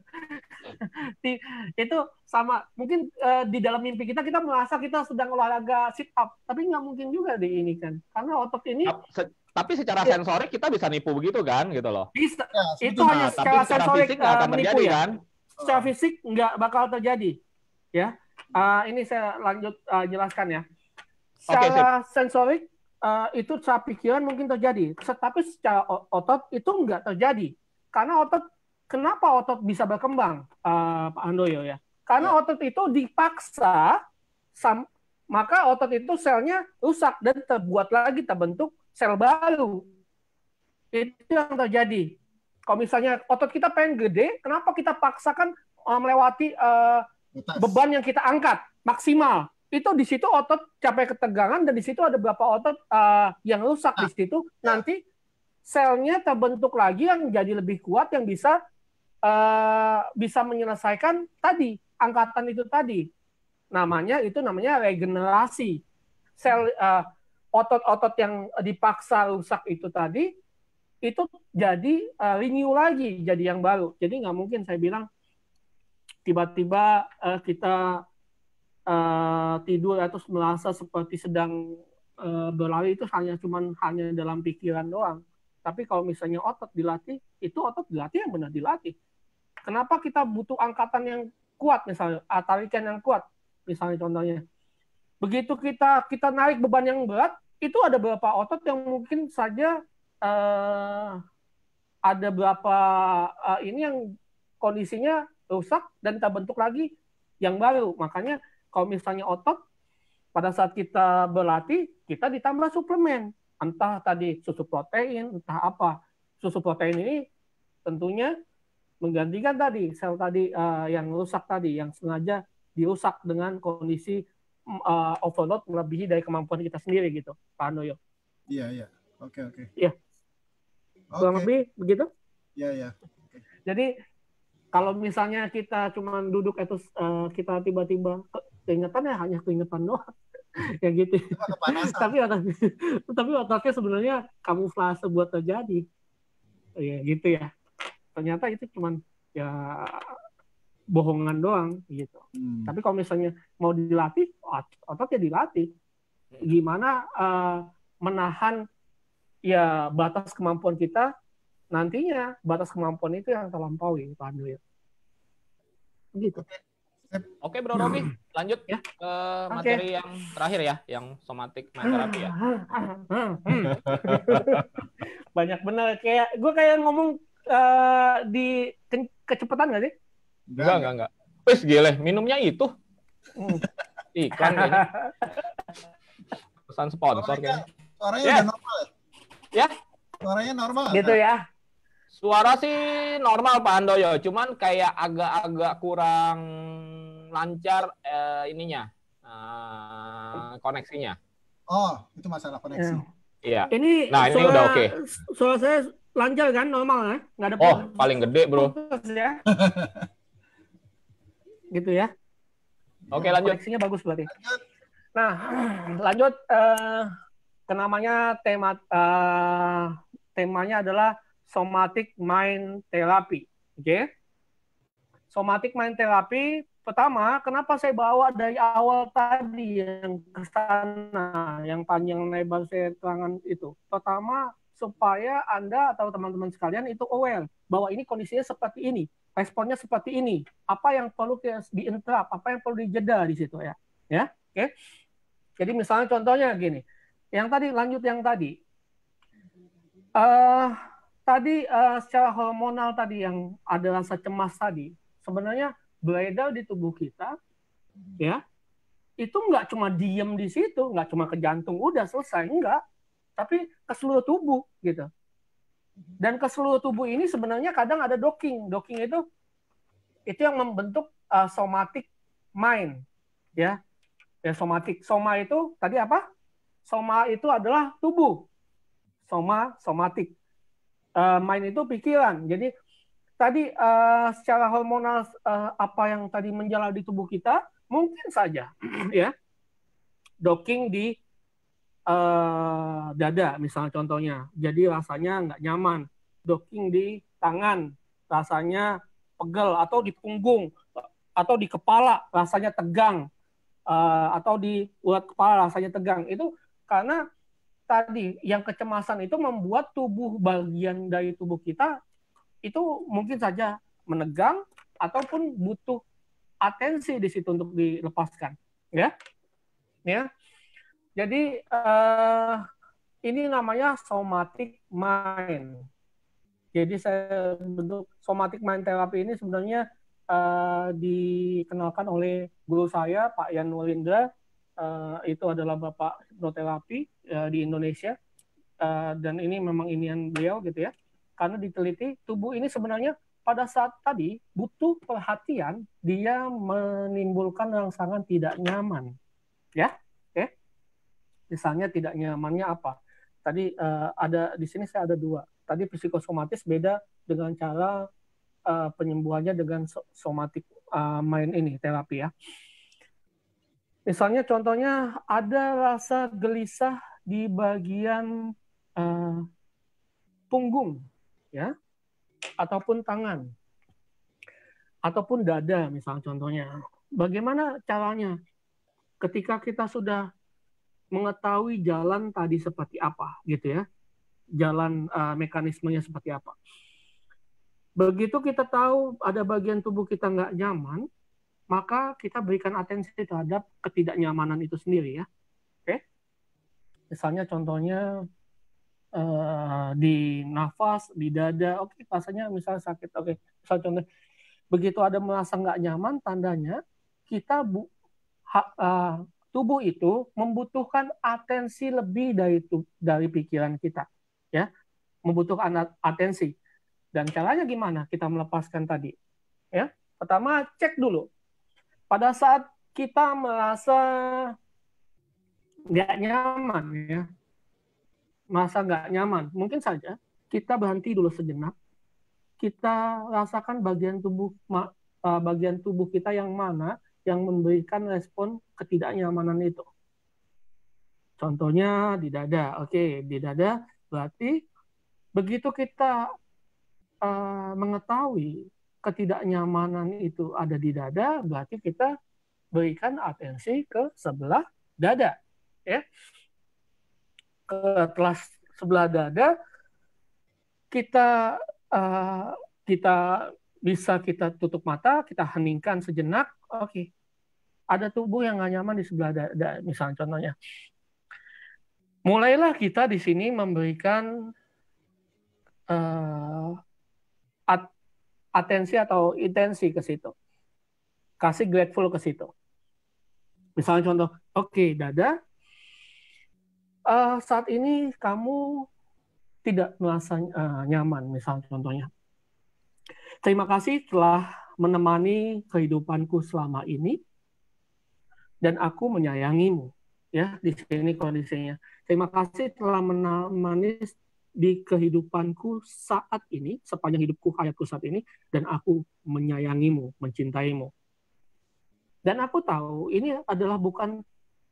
H: Itu sama mungkin di dalam mimpi kita merasa kita sedang olahraga sit up, tapi nggak mungkin juga di ini kan, karena otot ini.
A: Tapi secara sensorik kita bisa nipu begitu kan, gitu loh.
H: Bisa. Itu hanya secara sensorik
A: fisik nggak akan terjadi
H: ya.
A: kan?
H: Secara fisik nggak bakal terjadi, ya. Ini saya lanjut jelaskan ya. Secara sensorik itu secara pikiran mungkin terjadi, tapi secara otot itu nggak terjadi, karena kenapa otot bisa berkembang, Pak Handoyo ya? Karena otot itu dipaksa, maka otot itu selnya rusak dan terbentuk sel baru. Itu yang terjadi. Kalau misalnya otot kita pengen gede, kenapa kita paksakan melewati beban yang kita angkat maksimal? Itu di situ otot capek ketegangan dan di situ ada beberapa otot yang rusak di situ. Nanti selnya terbentuk lagi yang jadi lebih kuat yang bisa menyelesaikan tadi angkatan itu tadi. Namanya regenerasi. Sel otot-otot yang dipaksa rusak itu tadi itu jadi renew lagi, jadi yang baru. Jadi nggak mungkin saya bilang tiba-tiba kita tidur atau merasa seperti sedang berlari itu hanya dalam pikiran doang. Tapi kalau misalnya otot dilatih, itu otot dilatih yang benar dilatih. Kenapa kita butuh angkatan yang kuat, misalnya tarikan yang kuat, misalnya contohnya. Begitu kita narik beban yang berat, itu ada beberapa otot yang mungkin saja ada beberapa ini yang kondisinya rusak dan terbentuk lagi yang baru. Makanya kalau misalnya otot, pada saat kita berlatih, kita ditambah suplemen. Entah tadi susu protein, entah apa. Susu protein ini tentunya menggantikan tadi sel tadi yang rusak tadi, yang sengaja dirusak dengan kondisi overload melebihi dari kemampuan kita sendiri gitu, Pak Handoyo.
K: Iya. Oke.
H: Iya. Kurang lebih begitu?
K: Iya.
H: Jadi kalau misalnya kita cuma duduk itu kita tiba-tiba keingetan ya hanya keingetan doang. Ya gitu. tapi otaknya sebenarnya kamuflase buat terjadi. Ya gitu ya. Ternyata itu cuma ya bohongan doang gitu. Tapi kalau misalnya mau dilatih, otaknya dilatih. Gimana menahan ya batas kemampuan kita, nantinya batas kemampuan itu yang terlampaui, Pak Andrew. Gitu.
A: Oke, Bro Robi, lanjut ya ke materi yang terakhir ya, yang somatic mind therapy ya.
H: Banyak bener, gue kayak ngomong di kecepatan nggak sih?
A: Enggak. Wes gile, minumnya itu. Iklan kayaknya. Pesan sponsor kayaknya.
K: Suaranya udah normal
A: ya?
K: Suaranya normal.
H: Gitu ya.
A: Suara sih normal Pak Handoyo, cuman kayak agak-agak kurang lancar ininya, koneksinya.
K: Oh, itu masalah koneksi.
A: Iya.
H: Ini
A: udah oke.
H: Suara saya lancar kan, normal ya? Nggak ada
A: paling gede, Bro.
H: Ya. Gitu ya.
A: Oke, lanjut.
H: Koneksinya bagus berarti. Nah, lanjut ke namanya temanya adalah somatic mind therapy. Oke. Somatic mind therapy, pertama, kenapa saya bawa dari awal tadi yang ke sana, yang panjang lebar saya terangkan itu. Pertama, supaya Anda atau teman-teman sekalian itu aware bahwa ini kondisinya seperti ini, responnya seperti ini, apa yang perlu di-interrupt, apa yang perlu dijeda di situ ya. Ya, oke. Jadi misalnya contohnya gini, yang tadi. Secara hormonal tadi yang ada rasa cemas tadi, sebenarnya beredar di tubuh kita, ya, itu nggak cuma diem di situ, nggak cuma ke jantung, udah selesai, enggak, tapi ke seluruh tubuh, gitu. Dan ke seluruh tubuh ini sebenarnya kadang ada docking itu yang membentuk somatic mind, ya somatic. Soma itu tadi apa? Soma itu adalah tubuh, somatic. Mind itu pikiran. Jadi tadi secara hormonal apa yang tadi menjalar di tubuh kita mungkin saja ya docking di dada misalnya contohnya, jadi rasanya nggak nyaman. Docking di tangan rasanya pegel, atau di punggung atau di kepala rasanya tegang, atau di urat kepala rasanya tegang. Itu karena tadi yang kecemasan itu membuat bagian dari tubuh kita itu mungkin saja menegang ataupun butuh atensi di situ untuk dilepaskan, ya. Jadi ini namanya somatic mind. Jadi saya bentuk somatic mind therapy ini sebenarnya dikenalkan oleh guru saya Pak Yan Nurindra. Itu adalah bapak hipnoterapi di Indonesia, dan ini memang inian beliau gitu ya, karena diteliti tubuh ini sebenarnya pada saat tadi butuh perhatian, dia menimbulkan rangsangan tidak nyaman, ya. Oke. Misalnya tidak nyamannya apa? Tadi ada di sini saya ada 2. Tadi psikosomatis beda dengan cara penyembuhannya dengan somatic mind ini terapi ya. Misalnya contohnya ada rasa gelisah di bagian punggung, ya, ataupun tangan, ataupun dada, misalnya contohnya. Bagaimana caranya? Ketika kita sudah mengetahui jalan tadi seperti apa, gitu ya, jalan mekanismenya seperti apa. Begitu kita tahu ada bagian tubuh kita nggak nyaman, maka kita berikan atensi terhadap ketidaknyamanan itu sendiri ya. Oke. Misalnya contohnya di nafas, di dada, oke, rasanya misalnya sakit, oke. Misalnya contoh, begitu ada merasa nggak nyaman, tandanya kita tubuh itu membutuhkan atensi lebih dari pikiran kita, ya, membutuhkan atensi. Dan caranya gimana kita melepaskan tadi? Ya, pertama cek dulu. Pada saat kita merasa nggak nyaman, ya, mungkin saja kita berhenti dulu sejenak, kita rasakan bagian tubuh kita yang mana yang memberikan respon ketidaknyamanan itu. Contohnya di dada. Oke, di dada berarti begitu kita mengetahui ketidaknyamanan itu ada di dada, berarti kita berikan atensi ke sebelah dada. Ya. Setelah sebelah dada, kita bisa kita tutup mata, kita heningkan sejenak. Oke, ada tubuh yang nggak nyaman di sebelah dada, misalnya contohnya. Mulailah kita di sini memberikan atensi atau intensi ke situ, kasih grateful ke situ. Misalnya contoh, oke, dada, saat ini kamu tidak merasa nyaman, misalnya contohnya. Terima kasih telah menemani kehidupanku selama ini, dan aku menyayangimu. Ya, di sini kondisinya. Terima kasih telah menemani di kehidupanku saat ini, sepanjang hidupku, hayatku saat ini, dan aku menyayangimu, mencintaimu. Dan aku tahu ini adalah bukan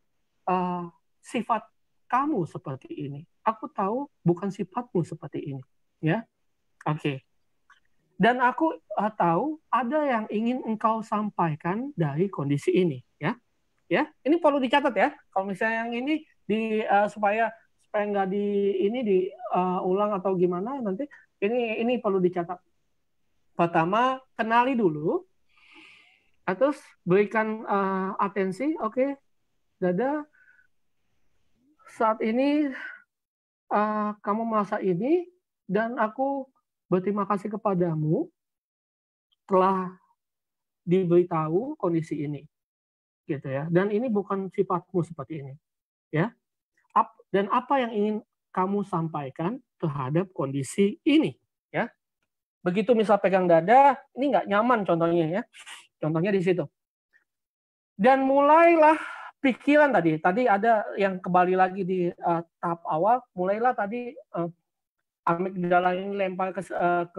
H: sifat kamu seperti ini. Aku tahu bukan sifatmu seperti ini. Ya, oke. Dan aku tahu ada yang ingin engkau sampaikan dari kondisi ini. Ya, ini perlu dicatat ya. Kalau misalnya yang ini supaya nggak diulang atau gimana nanti, ini perlu dicatat. Pertama, kenali dulu, terus berikan atensi. Oke, dada, saat ini kamu merasa ini, dan aku berterima kasih kepadamu telah diberitahu kondisi ini. Gitu ya. Dan ini bukan sifatmu seperti ini. Ya. Dan apa yang ingin kamu sampaikan terhadap kondisi ini, ya. Begitu misal pegang dada, ini nggak nyaman contohnya ya. Contohnya di situ. Dan mulailah pikiran tadi ada yang kembali lagi di tahap awal, mulailah tadi amigdala ini lempar ke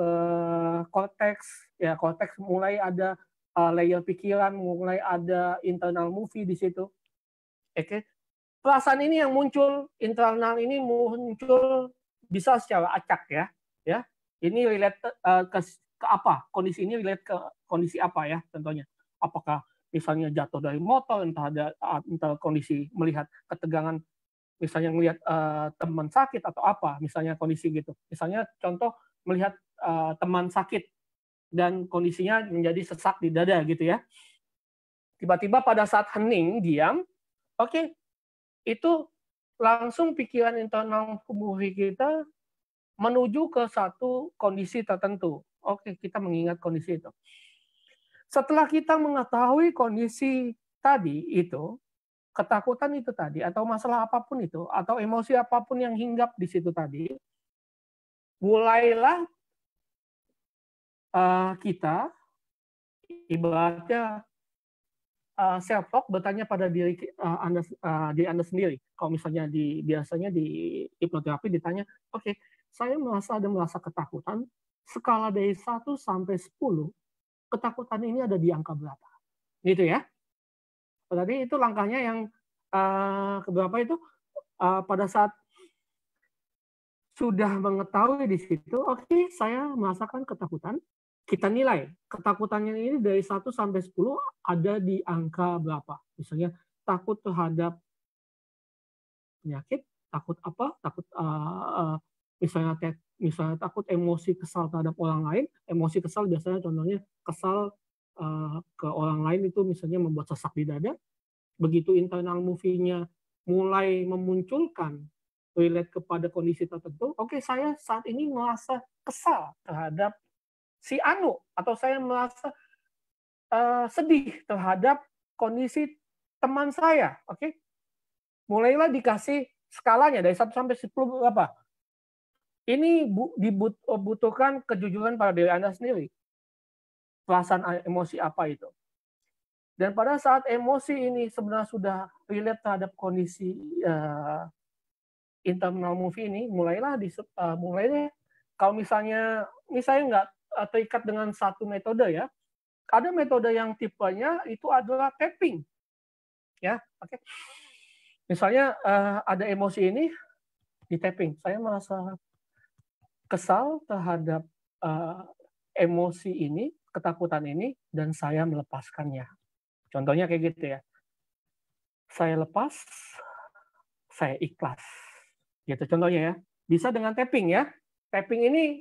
H: korteks, ya, korteks mulai ada layer pikiran, mulai ada internal movie di situ. Oke. Perasaan ini yang muncul, internal ini muncul bisa secara acak ya. Ya. Ini relate ke apa? Kondisi ini relate ke kondisi apa ya contohnya? Apakah misalnya jatuh dari motor, entah kondisi melihat ketegangan, misalnya melihat teman sakit atau apa, misalnya kondisi gitu. Misalnya contoh melihat teman sakit dan kondisinya menjadi sesak di dada gitu ya. Tiba-tiba pada saat hening, diam, oke, itu langsung pikiran internal movie kita menuju ke satu kondisi tertentu. Oke, kita mengingat kondisi itu. Setelah kita mengetahui kondisi tadi itu, ketakutan itu tadi, atau masalah apapun itu, atau emosi apapun yang hinggap di situ tadi, mulailah kita ibaratnya self talk, bertanya pada diri Anda sendiri. Kalau misalnya biasanya di hipnoterapi ditanya, oke, saya merasa ketakutan, skala dari 1 sampai 10, ketakutan ini ada di angka berapa? Gitu ya. Berarti itu langkahnya yang keberapa itu pada saat sudah mengetahui di situ, oke, saya merasakan ketakutan. Kita nilai ketakutannya ini dari 1 sampai 10 ada di angka berapa. Misalnya takut terhadap penyakit, takut apa? Takut misalnya takut emosi kesal terhadap orang lain. Emosi kesal biasanya contohnya kesal ke orang lain itu misalnya membuat sesak di dada. Begitu internal movie-nya mulai memunculkan relate kepada kondisi tertentu, oke, saya saat ini merasa kesal terhadap si Anu, atau saya merasa sedih terhadap kondisi teman saya, oke? Mulailah dikasih skalanya dari 1 sampai 10 berapa. Ini dibutuhkan kejujuran pada diri Anda sendiri. Perasaan emosi apa itu? Dan pada saat emosi ini sebenarnya sudah relate terhadap kondisi internal movie ini, mulailah kalau misalnya nggak terikat dengan satu metode ya. Ada metode yang tipenya itu adalah tapping. Ya, oke. Misalnya ada emosi ini di tapping. Saya merasa kesal terhadap emosi ini, ketakutan ini, dan saya melepaskannya. Contohnya kayak gitu ya. Saya lepas, saya ikhlas. Gitu contohnya ya. Bisa dengan tapping ya. Tapping ini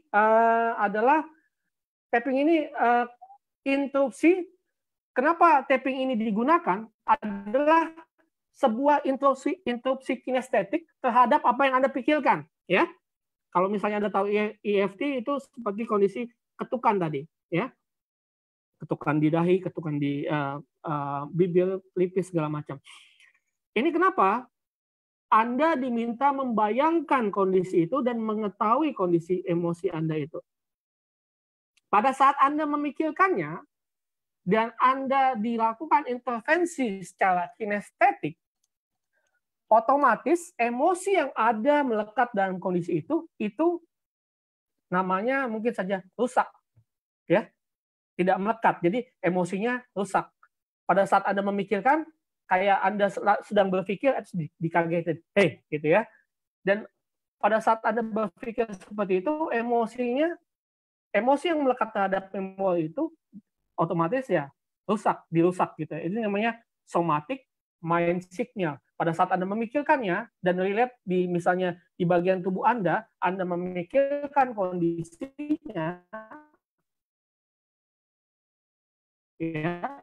H: interupsi. Kenapa tapping ini digunakan? Adalah sebuah interupsi kinestetik terhadap apa yang Anda pikirkan, ya. Kalau misalnya Anda tahu EFT itu seperti kondisi ketukan tadi, ya. Ketukan di dahi, ketukan di bibir, lipis segala macam. Ini kenapa? Anda diminta membayangkan kondisi itu dan mengetahui kondisi emosi Anda itu. Pada saat Anda memikirkannya, dan Anda dilakukan intervensi secara kinestetik, otomatis emosi yang ada melekat dalam kondisi itu namanya mungkin saja rusak, ya, tidak melekat. Jadi emosinya rusak. Pada saat Anda memikirkan, kayak Anda sedang berpikir, dikagetin, hey, gitu ya. Dan pada saat Anda berpikir seperti itu, emosi yang melekat terhadap memori itu otomatis ya dirusak gitu. Ini namanya somatic mind signal. Pada saat Anda memikirkannya dan relate misalnya di bagian tubuh Anda memikirkan kondisinya, ya,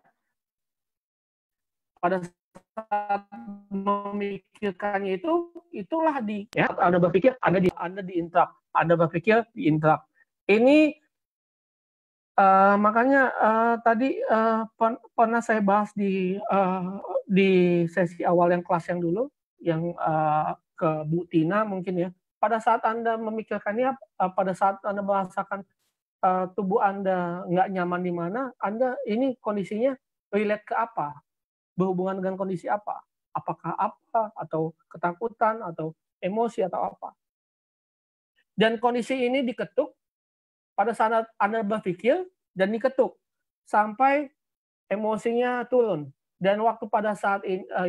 H: pada saat memikirkannya itulah ya, Anda berpikir Anda diinterrupt, Anda berpikir diinterrupt. Ini makanya tadi pernah saya bahas di sesi awal yang kelas yang dulu, yang ke Bu Tina mungkin ya. Pada saat Anda memikirkannya, pada saat Anda merasakan tubuh Anda nggak nyaman di mana, Anda ini kondisinya relate ke apa? Berhubungan dengan kondisi apa? Apakah apa, atau ketakutan, atau emosi, atau apa? Dan kondisi ini diketuk pada saat Anda berpikir dan diketuk sampai emosinya turun. Dan waktu pada saat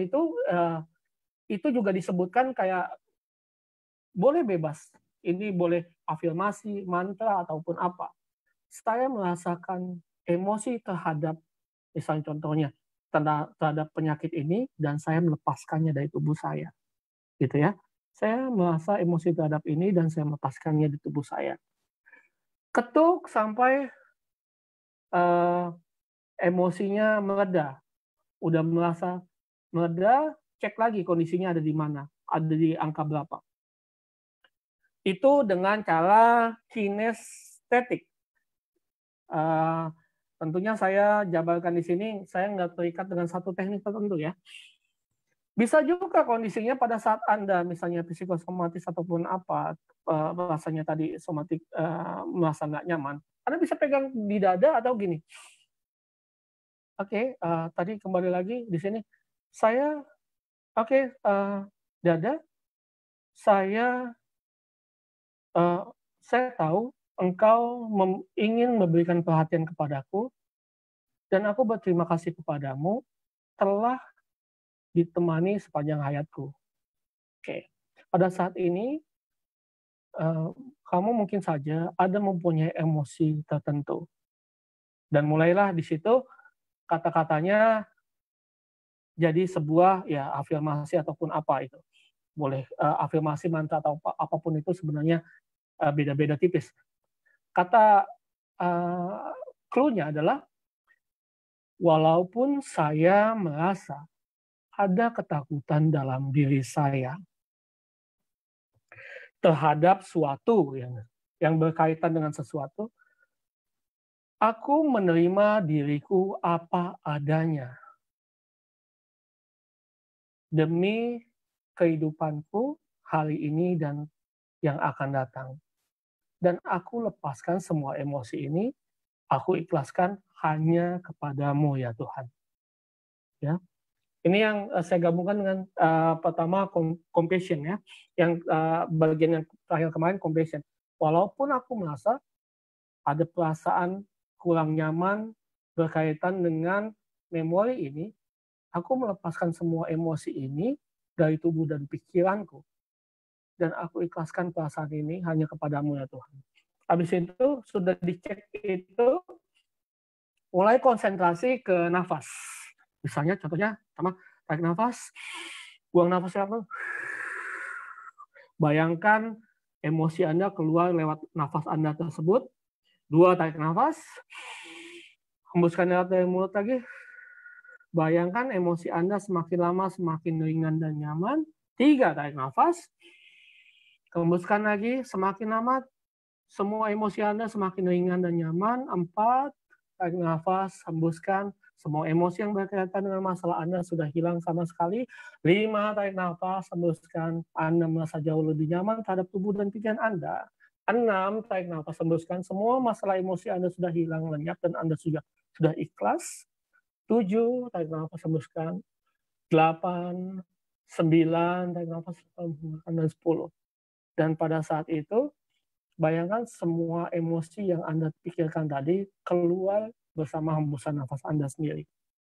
H: itu juga disebutkan kayak boleh bebas. Ini boleh afirmasi, mantra, ataupun apa. Saya merasakan emosi terhadap, misalnya contohnya, terhadap penyakit ini, dan saya melepaskannya dari tubuh saya. Gitu ya. Saya merasa emosi terhadap ini, dan saya melepaskannya di tubuh saya. Ketuk sampai emosinya mereda. Udah merasa mereda, cek lagi kondisinya ada di mana, ada di angka berapa. Itu dengan cara kinestetik. Tentunya saya jabarkan di sini, saya nggak terikat dengan satu teknik tertentu ya. Bisa juga kondisinya pada saat Anda misalnya psikosomatis ataupun apa, rasanya tadi somatik, merasa nggak nyaman, Anda bisa pegang di dada atau gini. Oke, tadi kembali lagi di sini. Saya, dada, saya tahu engkau ingin memberikan perhatian kepadaku, dan aku berterima kasih kepadamu telah ditemani sepanjang hayatku. Oke, pada saat ini kamu mungkin saja ada mempunyai emosi tertentu, dan mulailah di situ kata-katanya jadi sebuah ya afirmasi ataupun apa itu. Boleh afirmasi, mantra atau apapun itu sebenarnya beda-beda tipis. Kata clue-nya adalah walaupun saya merasa ada ketakutan dalam diri saya terhadap suatu yang berkaitan dengan sesuatu, aku menerima diriku apa adanya demi kehidupanku hari ini dan yang akan datang. Dan aku lepaskan semua emosi ini, aku ikhlaskan hanya kepadamu ya Tuhan. Ya. Ini yang saya gabungkan dengan pertama compassion ya, yang bagian yang terakhir kemarin compassion. Walaupun aku merasa ada perasaan kurang nyaman berkaitan dengan memori ini, aku melepaskan semua emosi ini dari tubuh dan pikiranku. Dan aku ikhlaskan perasaan ini hanya kepadamu ya Tuhan. Habis itu sudah dicek itu, mulai konsentrasi ke nafas. Misalnya contohnya, sama tarik nafas, buang nafas aku. Bayangkan emosi Anda keluar lewat nafas Anda tersebut. 2, tarik nafas. Hembuskan lewat dari mulut lagi. Bayangkan emosi Anda semakin lama semakin ringan dan nyaman. 3, tarik nafas. Hembuskan lagi, semakin lama semua emosi Anda semakin ringan dan nyaman. 4, tarik nafas, hembuskan. Semua emosi yang berkaitan dengan masalah Anda sudah hilang sama sekali. 5, tarik nafas, hembuskan. Anda merasa jauh lebih nyaman terhadap tubuh dan pikiran Anda. 6, tarik nafas, hembuskan. Semua masalah emosi Anda sudah hilang lenyap dan Anda sudah ikhlas. 7, tarik nafas, hembuskan. 8, 9, tarik nafas, hembuskan. Dan 10. Dan pada saat itu, bayangkan semua emosi yang Anda pikirkan tadi keluar bersama hembusan nafas Anda sendiri.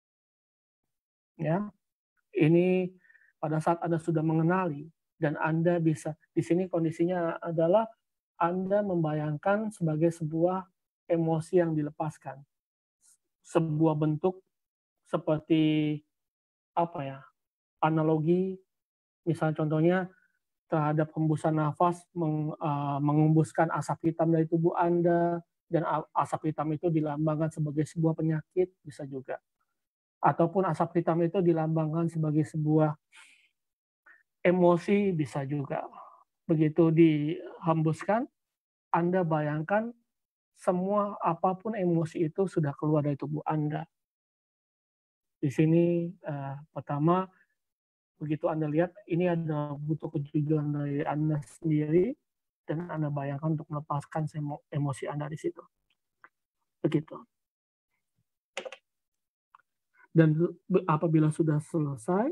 H: Ya, ini pada saat Anda sudah mengenali dan Anda bisa, di sini kondisinya adalah Anda membayangkan sebagai sebuah emosi yang dilepaskan, sebuah bentuk seperti apa ya? Analogi, misalnya contohnya terhadap hembusan nafas mengembuskan asap hitam dari tubuh Anda, dan asap hitam itu dilambangkan sebagai sebuah penyakit, bisa juga. Ataupun asap hitam itu dilambangkan sebagai sebuah emosi, bisa juga. Begitu dihembuskan, Anda bayangkan semua apapun emosi itu sudah keluar dari tubuh Anda. Di sini pertama, begitu Anda lihat, ini ada butuh kejujuran dari Anda sendiri, dan Anda bayangkan untuk melepaskan emosi Anda di situ. Begitu. Dan apabila sudah selesai,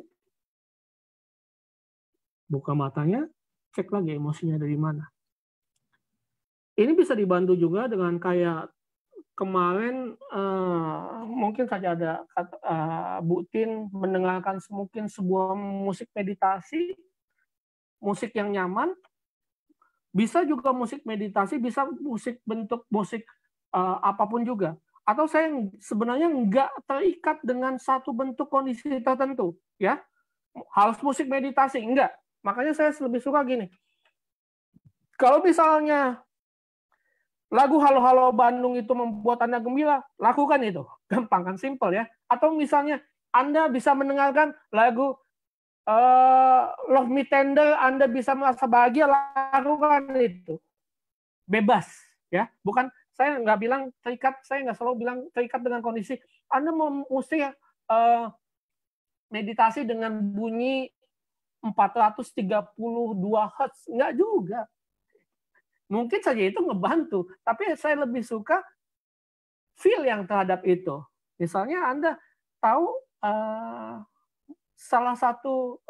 H: buka matanya, cek lagi emosinya dari mana. Ini bisa dibantu juga dengan kayak kemarin mungkin saja ada Bu Tin mendengarkan mungkin sebuah musik meditasi, musik yang nyaman, bisa juga musik meditasi, bisa bentuk musik apapun juga. Atau saya sebenarnya nggak terikat dengan satu bentuk kondisi tertentu, ya harus musik meditasi, enggak. Makanya saya lebih suka gini. Kalau misalnya lagu Halo Halo Bandung itu membuat Anda gembira, lakukan itu. Gampang kan, simple ya. Atau misalnya Anda bisa mendengarkan lagu Love Me Tender, Anda bisa merasa bahagia, lakukan itu. Bebas, ya. Bukan, saya nggak bilang terikat, saya nggak selalu bilang terikat dengan kondisi. Anda mesti meditasi dengan bunyi 432 Hz, nggak juga. Mungkin saja itu ngebantu, tapi saya lebih suka feel yang terhadap itu. Misalnya Anda tahu salah satu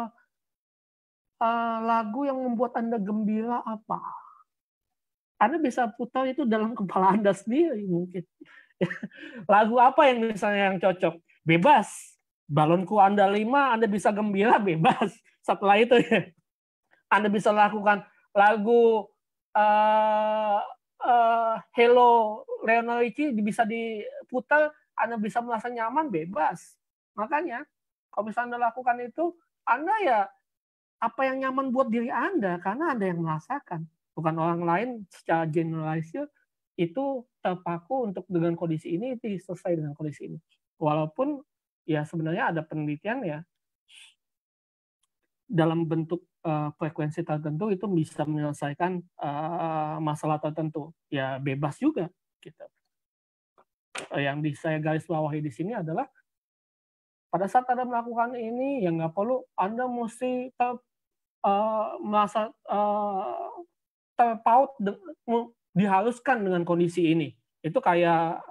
H: lagu yang membuat Anda gembira apa? Anda bisa putar itu dalam kepala Anda sendiri mungkin. Lagu apa yang misalnya yang cocok? Bebas. Balonku Anda 5, Anda bisa gembira, bebas. Setelah itu ya, Anda bisa lakukan lagu Hello Lionel Richie bisa diputar, Anda bisa merasa nyaman, bebas. Makanya kalau bisa Anda lakukan itu, Anda ya apa yang nyaman buat diri Anda, karena Anda yang merasakan, bukan orang lain. Secara generalisir itu terpaku untuk dengan kondisi ini, itu selesai dengan kondisi ini. Walaupun ya sebenarnya ada penelitian ya dalam bentuk frekuensi tertentu itu bisa menyelesaikan masalah tertentu. Ya bebas juga gitu. Yang saya garis bawahi di sini adalah pada saat Anda melakukan ini, ya nggak perlu Anda mesti merasa terpaut, dihaluskan dengan kondisi ini. Itu kayak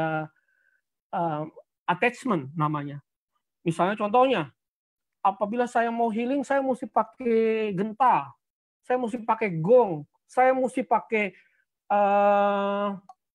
H: attachment namanya. Misalnya contohnya, apabila saya mau healing, saya mesti pakai genta, saya mesti pakai gong, saya mesti pakai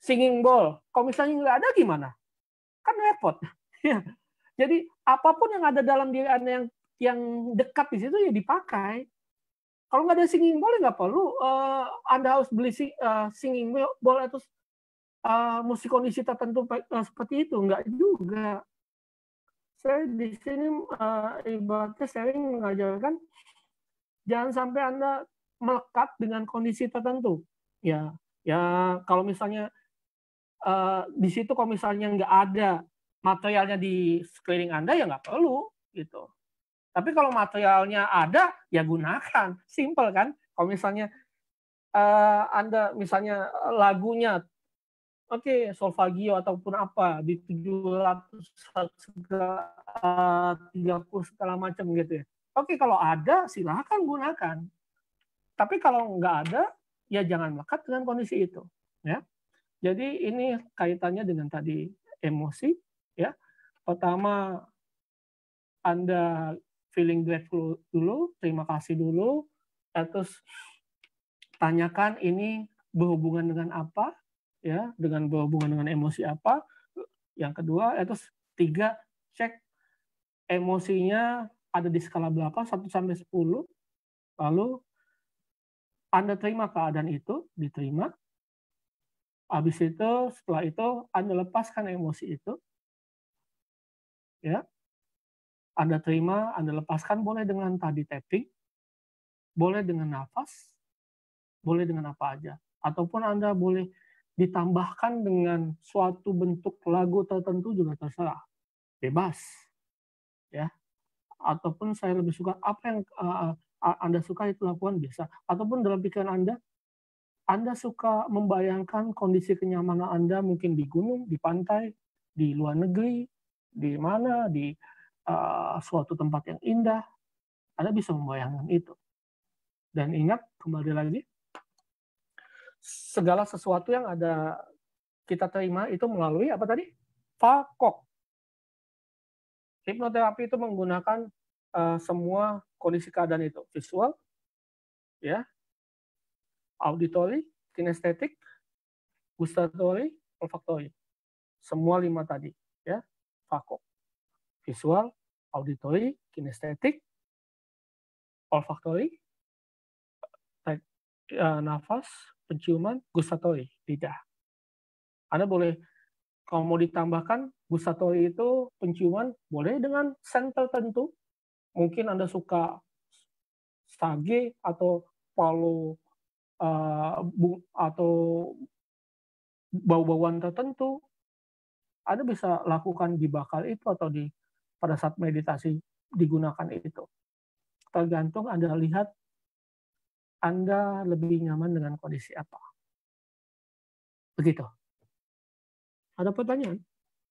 H: singing bowl. Kalau misalnya nggak ada gimana? Kan repot. Ya. Jadi apapun yang ada dalam diri Anda yang dekat di situ ya dipakai. Kalau nggak ada singing bowl nggak perlu Anda harus beli singing bowl atau musik kondisi tertentu seperti itu, nggak juga. Saya di sini ibaratnya sering mengajarkan jangan sampai Anda melekat dengan kondisi tertentu. Ya kalau misalnya di situ kalau misalnya nggak ada materialnya di sekeliling Anda ya nggak perlu gitu. Tapi kalau materialnya ada ya gunakan, simple kan. Kalau misalnya Anda misalnya lagunya oke, solfagio ataupun apa di 730 segala macam gitu ya. Oke, kalau ada silahkan gunakan. Tapi kalau nggak ada, ya jangan melekat dengan kondisi itu. Ya, jadi ini kaitannya dengan tadi emosi. Ya, pertama Anda feeling grateful dulu, terima kasih dulu, terus tanyakan ini berhubungan dengan apa. Ya, dengan berhubungan dengan emosi apa. Yang kedua, terus 3, cek emosinya ada di skala berapa, 1 sampai 10. Lalu Anda terima keadaan itu, diterima. Habis itu, setelah itu Anda lepaskan emosi itu. Ya. Anda terima, Anda lepaskan, boleh dengan tadi tapping, boleh dengan nafas, boleh dengan apa aja. Ataupun Anda boleh ditambahkan dengan suatu bentuk lagu tertentu juga terserah, bebas, ya. Ataupun saya lebih suka apa yang Anda suka itu lakukan bisa. Ataupun dalam pikiran Anda suka membayangkan kondisi kenyamanan Anda mungkin di gunung, di pantai, di luar negeri, di mana, di suatu tempat yang indah, Anda bisa membayangkan itu. Dan ingat kembali lagi. Segala sesuatu yang ada kita terima itu melalui apa tadi? FAKOK. Hipnoterapi itu menggunakan semua kondisi keadaan itu. Visual, ya, auditory, kinestetik, gustatory, olfaktory. Semua 5 tadi, ya, FAKOK. Visual, auditory, kinestetik, olfaktory, nafas, penciuman, gustatory, lidah. Anda boleh, kalau mau ditambahkan, gustatory itu penciuman, boleh dengan scent tertentu. Mungkin Anda suka sage atau palo atau bau-bauan tertentu. Anda bisa lakukan dibakar itu atau pada saat meditasi digunakan itu. Tergantung Anda lihat Anda lebih nyaman dengan kondisi apa. Begitu. Ada pertanyaan?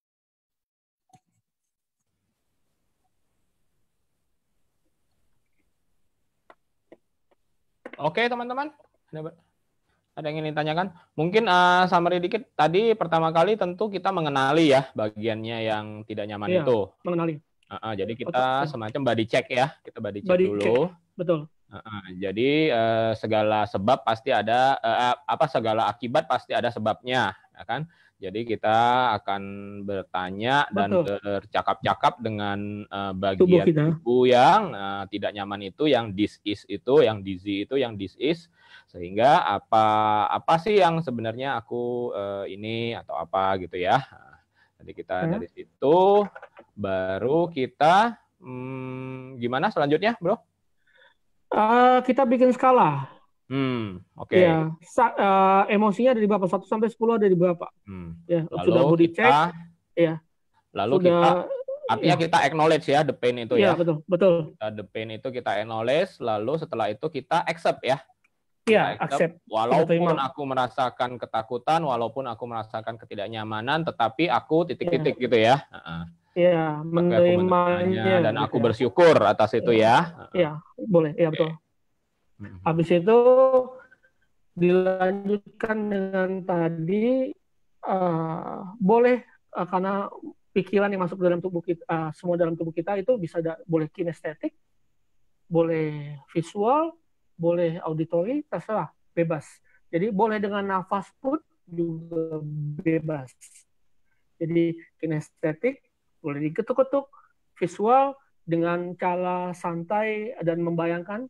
A: Oke, teman-teman. Ada yang ingin ditanyakan? Mungkin summary dikit. Tadi pertama kali tentu kita mengenali ya bagiannya yang tidak nyaman
H: Iya,
A: itu.
H: mengenali.
A: Jadi kita semacam body check ya. Kita body check dulu.
H: Check. Betul.
A: Jadi segala sebab pasti ada segala akibat pasti ada sebabnya, ya kan? Jadi kita akan bertanya dan bercakap-cakap dengan bagian tubuh yang tidak nyaman itu, yang this is itu, yang dizzy itu, yang this is, sehingga apa sih yang sebenarnya aku ini atau apa gitu ya. Jadi kita dari situ baru kita gimana selanjutnya, Bro?
H: Kita bikin skala.
A: Oke.
H: Ya, emosinya dari berapa? 1 sampai 10 ada di berapa? Ya,
A: lalu
H: sudah body check. Ya.
A: Lalu kita artinya kita acknowledge ya the pain itu ya.
H: Iya, betul.
A: The pain itu kita acknowledge, lalu setelah itu kita accept ya.
H: Iya, accept.
A: Walaupun aku merasakan ketakutan, walaupun aku merasakan ketidaknyamanan, tetapi aku titik-titik gitu ya.
H: Iya, menerimanya
A: dan aku bersyukur atas itu ya.
H: Iya, boleh. Iya, betul. Habis itu dilanjutkan dengan tadi boleh karena pikiran yang masuk dalam tubuh kita, semua dalam tubuh kita itu bisa boleh kinestetik, boleh visual, boleh auditory, terserah, bebas. Jadi boleh dengan nafas pun juga bebas. Jadi kinestetik boleh diketuk-ketuk, visual dengan cara santai dan membayangkan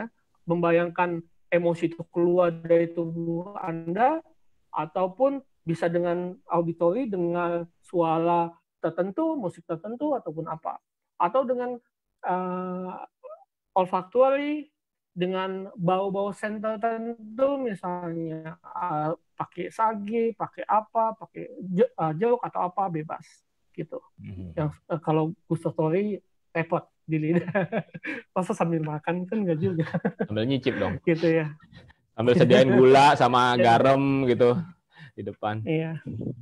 H: emosi itu keluar dari tubuh Anda, ataupun bisa dengan auditori, dengan suara tertentu, musik tertentu, ataupun apa. Atau dengan olfactory, dengan bau-bau sen tertentu, misalnya pakai sage, pakai apa, pakai jeruk atau apa, bebas gitu. Yang kalau gustatory repot di lidah. Masa sambil makan kan nggak juga.
A: Sambil nyicip dong.
H: Gitu ya.
A: Sambil sediain gula sama garam gitu di depan.
H: Iya.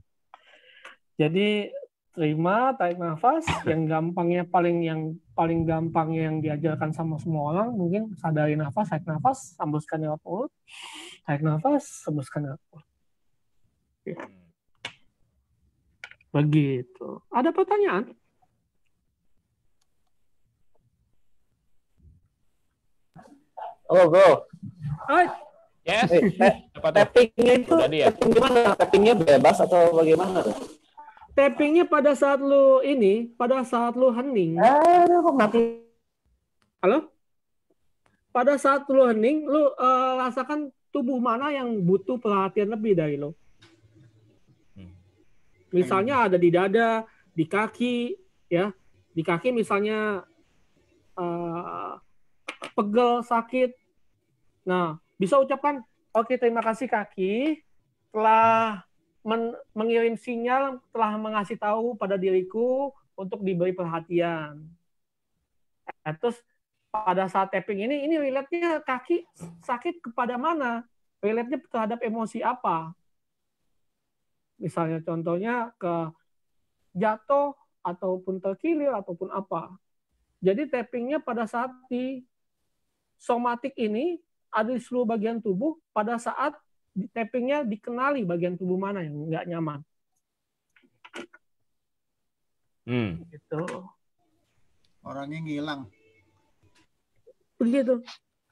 H: Jadi terima, tarik nafas. Yang paling gampang yang diajarkan sama semua orang, mungkin sadari nafas, tarik nafas, hembuskan lewat mulut, tarik nafas, hembuskan lewat mulut. Oke. Begitu. Ada pertanyaan?
D: Oh, bro.
H: Hai.
A: Yes.
D: Tappingnya itu tapping gimana? Tappingnya bebas atau bagaimana?
H: Tappingnya pada saat lu hening.
D: Kok mati?
H: Halo? Pada saat lu hening, lu rasakan tubuh mana yang butuh perhatian lebih dari lu. Misalnya ada di dada, di kaki, ya. Di kaki misalnya pegel, sakit. Nah, bisa ucapkan, oke, terima kasih kaki telah mengirim sinyal, telah mengasih tahu pada diriku untuk diberi perhatian. Terus pada saat tapping ini relate-nya kaki sakit kepada mana? Relate-nya terhadap emosi apa? Misalnya contohnya ke jatuh, ataupun terkilir, ataupun apa. Jadi tappingnya pada saat di somatik ini ada di seluruh bagian tubuh, pada saat tappingnya dikenali bagian tubuh mana yang nggak nyaman. Gitu.
K: Orangnya ngilang.
H: Begitu.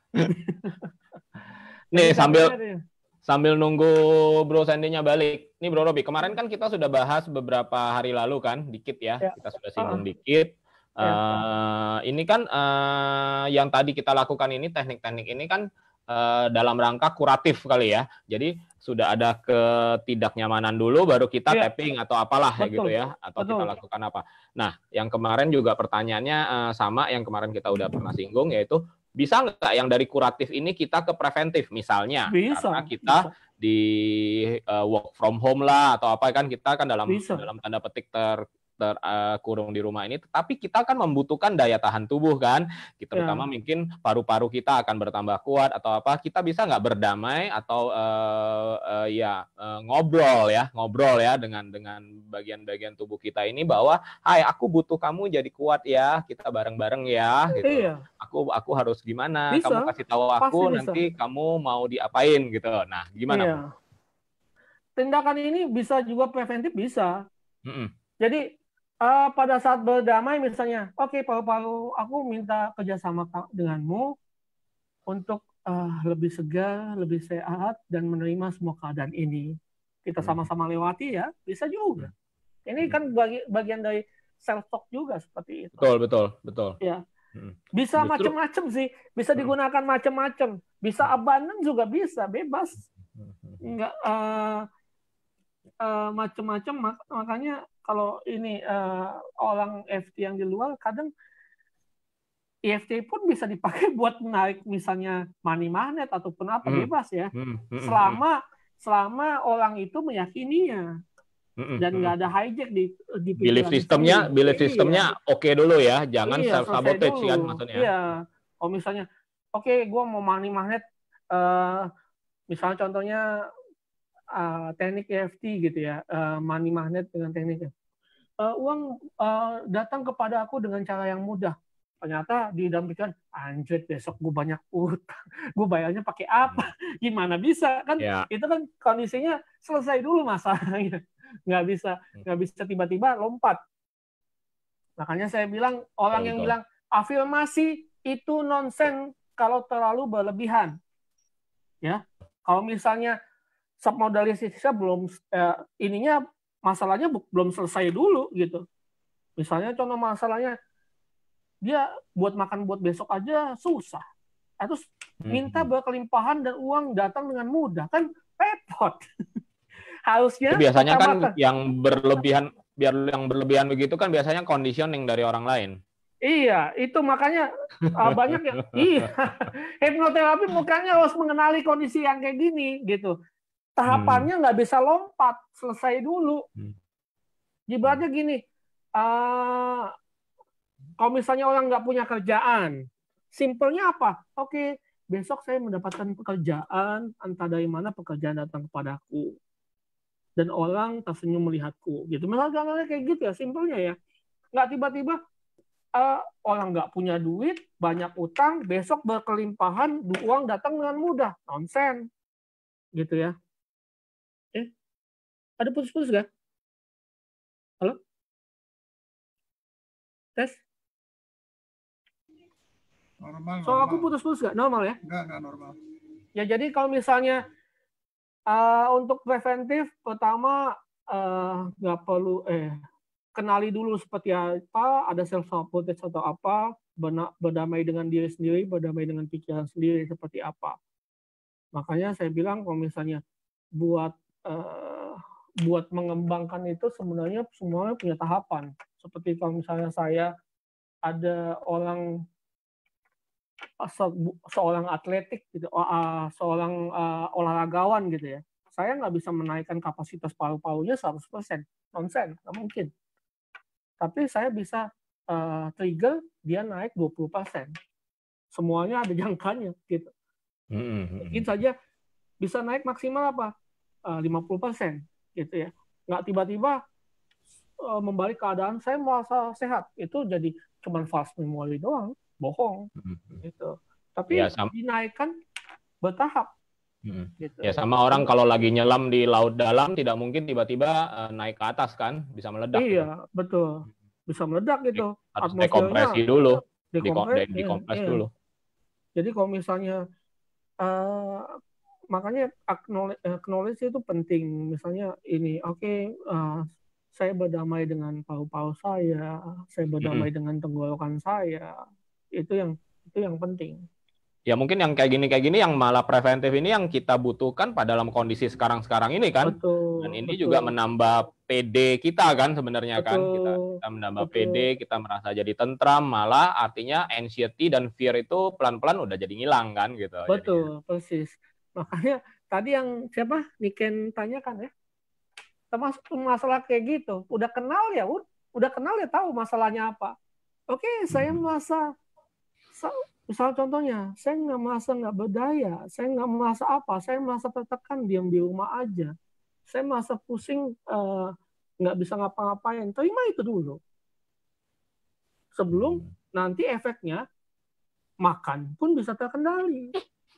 A: Nih sambil nunggu Bro Sandy-nya balik. Nih Bro Robi, kemarin kan kita sudah bahas beberapa hari lalu kan, dikit ya. Kita sudah singgung dikit. Ini kan yang tadi kita lakukan ini, teknik-teknik ini kan dalam rangka kuratif kali ya. Jadi sudah ada ketidaknyamanan dulu, baru kita tapping atau apalah gitu ya, atau kita lakukan apa. Nah, yang kemarin juga pertanyaannya sama, yang kemarin kita udah pernah singgung, yaitu bisa nggak yang dari kuratif ini kita ke preventif, misalnya karena kita di work from home lah atau apa kan, kita kan dalam tanda petik terkurung di rumah ini, tetapi kita kan membutuhkan daya tahan tubuh kan, terutama mungkin paru-paru kita akan bertambah kuat atau apa, kita bisa nggak berdamai atau ngobrol ya dengan bagian-bagian tubuh kita ini bahwa, hai, aku butuh kamu jadi kuat ya, kita bareng-bareng ya gitu. Aku harus gimana, kamu kasih tahu aku nanti kamu mau diapain gitu. Nah, gimana?
H: Tindakan ini bisa juga preventif, bisa. Jadi pada saat berdamai misalnya, oke, paru-paru, aku minta kerjasama denganmu untuk lebih segar, lebih sehat, dan menerima semua keadaan ini. Kita sama-sama lewati ya, bisa juga. Ini kan bagian dari self-talk juga seperti itu.
A: Betul.
H: Ya. Bisa macam-macam sih, bisa digunakan macam-macam. Bisa abandon juga bisa, bebas. Enggak macam-macam, makanya kalau ini orang EFT yang di luar, kadang EFT pun bisa dipakai buat menarik misalnya money magnet ataupun apa, bebas ya. Selama orang itu meyakininya dan nggak ada hijack di
A: belief sistemnya oke dulu ya, jangan self sabotage kan maksudnya.
H: Iya, kalau misalnya oke, gue mau money magnet, misalnya contohnya teknik EFT gitu ya, money magnet dengan teknik uang datang kepada aku dengan cara yang mudah. Ternyata di dalam pikiran, anjir, besok gue banyak utang, gue bayarnya pakai apa? Gimana bisa kan? Itu kan kondisinya selesai dulu masalahnya. Nggak bisa tiba-tiba lompat. Makanya saya bilang, orang yang bilang afirmasi itu nonsen kalau terlalu berlebihan. Ya, kalau misalnya submodalistisnya belum ininya masalahnya belum selesai dulu gitu. Misalnya contoh masalahnya dia buat makan buat besok aja susah. Terus minta berkelimpahan dan uang datang dengan mudah, kan repot. Harusnya
A: itu biasanya kan yang berlebihan begitu kan biasanya conditioning dari orang lain.
H: Iya, itu makanya banyak yang hipnoterapi makanya harus mengenali kondisi yang kayak gini gitu. Tahapannya nggak bisa lompat, selesai dulu. Ibaratnya gini, kalau misalnya orang nggak punya kerjaan, simpelnya apa? Oke, besok saya mendapatkan pekerjaan, entah dari mana pekerjaan datang kepadaku. Dan orang tersenyum melihatku. Gitu. Misalnya kayak gitu ya, simpelnya ya. Nggak tiba-tiba orang nggak punya duit, banyak utang, besok berkelimpahan, uang datang dengan mudah. Nonsen. Gitu ya. Ada putus-putus nggak? Halo? Tes?
K: Normal.
H: So aku putus-putus nggak? Normal ya?
K: Nggak normal.
H: Ya jadi kalau misalnya untuk preventif, pertama nggak perlu kenali dulu seperti apa, ada self sabotage atau apa, berdamai dengan diri sendiri, berdamai dengan pikiran sendiri seperti apa. Makanya saya bilang kalau misalnya buat mengembangkan itu sebenarnya semuanya punya tahapan. Seperti kalau misalnya saya ada seorang atletik gitu, seorang olahragawan gitu ya, saya nggak bisa menaikkan kapasitas paru-parunya 100%, nonsen, nggak mungkin. Tapi saya bisa trigger dia naik 20%. Semuanya ada jangkanya gitu. Mungkin saja bisa naik maksimal apa? 50% gitu ya. Nggak tiba-tiba membalik keadaan saya merasa sehat. Itu jadi cuma false memory doang. Bohong gitu. Tapi ya, dinaikkan bertahap gitu.
A: Ya sama orang kalau lagi nyelam di laut dalam tidak mungkin tiba-tiba naik ke atas kan, bisa meledak.
H: Iya, gitu. Betul. Bisa meledak gitu.
A: Harus dekompresi dulu. Dekompres dulu.
H: Jadi kalau misalnya makanya acknowledge itu penting. Misalnya ini saya berdamai dengan paru-paru saya berdamai dengan tenggorokan saya. Itu yang penting.
A: Ya mungkin yang kayak gini yang malah preventif ini yang kita butuhkan pada dalam kondisi sekarang ini kan.
H: Betul,
A: dan ini juga menambah PD kita kan sebenarnya kan. Kita menambah PD, kita merasa jadi tentram, malah artinya anxiety dan fear itu pelan-pelan udah jadi ngilang kan gitu.
H: Betul, jadinya. Persis. Makanya tadi yang siapa Niken tanyakan ya. Termasuk masalah kayak gitu. Udah kenal ya tahu masalahnya apa. Oke, saya merasa misal contohnya, saya nggak berdaya, saya nggak merasa apa, saya merasa tertekan, diam di rumah aja, saya merasa pusing, nggak bisa ngapa-ngapain, terima itu dulu. Sebelum nanti efeknya, makan pun bisa terkendali.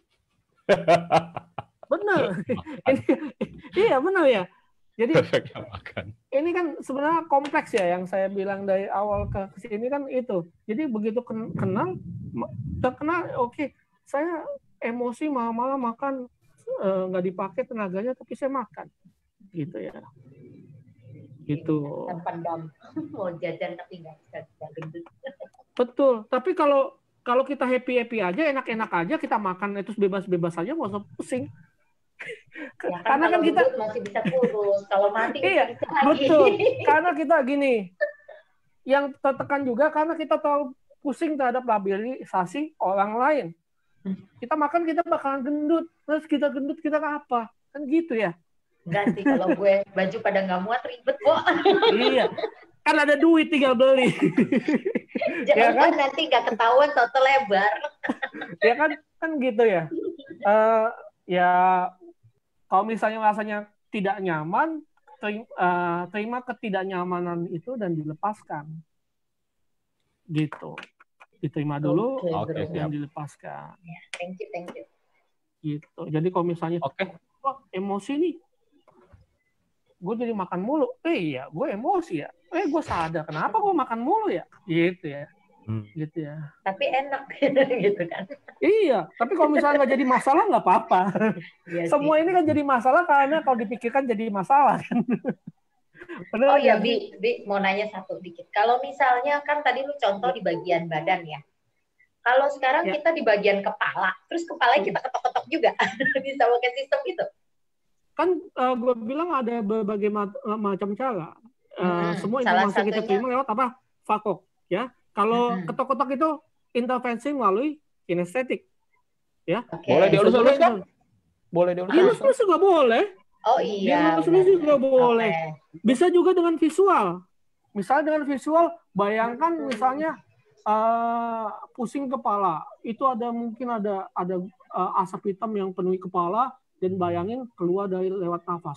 H: Benar. Iya, benar ya. Jadi ini kan sebenarnya kompleks ya yang saya bilang dari awal ke sini kan itu. Jadi begitu terkenal, oke, saya emosi malam-malam makan nggak dipakai tenaganya tapi saya makan, gitu ya. Gitu.
I: Pendam mau jajan tapi nggak bisa gendut.
H: Betul. Tapi kalau kita happy aja, enak-enak aja kita makan itu bebas-bebas aja, nggak usah pusing.
I: Ya, karena kan kita masih bisa kurus, kalau mati
H: iya,
I: bisa lagi.
H: Betul. Karena kita gini, yang tertekan juga karena kita terlalu pusing terhadap labirisasi orang lain. Kita makan kita bakalan gendut, terus kita gendut kita apa? Kan gitu ya.
I: Enggak sih, kalau gue baju pada nggak muat ribet kok.
H: Iya, kan ada duit tinggal beli.
I: Jangan ya kan? Nanti nggak ketahuan soto lebar.
H: Ya kan gitu ya. Ya kalau misalnya rasanya tidak nyaman, terima ketidaknyamanan itu dan dilepaskan. Gitu. Diterima dulu dan dilepaskan.
I: Ya, thank you.
H: Gitu. Jadi kalau misalnya emosi nih, gue jadi makan mulu. Iya, gue emosi ya. Gue sadar kenapa gue makan mulu ya. Gitu ya. gitu ya.
I: Tapi enak gitu kan.
H: Iya, tapi kalau misalnya nggak jadi masalah nggak apa-apa.
I: Iya
H: Semua
I: sih.
H: ini kan jadi masalah karena kalau dipikirkan jadi masalah kan. Bener
I: Oh ya,
H: nggak sih?
I: Bi, mau nanya satu dikit. Kalau misalnya kan tadi lu contoh di bagian badan ya. Kalau sekarang
H: Ya.
I: kita di bagian kepala, terus kepalanya kita ketok-ketok juga. Bisa pakai sistem itu.
H: Kan gue bilang ada berbagai macam cara. Semua
I: Salah
H: informasi kita
I: satunya-
H: terima lewat apa? Vakok, ya. Kalau ketok-ketok itu intervensi melalui kinestetik, ya.
A: Boleh dielus-elus kan? Boleh dielus-elus.
H: Dielus-elus juga boleh.
I: Oh iya.
H: Dielus-elus juga boleh.
I: Oke.
H: Bisa juga dengan visual. Misalnya dengan visual, bayangkan misalnya pusing kepala, itu mungkin ada asap hitam yang penuhi kepala dan bayangin keluar dari lewat nafas.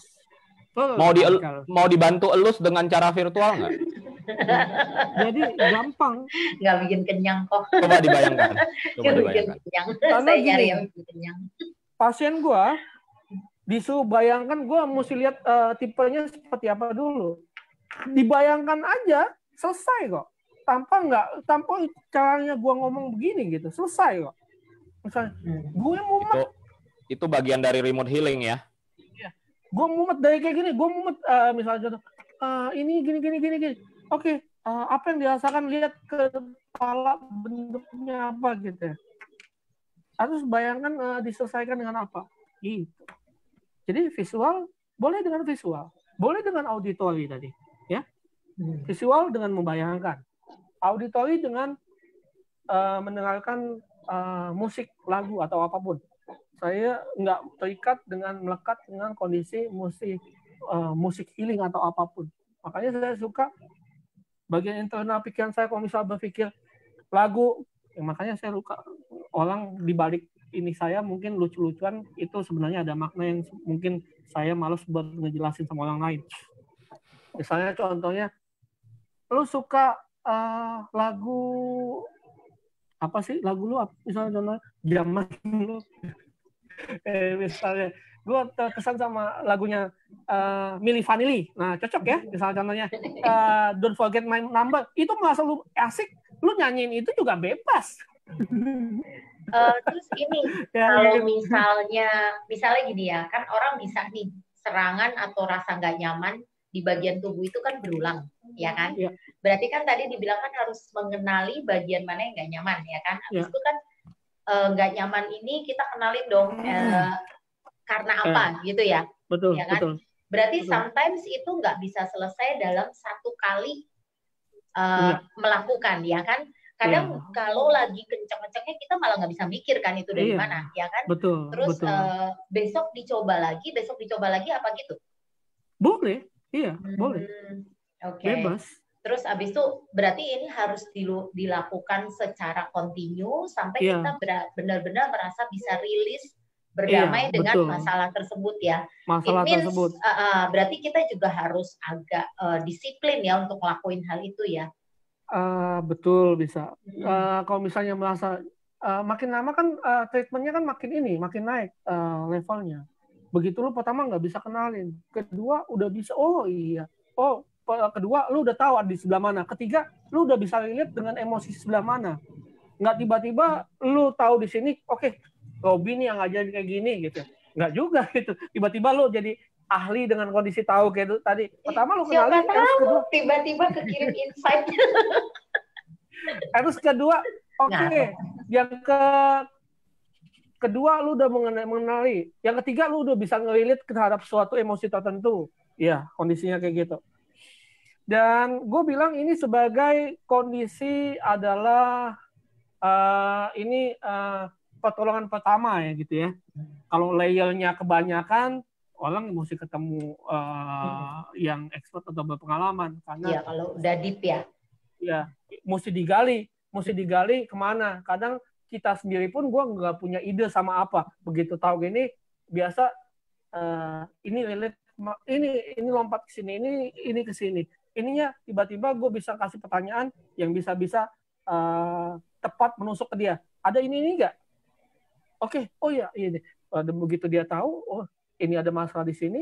A: Mau dibantu elus dengan cara virtual nggak?
H: Jadi gampang.
I: Nggak bikin kenyang kok.
A: Coba dibayangkan.
I: Nggak bikin kenyang.
H: Karena
I: Saya nyari
H: gini,
I: yang bikin kenyang.
H: pasien gue disuruh bayangkan, gue mesti lihat tipenya seperti apa dulu. Dibayangkan aja, selesai kok. Tanpa caranya gue ngomong begini gitu, selesai kok. Misalnya, gue mumet.
A: Itu bagian dari remote healing ya.
H: Gue mumet dari kayak gini, gue mumet misalnya contoh, ini gini. Oke, apa yang dirasakan, lihat ke kepala bentuknya apa gitu. Harus bayangkan diselesaikan dengan apa. Gitu. Jadi visual boleh dengan visual, boleh dengan auditori tadi, ya. Visual dengan membayangkan, auditori dengan mendengarkan musik, lagu atau apapun. Saya nggak terikat dengan melekat dengan kondisi musik healing atau apapun. Makanya saya suka bagian internal pikiran saya kalau misalnya berpikir lagu, makanya saya suka orang dibalik ini saya mungkin lucu-lucuan itu sebenarnya ada makna yang mungkin saya malas buat ngejelasin sama orang lain. Misalnya contohnya, lu suka lagu apa sih, lagu lu misalnya contohnya zaman lu misalnya gue terkesan sama lagunya Milli Vanilli, nah cocok ya misalnya contohnya Don't Forget My Number, itu merasa lu asik, lu nyanyiin itu juga bebas.
I: Terus ini kalau misalnya gini ya, kan orang bisa nih serangan atau rasa nggak nyaman di bagian tubuh itu kan berulang, ya kan?
H: Ya.
I: Berarti kan tadi dibilang kan harus mengenali bagian mana yang nggak nyaman, ya kan? Habis itu kan nggak nyaman ini kita kenalin dong karena apa gitu ya?
H: Betul,
I: ya kan?
H: betul.
I: Berarti
H: betul.
I: sometimes itu nggak bisa selesai dalam satu kali melakukan, ya kan? Kadang kalau lagi kenceng-kencengnya kita malah nggak bisa mikir kan itu dari mana, ya kan?
H: Betul.
I: Terus
H: betul.
I: besok dicoba lagi apa gitu?
H: Boleh, iya, boleh.
I: Oke.
H: Bebas.
I: Terus abis itu berarti ini harus dilakukan secara kontinu sampai kita benar-benar merasa bisa rilis berdamai dengan masalah tersebut ya.
H: Masalah tersebut.
I: Berarti kita juga harus agak disiplin ya untuk ngelakuin hal itu ya.
H: Betul, bisa. Kalau misalnya merasa makin lama kan treatmentnya kan makin naik levelnya. Begitu lu pertama nggak bisa kenalin, kedua udah bisa, kedua lu udah tahu ada di sebelah mana, ketiga lu udah bisa lihat dengan emosi sebelah mana. Nggak tiba-tiba lu tahu di sini, oke, Robi nih yang ngajarin kayak gini gitu. Nggak juga gitu. Tiba-tiba lu jadi ahli dengan kondisi tahu kayak itu tadi. Pertama lu kenalin,
I: kedua tiba-tiba kekirim insight.
H: Terus kedua, yang kedua lu udah mengenali, yang ketiga lu udah bisa ngelilit terhadap suatu emosi tertentu. Ya, kondisinya kayak gitu. Dan gue bilang ini sebagai kondisi adalah pertolongan pertama ya gitu ya. Kalau layernya kebanyakan, orang mesti ketemu yang expert atau berpengalaman karena
I: ya kalau udah deep ya
H: mesti digali kemana. Kadang kita sendiri pun gue nggak punya ide sama apa, begitu tahu gini biasa ini relate, ini lompat ke sini, ini ke sini, ininya tiba-tiba gue bisa kasih pertanyaan yang bisa tepat menusuk ke dia, ada ini nggak? Oke, oh ya ini. Begitu dia tahu, oh ini ada masalah di sini,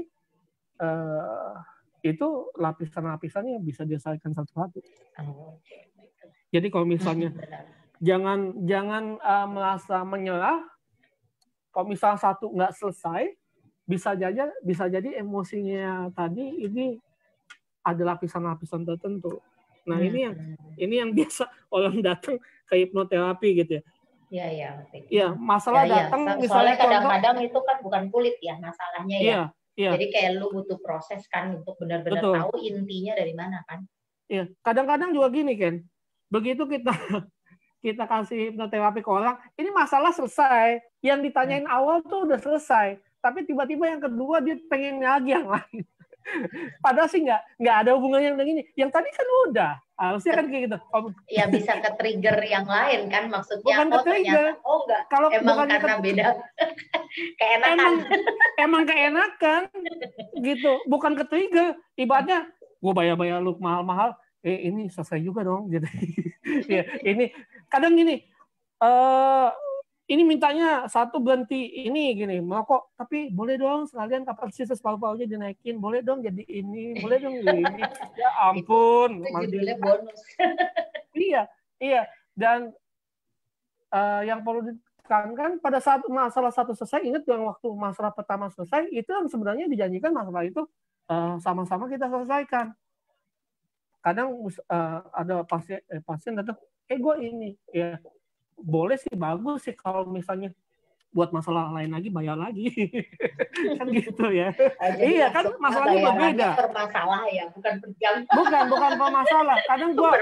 H: itu lapisan-lapisannya bisa diselesaikan satu-satu. Jadi kalau misalnya jangan merasa menyerah. Kalau misalnya satu nggak selesai, bisa jadi emosinya tadi ini ada lapisan-lapisan tertentu. Nah ini yang biasa orang datang ke hipnoterapi gitu ya.
I: Iya.
H: Iya, masalah datang
I: misalnya kadang-kadang itu kan bukan kulit ya masalahnya ya.
H: Iya.
I: Jadi kayak lu butuh proses kan untuk benar-benar tahu intinya dari mana kan.
H: Iya, kadang-kadang juga gini Ken. Begitu kita kasih hipnoterapi ke orang, ini masalah selesai. Yang ditanyain awal tuh udah selesai. Tapi tiba-tiba yang kedua dia pengen lagi yang lain. Padahal sih nggak ada hubungannya dengan ini. Yang tadi kan udah. Harusnya kan kayak gitu.
I: Ya bisa ke trigger yang lain kan maksudnya.
H: Bukan ke trigger.
I: Enggak. Kalau emang karena beda keenakan.
H: Emang keenakan gitu. Bukan ke trigger. Ibaratnya gue bayar lu mahal-mahal. Ini selesai juga dong. Gitu. Ya, ini kadang gini. Ini mintanya satu berhenti ini gini merokok, tapi boleh dong sekalian kapasitas paru-parunya dinaikin, boleh dong jadi ini, boleh dong jadi ini. Ya ampun,
I: judulnya bonus.
H: Iya. Dan yang perlu ditekankan pada saat masalah satu selesai, ingat yang waktu masalah pertama selesai itu yang sebenarnya dijanjikan masalah itu sama-sama kita selesaikan. Kadang ada pasien datang, gue ini ya. Boleh sih, bagus sih kalau misalnya buat masalah lain lagi bayar lagi kan gitu ya. Iya kan masalahnya berbeda.
I: Bermasalah ya, bukan berjam.
H: Bukan bermasalah. Kadang gua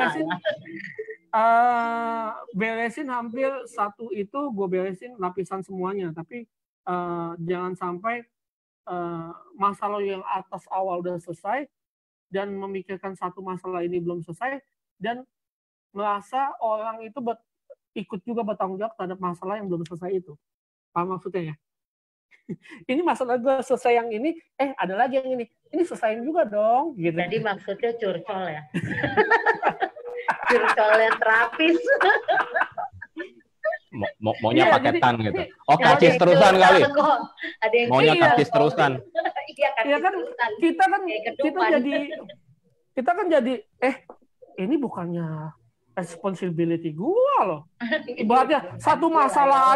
H: beresin hampir satu itu gue beresin lapisan semuanya, tapi jangan sampai masalah yang atas awal udah selesai dan memikirkan satu masalah ini belum selesai dan merasa orang itu ikut juga bertanggung jawab terhadap masalah yang belum selesai itu. Paham maksudnya ya? Ini masalah gue selesai yang ini, ada lagi yang ini selesaiin juga dong. Gitu.
I: Jadi maksudnya curcol ya? Curcol yang terapis.
A: Maunya paketan gitu. Kacis terusan kali. Maunya kacis terusan.
H: Iya kan, kita kan jadi, ini bukannya responsibility gua loh. Ibaratnya satu masalah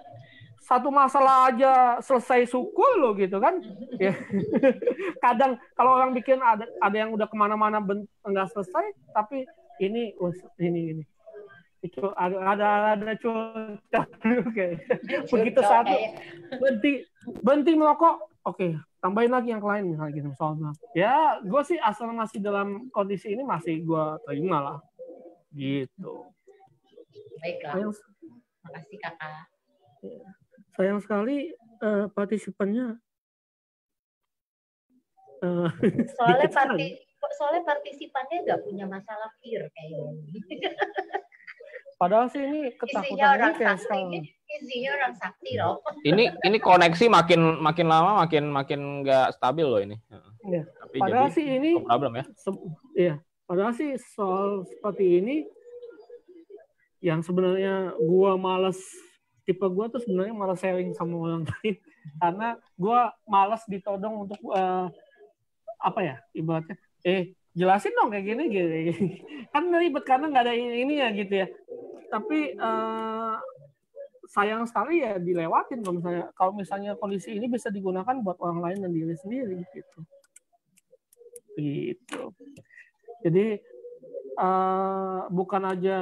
H: aja selesai syukur loh gitu kan. Ya. Kadang kalau orang bikin ada yang udah kemana-mana nggak selesai, tapi ini itu ada curcol kayak begitu satu berhenti merokok, oke, tambahin lagi yang lain misalnya gitu soalnya. Ya, gue sih asal masih dalam kondisi ini masih gue terima lah. Gitu.
I: Baiklah. Makasih kakak.
H: Sayang sekali partisipannya.
I: Soalnya partisipannya nggak punya masalah fear kayaknya.
H: Padahal sih ini ketakutan ini kayak sekarang.
I: Isinya orang sakti loh.
A: Ini koneksi makin lama makin nggak stabil loh ini.
H: Ya.
A: Tapi
H: padahal sih ini
A: problem ya.
H: Iya. Padahal sih soal seperti ini yang sebenarnya gua tipe gua tuh sebenarnya malas sharing sama orang lain karena gua malas ditodong untuk ibaratnya jelasin dong kayak gini kan ribet karena nggak ada ini ya gitu ya. Tapi sayang sekali ya dilewatin kalau misalnya kondisi ini bisa digunakan buat orang lain dan diri sendiri gitu. Jadi bukan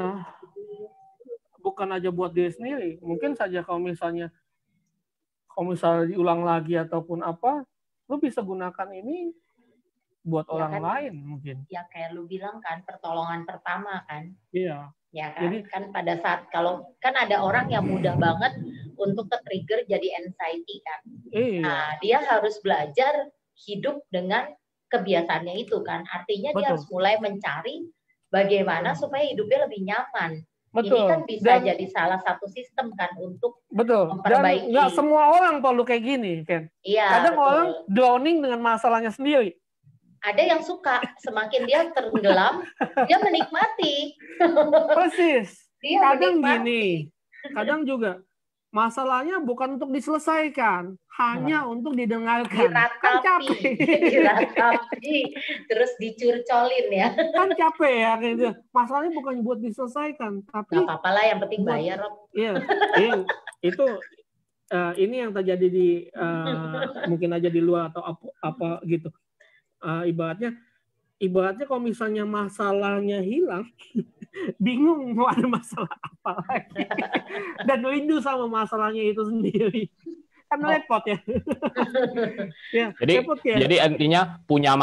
H: aja buat diri sendiri. Mungkin saja kalau misalnya diulang lagi ataupun apa, lu bisa gunakan ini buat orang lain mungkin.
I: Ya kayak lu bilang kan, pertolongan pertama kan.
H: Iya.
I: Ya kan, jadi, kan pada saat kalau kan ada orang yang mudah banget untuk ke-trigger jadi anxiety kan.
H: Iya.
I: Nah, dia harus belajar hidup dengan kebiasaannya itu kan. Artinya dia harus mulai mencari bagaimana supaya hidupnya lebih nyaman.
H: Betul.
I: Ini kan bisa jadi salah satu sistem kan untuk memperbaiki.
H: Dan nggak semua orang perlu kayak gini, Ken.
I: Iya.
H: Kadang orang drowning dengan masalahnya sendiri.
I: Ada yang suka, semakin dia tenggelam, dia menikmati.
H: Persis.
I: Dia
H: kadang
I: menikmati.
H: Gini, kadang juga masalahnya bukan untuk diselesaikan, hanya untuk didengarkan. Kan capek.
I: Diratapi, terus dicurcolin ya.
H: Kan capek ya kayak gitu. Masalahnya bukan buat diselesaikan, tapi
I: nggak apa-apa lah, yang penting bayar, Rob.
H: Iya, itu ini yang terjadi di mungkin aja di luar atau apa gitu. Ibaratnya kalau misalnya masalahnya hilang, bingung mau ada masalah apa lagi, dan rindu sama masalahnya itu sendiri, kan repot ya. Ya
A: jadi
H: repot ya.
A: Jadi intinya punya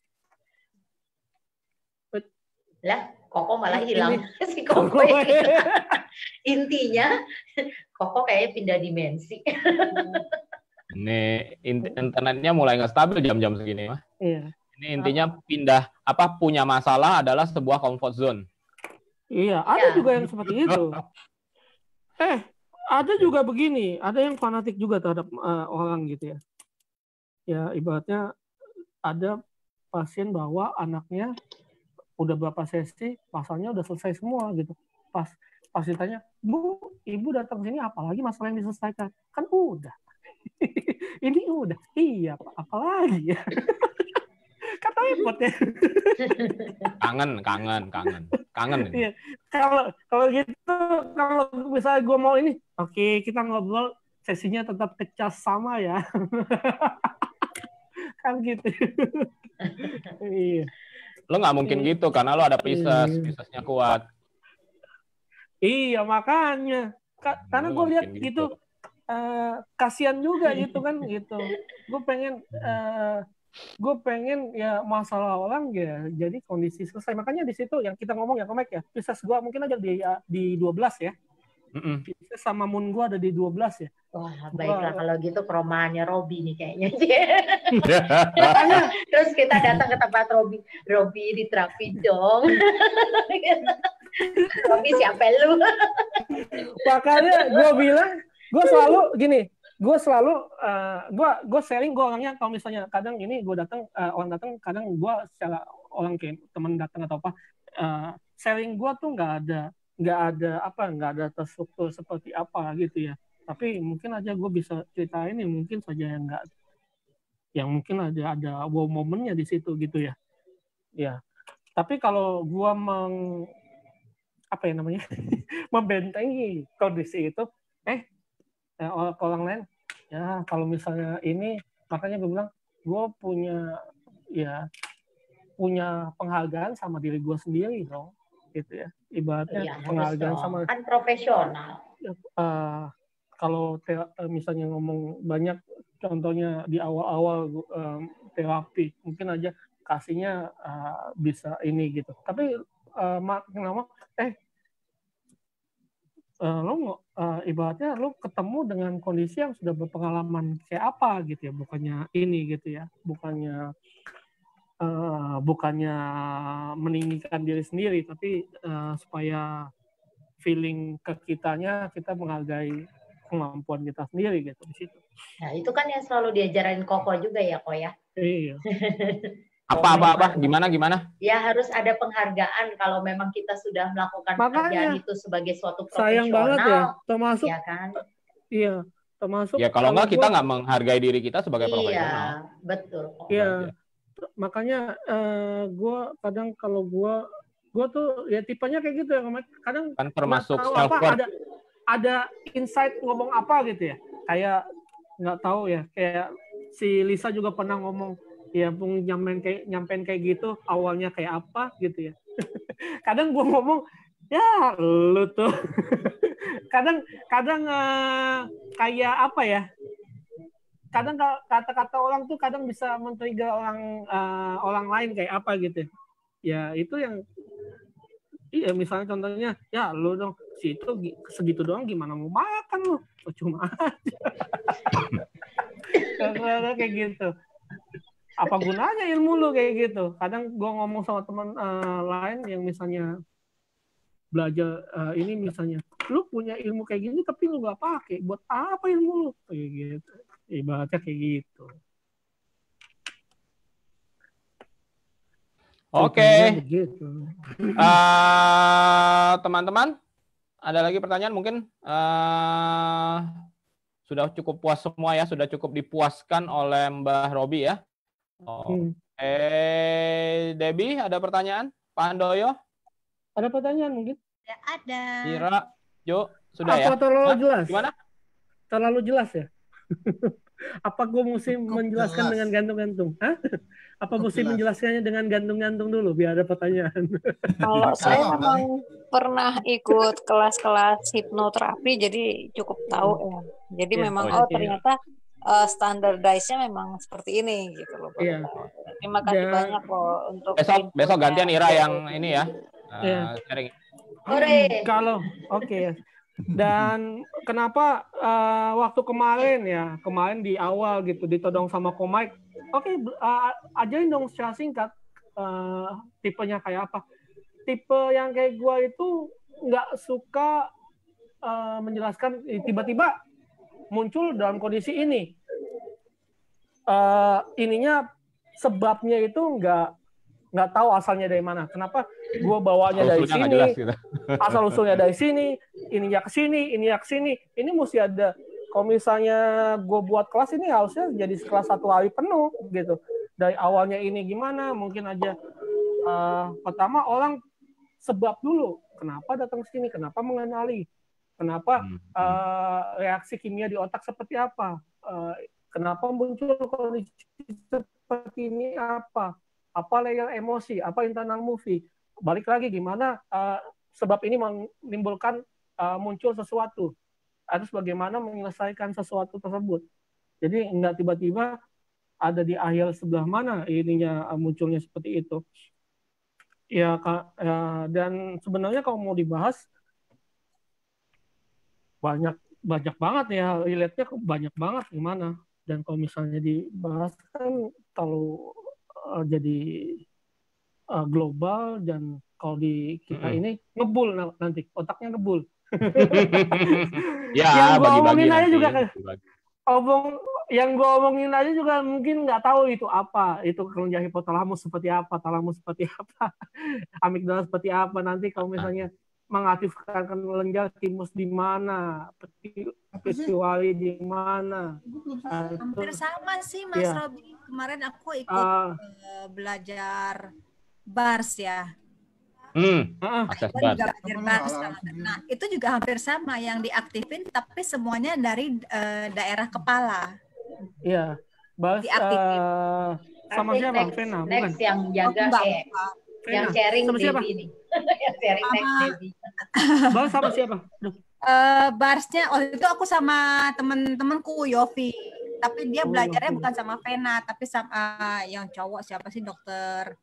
I: lah, Koko malah hilang. Si Koko intinya Koko kayaknya pindah dimensi.
A: Ini internetnya mulai nggak stabil jam-jam segini mah.
H: Iya.
A: Ini intinya punya masalah adalah sebuah comfort zone.
H: Iya, ada juga yang seperti itu. Ada juga begini, ada yang fanatik juga terhadap orang gitu ya. Ya ibaratnya ada pasien bawa anaknya udah berapa sesi, pasalnya udah selesai semua gitu. Pas ditanya, Bu, Ibu datang sini apalagi masalah yang diselesaikan? Kan udah. Ini udah. Iya, apalagi ya. Kata repot ya.
A: Kangen.
H: Iya. Kalau gitu, kalau misalnya gue mau ini, oke, kita ngobrol, sesinya tetap kecas sama ya. Kan gitu. Iya.
A: Lo nggak mungkin gitu karena lo ada pisesnya kuat.
H: Iya, makanya. Karena gue lihat gitu, kasihan juga gitu kan gitu. Gue pengen ya masalah orang ya jadi kondisi selesai. Makanya di situ yang kita ngomong ya Komek ya, Pisces gue mungkin aja di 12 ya. Pisces sama Moon gue ada di 12 ya.
I: Wah, baiklah kalau gitu perumahannya Robi nih kayaknya. Terus kita datang ke tempat Robi di terapi dong. Robi siapa lu?
H: Makanya gue bilang, gue selalu gini, gue sharing, gue orangnya kalau misalnya kadang ini gue datang orang datang, kadang gue secara orang kayak teman datang atau apa, sharing gue tuh nggak ada terstruktur seperti apa gitu ya. Tapi mungkin aja gue bisa ceritain ini mungkin saja yang mungkin ada wow momennya di situ gitu ya. Ya. Tapi kalau gue membentengi kondisi itu, orang lain ya kalau misalnya ini, makanya gue bilang gue punya penghargaan sama diri gue sendiri dong gitu ya, ibaratnya penghargaan sama
I: kan profesional.
H: Kalau misalnya ngomong banyak contohnya di awal-awal terapi mungkin aja kasihnya bisa ini gitu, tapi makin lama ibaratnya lo ketemu dengan kondisi yang sudah berpengalaman kayak apa gitu ya, bukannya ini gitu ya, bukannya meninggikan diri sendiri, tapi supaya feeling ke kitanya kita menghargai kemampuan kita sendiri gitu di situ.
I: Nah itu kan yang selalu diajarin Koko juga ya, Ko ya.
H: Iya.
A: Apa gimana?
H: Ya
I: harus ada penghargaan kalau memang kita sudah melakukan pekerjaan itu sebagai suatu profesional.
H: Sayang banget ya, termasuk.
I: Ya kan?
H: Iya, termasuk.
A: Ya kalau nggak kita nggak menghargai diri kita sebagai profesional.
I: Iya, betul.
H: Iya, makanya gue kadang kalau gue tuh ya tipenya kayak gitu ya, kadang
A: kan termasuk self-worth.
H: Ada insight ngomong apa gitu ya, kayak nggak tahu ya, kayak si Lisa juga pernah ngomong ya, nyampein kayak gitu awalnya kayak apa gitu ya. Kadang gue ngomong ya lu tuh kadang kayak apa ya, kadang kata-kata orang tuh kadang bisa men-trigger orang lain kayak apa gitu ya. Itu yang iya, misalnya contohnya ya lu dong situ segitu doang gimana mau makan lu, cuma aja. Kayak gitu, apa gunanya ilmu lu kayak gitu. Kadang gue ngomong sama teman lain yang misalnya belajar ini, misalnya lu punya ilmu kayak gini tapi lu gak pakai, buat apa ilmu lu kayak gitu, ibaratnya kayak gitu.
A: Oke. Teman-teman, ada lagi pertanyaan mungkin? Sudah cukup puas semua ya, sudah cukup dipuaskan oleh Mbah Robi ya. Debbie, ada pertanyaan? Pak Handoyo?
H: Ada pertanyaan mungkin?
G: Ya, ada.
A: Ira, Jo, sudah ya?
H: Apa terlalu jelas?
A: Gimana?
H: Terlalu jelas ya? Apa gue mesti menjelaskan dengan gantung-gantung? Hah? Apa mesti menjelaskannya dengan gantung-gantung dulu biar ada pertanyaan?
J: Kalau saya memang pernah ikut kelas-kelas hipnoterapi, jadi cukup tahu ya. Jadi memang ternyata standardized-nya memang seperti ini gitu loh.
H: Iya.
J: Terima kasih banyak loh untuk
A: besok gantian Ira yang ini ya. Sharing.
H: Kalau oke. Dan kenapa waktu kemarin di awal gitu ditodong sama Komik, ajarin dong secara singkat tipenya kayak apa. Tipe yang kayak gua itu nggak suka menjelaskan tiba-tiba muncul dalam kondisi ini. Ininya sebabnya itu nggak tahu asalnya dari mana. Kenapa gue bawanya dari sini,
A: gitu.
H: asal usulnya dari sini, ini ya ke sini, ini ya ke sini. Ini mesti ada. Kalau misalnya gue buat kelas ini harusnya jadi kelas 1 hari penuh gitu. Dari awalnya ini gimana? Mungkin aja pertama orang sebab dulu. Kenapa datang ke sini? Kenapa mengenali? Kenapa reaksi kimia di otak seperti apa? Kenapa muncul kondisi seperti ini apa? Apa layer emosi, apa internal movie. Balik lagi gimana sebab ini menimbulkan muncul sesuatu. Harus bagaimana menyelesaikan sesuatu tersebut. Jadi nggak tiba-tiba ada di akhir sebelah mana ininya munculnya seperti itu. Ya, dan sebenarnya kalau mau dibahas banyak banget ya, relate-nya banyak banget gimana. Dan kalau misalnya dibahas kan kalau jadi global, dan kalau di kita ini ngebul nanti otaknya ngebul.
A: Ya,
H: yang gue
A: bagi-bagi
H: omongin aja juga yang gue omongin aja juga mungkin nggak tahu itu apa, itu kelenjar hipotalamus seperti apa, talamus seperti apa, amigdala seperti apa. Nanti kalau misalnya mengaktifkan kelenjar timus di mana, pituitari di mana.
G: Hampir sama sih Mas Robi. Kemarin aku ikut belajar bars ya. Nah, itu juga hampir sama yang diaktifin, tapi semuanya dari daerah kepala.
H: Iya, bars sama siapa? Vena, bukan?
I: Yang jaga yang sharing Debbie ini. Yang sharing Debbie.
H: Bars sama siapa?
G: Barsnya waktu itu aku sama temen-temenku Yofi, tapi dia belajarnya bukan sama Vena, tapi sama yang cowok siapa sih, dokter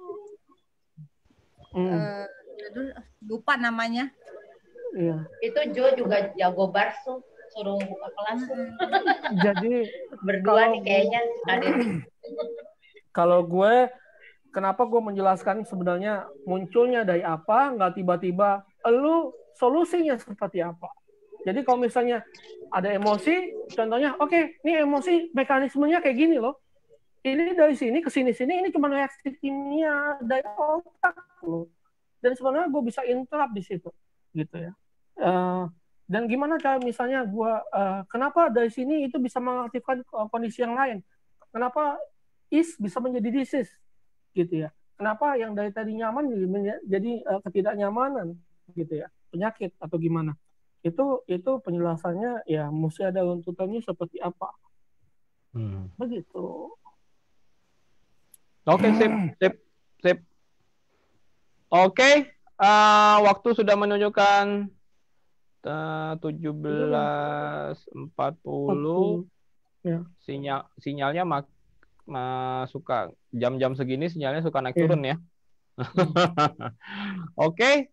G: lupa namanya.
H: Iya.
I: Itu Jo juga jago bars tuh, suruh buka kelas.
H: Jadi
I: berdua nih kayaknya ada.
H: Kalau gue, kenapa gue menjelaskan sebenarnya munculnya dari apa, nggak tiba-tiba lu solusinya seperti apa. Jadi kalau misalnya ada emosi, contohnya, oke, ini emosi mekanismenya kayak gini loh. Ini dari sini ke sini-sini, ini cuma reaksi kimia dari otak loh. Dan sebenarnya gue bisa interrupt di situ, gitu ya. Dan gimana cara misalnya gue, kenapa dari sini itu bisa mengaktifkan kondisi yang lain? Kenapa bisa menjadi disease, gitu ya? Kenapa yang dari tadi nyaman jadi ketidaknyamanan, gitu ya? Penyakit atau gimana? Itu penjelasannya ya mesti ada runtutannya seperti apa. Begitu.
A: Oke, sip. Oke, waktu sudah menunjukkan 17.40.
H: Ya.
A: Sinyalnya suka jam-jam segini sinyalnya suka naik turun ya. Oke.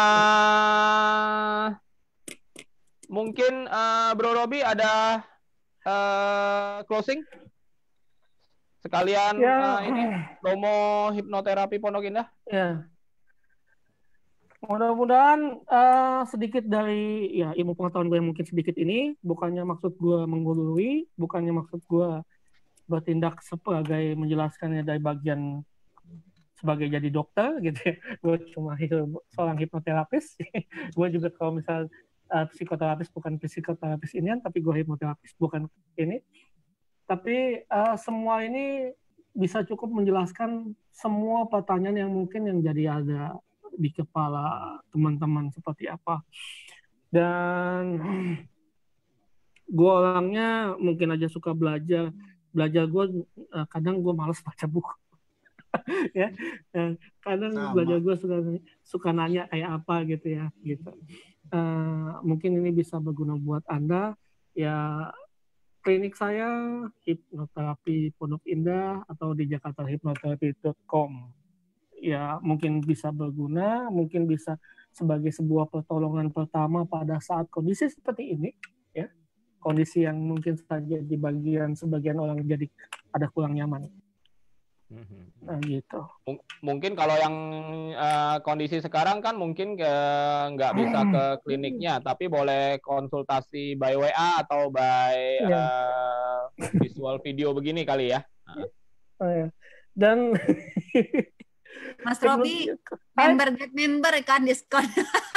A: Mungkin Bro Robi ada closing? Sekalian ini promo hipnoterapi Pondok Indah.
H: Ya. Mudah-mudahan sedikit dari ilmu pengetahuan gue yang mungkin sedikit ini, bukannya maksud gue menggurui, bukannya maksud gue bertindak sebagai menjelaskannya dari bagian sebagai jadi dokter gitu ya. Gue cuma seorang hipnoterapis. Gue juga kalau misal psikoterapis bukan psikoterapis ini, tapi gue hipnoterapis bukan ini. Tapi semua ini bisa cukup menjelaskan semua pertanyaan yang mungkin yang jadi ada di kepala teman-teman seperti apa. Dan gue orangnya mungkin aja suka belajar gue kadang gue malas baca buku. Ya, kadang belajar gue suka nanya kayak apa gitu ya, gitu. Mungkin ini bisa berguna buat Anda. Ya, klinik saya hipnoterapi Pondok Indah atau di jakartahipnoterapi.com. Ya, mungkin bisa berguna, mungkin bisa sebagai sebuah pertolongan pertama pada saat kondisi seperti ini, ya. Kondisi yang mungkin saja di sebagian orang jadi ada kurang nyaman. Nah, gitu.
A: Mungkin kalau yang kondisi sekarang kan mungkin nggak bisa ke kliniknya, tapi boleh konsultasi by WA atau by visual video begini kali ya.
H: Dan
G: Mas Robi, member kan diskon.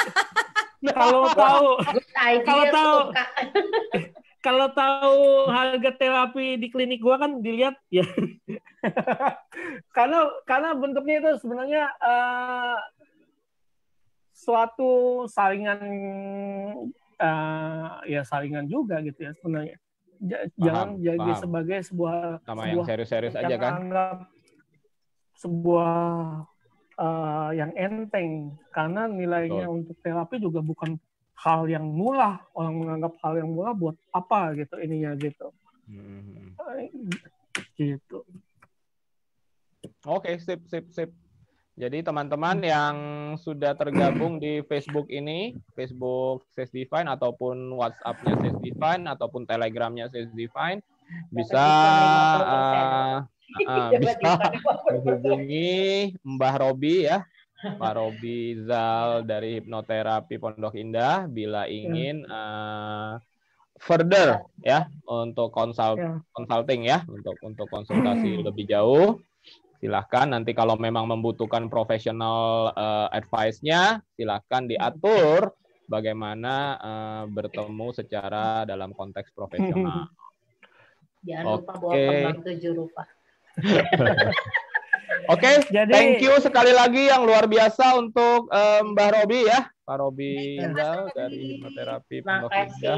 H: Kalau tahu harga terapi di klinik gua kan dilihat ya. karena bentuknya itu sebenarnya suatu saringan saringan juga gitu ya sebenarnya. Jangan jadi sebagai sebuah
A: yang serius-serius aja kan.
H: Sebuah yang enteng, karena nilainya untuk terapi juga bukan hal yang murah. Orang menganggap hal yang murah buat apa gitu ininya gitu. Gitu.
A: Oke, sip. Jadi teman-teman yang sudah tergabung di Facebook ini, Facebook Sales Define ataupun WhatsApp-nya Sales Define ataupun Telegram-nya Sales Define bisa menghubungi Mbah Robi ya. Pak Robi Zal dari Hipnoterapi Pondok Indah bila ingin further ya untuk consulting ya, untuk konsultasi lebih jauh. Silahkan nanti kalau memang membutuhkan professional advice-nya, silahkan diatur bagaimana bertemu secara dalam konteks profesional.
I: Jangan lupa bawa kembang 7 rupa.
A: Oke, thank you sekali lagi yang luar biasa untuk Mbah Robi ya, Pak Robi Zal dari Hipnoterapi Pondok Indah.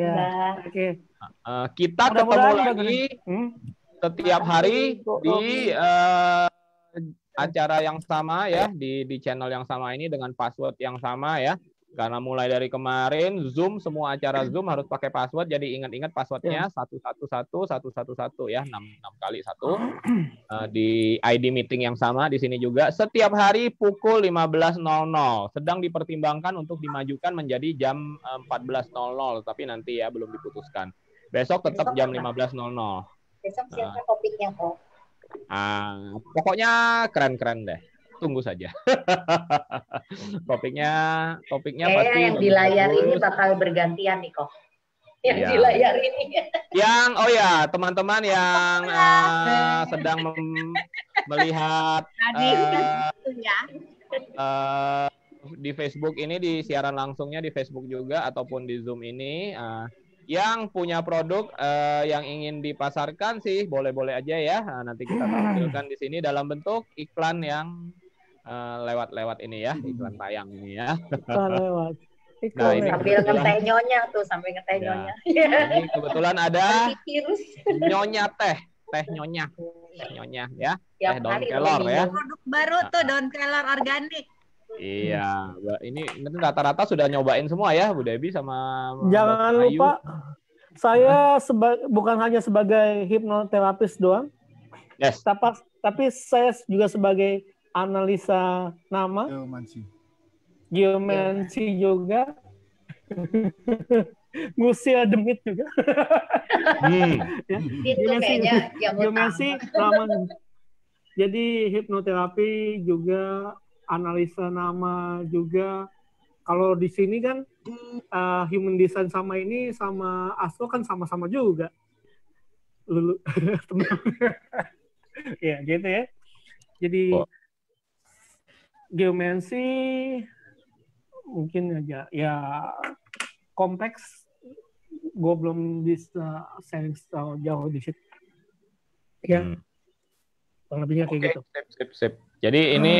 A: Kita ketemu lagi setiap hari di acara yang sama ya, di channel yang sama ini dengan password yang sama ya. Karena mulai dari kemarin Zoom, semua acara Zoom harus pakai password, jadi ingat-ingat passwordnya 111 ya, 6 kali 1 di ID meeting yang sama di sini juga setiap hari pukul 15.00. Sedang dipertimbangkan untuk dimajukan menjadi jam 14.00, tapi nanti ya belum diputuskan. Besok tetap jam 15.00.
I: Besok siapa topiknya kok?
A: Pokoknya keren-keren deh. Tunggu saja. Topiknya pasti
I: yang di layar ini bakal bergantian nih kok. Yang di layar ini.
A: Teman-teman yang sedang melihat di Facebook ini, di siaran langsungnya di Facebook juga ataupun di Zoom ini, yang punya produk yang ingin dipasarkan sih boleh-boleh aja ya. Nanti kita tampilkan di sini dalam bentuk iklan yang lewat ini ya, iklan tayang ini ya.
H: Lewat.
A: Nah, ini
I: sambil ngeteh nyonya tuh, sampai ngeteh nyonya.
A: Ini kebetulan ada nyonya teh nyonya ya. Teh daun kelor ya.
G: Produk baru tuh daun kelor organik.
A: Iya, ini nanti rata-rata sudah nyobain semua ya, Bu Debi sama
H: Jangan lupa, saya bukan hanya sebagai hipnoterapis doang, tapi saya juga sebagai analisa nama, geomancy juga, ngusil demit juga. Geomancy nama. Jadi hipnoterapi juga, analisa nama juga. Kalau di sini kan human design sama ini sama astro kan sama-sama juga. Ya gitu ya. Jadi geomancy mungkin aja ya kompleks. Gue belum bisa sharing jauh di situ. Ya, kurang lebihnya kayak gitu.
A: Sip. Jadi ini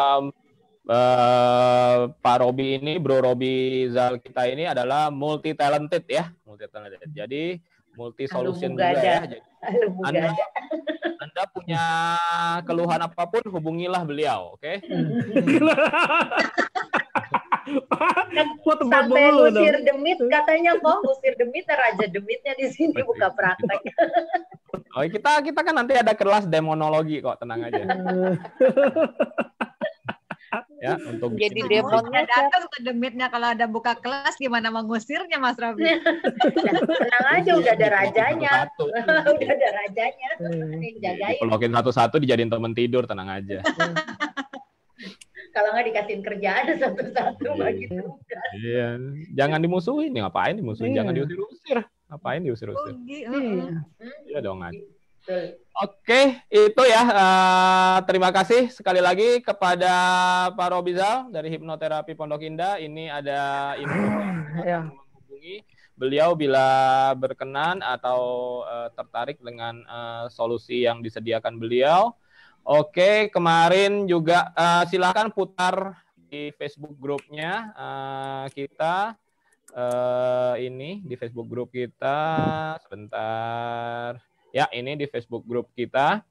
A: Pak Robi ini, Bro Robi Zal kita ini adalah multi talented ya, Jadi multi solution juga ya. Jadi, Anda punya keluhan apapun hubungilah beliau, oke?
I: Sampai ngusir demit katanya kok, ngusir demit, raja demitnya di sini buka praktek.
A: Oh, kita kan nanti ada kelas demonologi kok, tenang aja. Ya, untuk
J: jadi demonnya
G: datang ke demitnya kalau ada buka kelas gimana mengusirnya Mas Robi?
I: Tenang aja, udah ada rajanya. Udah ada rajanya. Jagain.
A: Dipolokin satu-satu dijadiin temen tidur, tenang aja.
I: Kalau nggak dikasihin kerjaan satu-satu bagi tugas.
A: Iya, jangan dimusuhin, ngapain dimusuhin? Jangan diusir-usir. Ngapain diusir-usir? Iya dong. Oke, itu ya. Terima kasih sekali lagi kepada Pak Robizal dari Hipnoterapi Pondok Indah. Ini ada info yang menghubungi beliau bila berkenan atau tertarik dengan solusi yang disediakan beliau. Oke, kemarin juga silakan putar di Facebook grupnya kita. Ini di Facebook grup kita. Sebentar. Ya, ini di Facebook grup kita.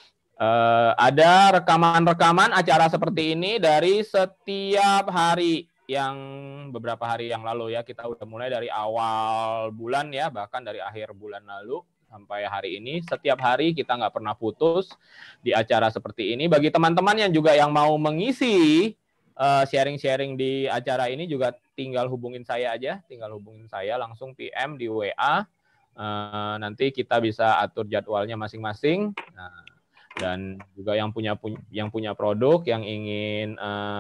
A: Ada rekaman-rekaman acara seperti ini dari setiap hari yang beberapa hari yang lalu ya. Kita udah mulai dari awal bulan ya, bahkan dari akhir bulan lalu sampai hari ini. Setiap hari kita nggak pernah putus di acara seperti ini. Bagi teman-teman yang juga yang mau mengisi sharing-sharing di acara ini juga tinggal hubungin saya aja. Tinggal hubungin saya langsung PM di WA. Nanti kita bisa atur jadwalnya masing-masing. Nah, dan juga yang punya produk yang ingin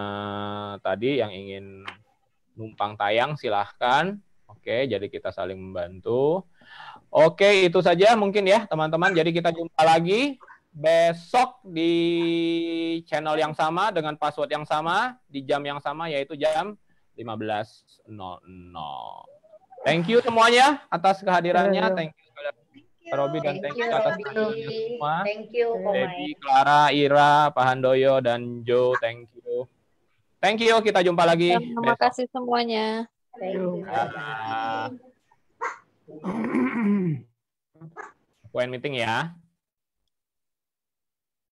A: yang ingin numpang tayang silahkan. Oke, jadi kita saling membantu. Oke, itu saja mungkin ya teman-teman. Jadi kita jumpa lagi besok di channel yang sama dengan password yang sama di jam yang sama yaitu jam 15.00. Thank you semuanya atas kehadirannya. Thank you Pak Robi dan thank you atas kehadirannya semua.
I: Thank you,
A: Debbie, Clara, Ira, Pak Handoyo dan Joe. Thank you. Thank you. Kita jumpa lagi.
J: Terima kasih semuanya.
I: Thank you.
A: Point meeting ya.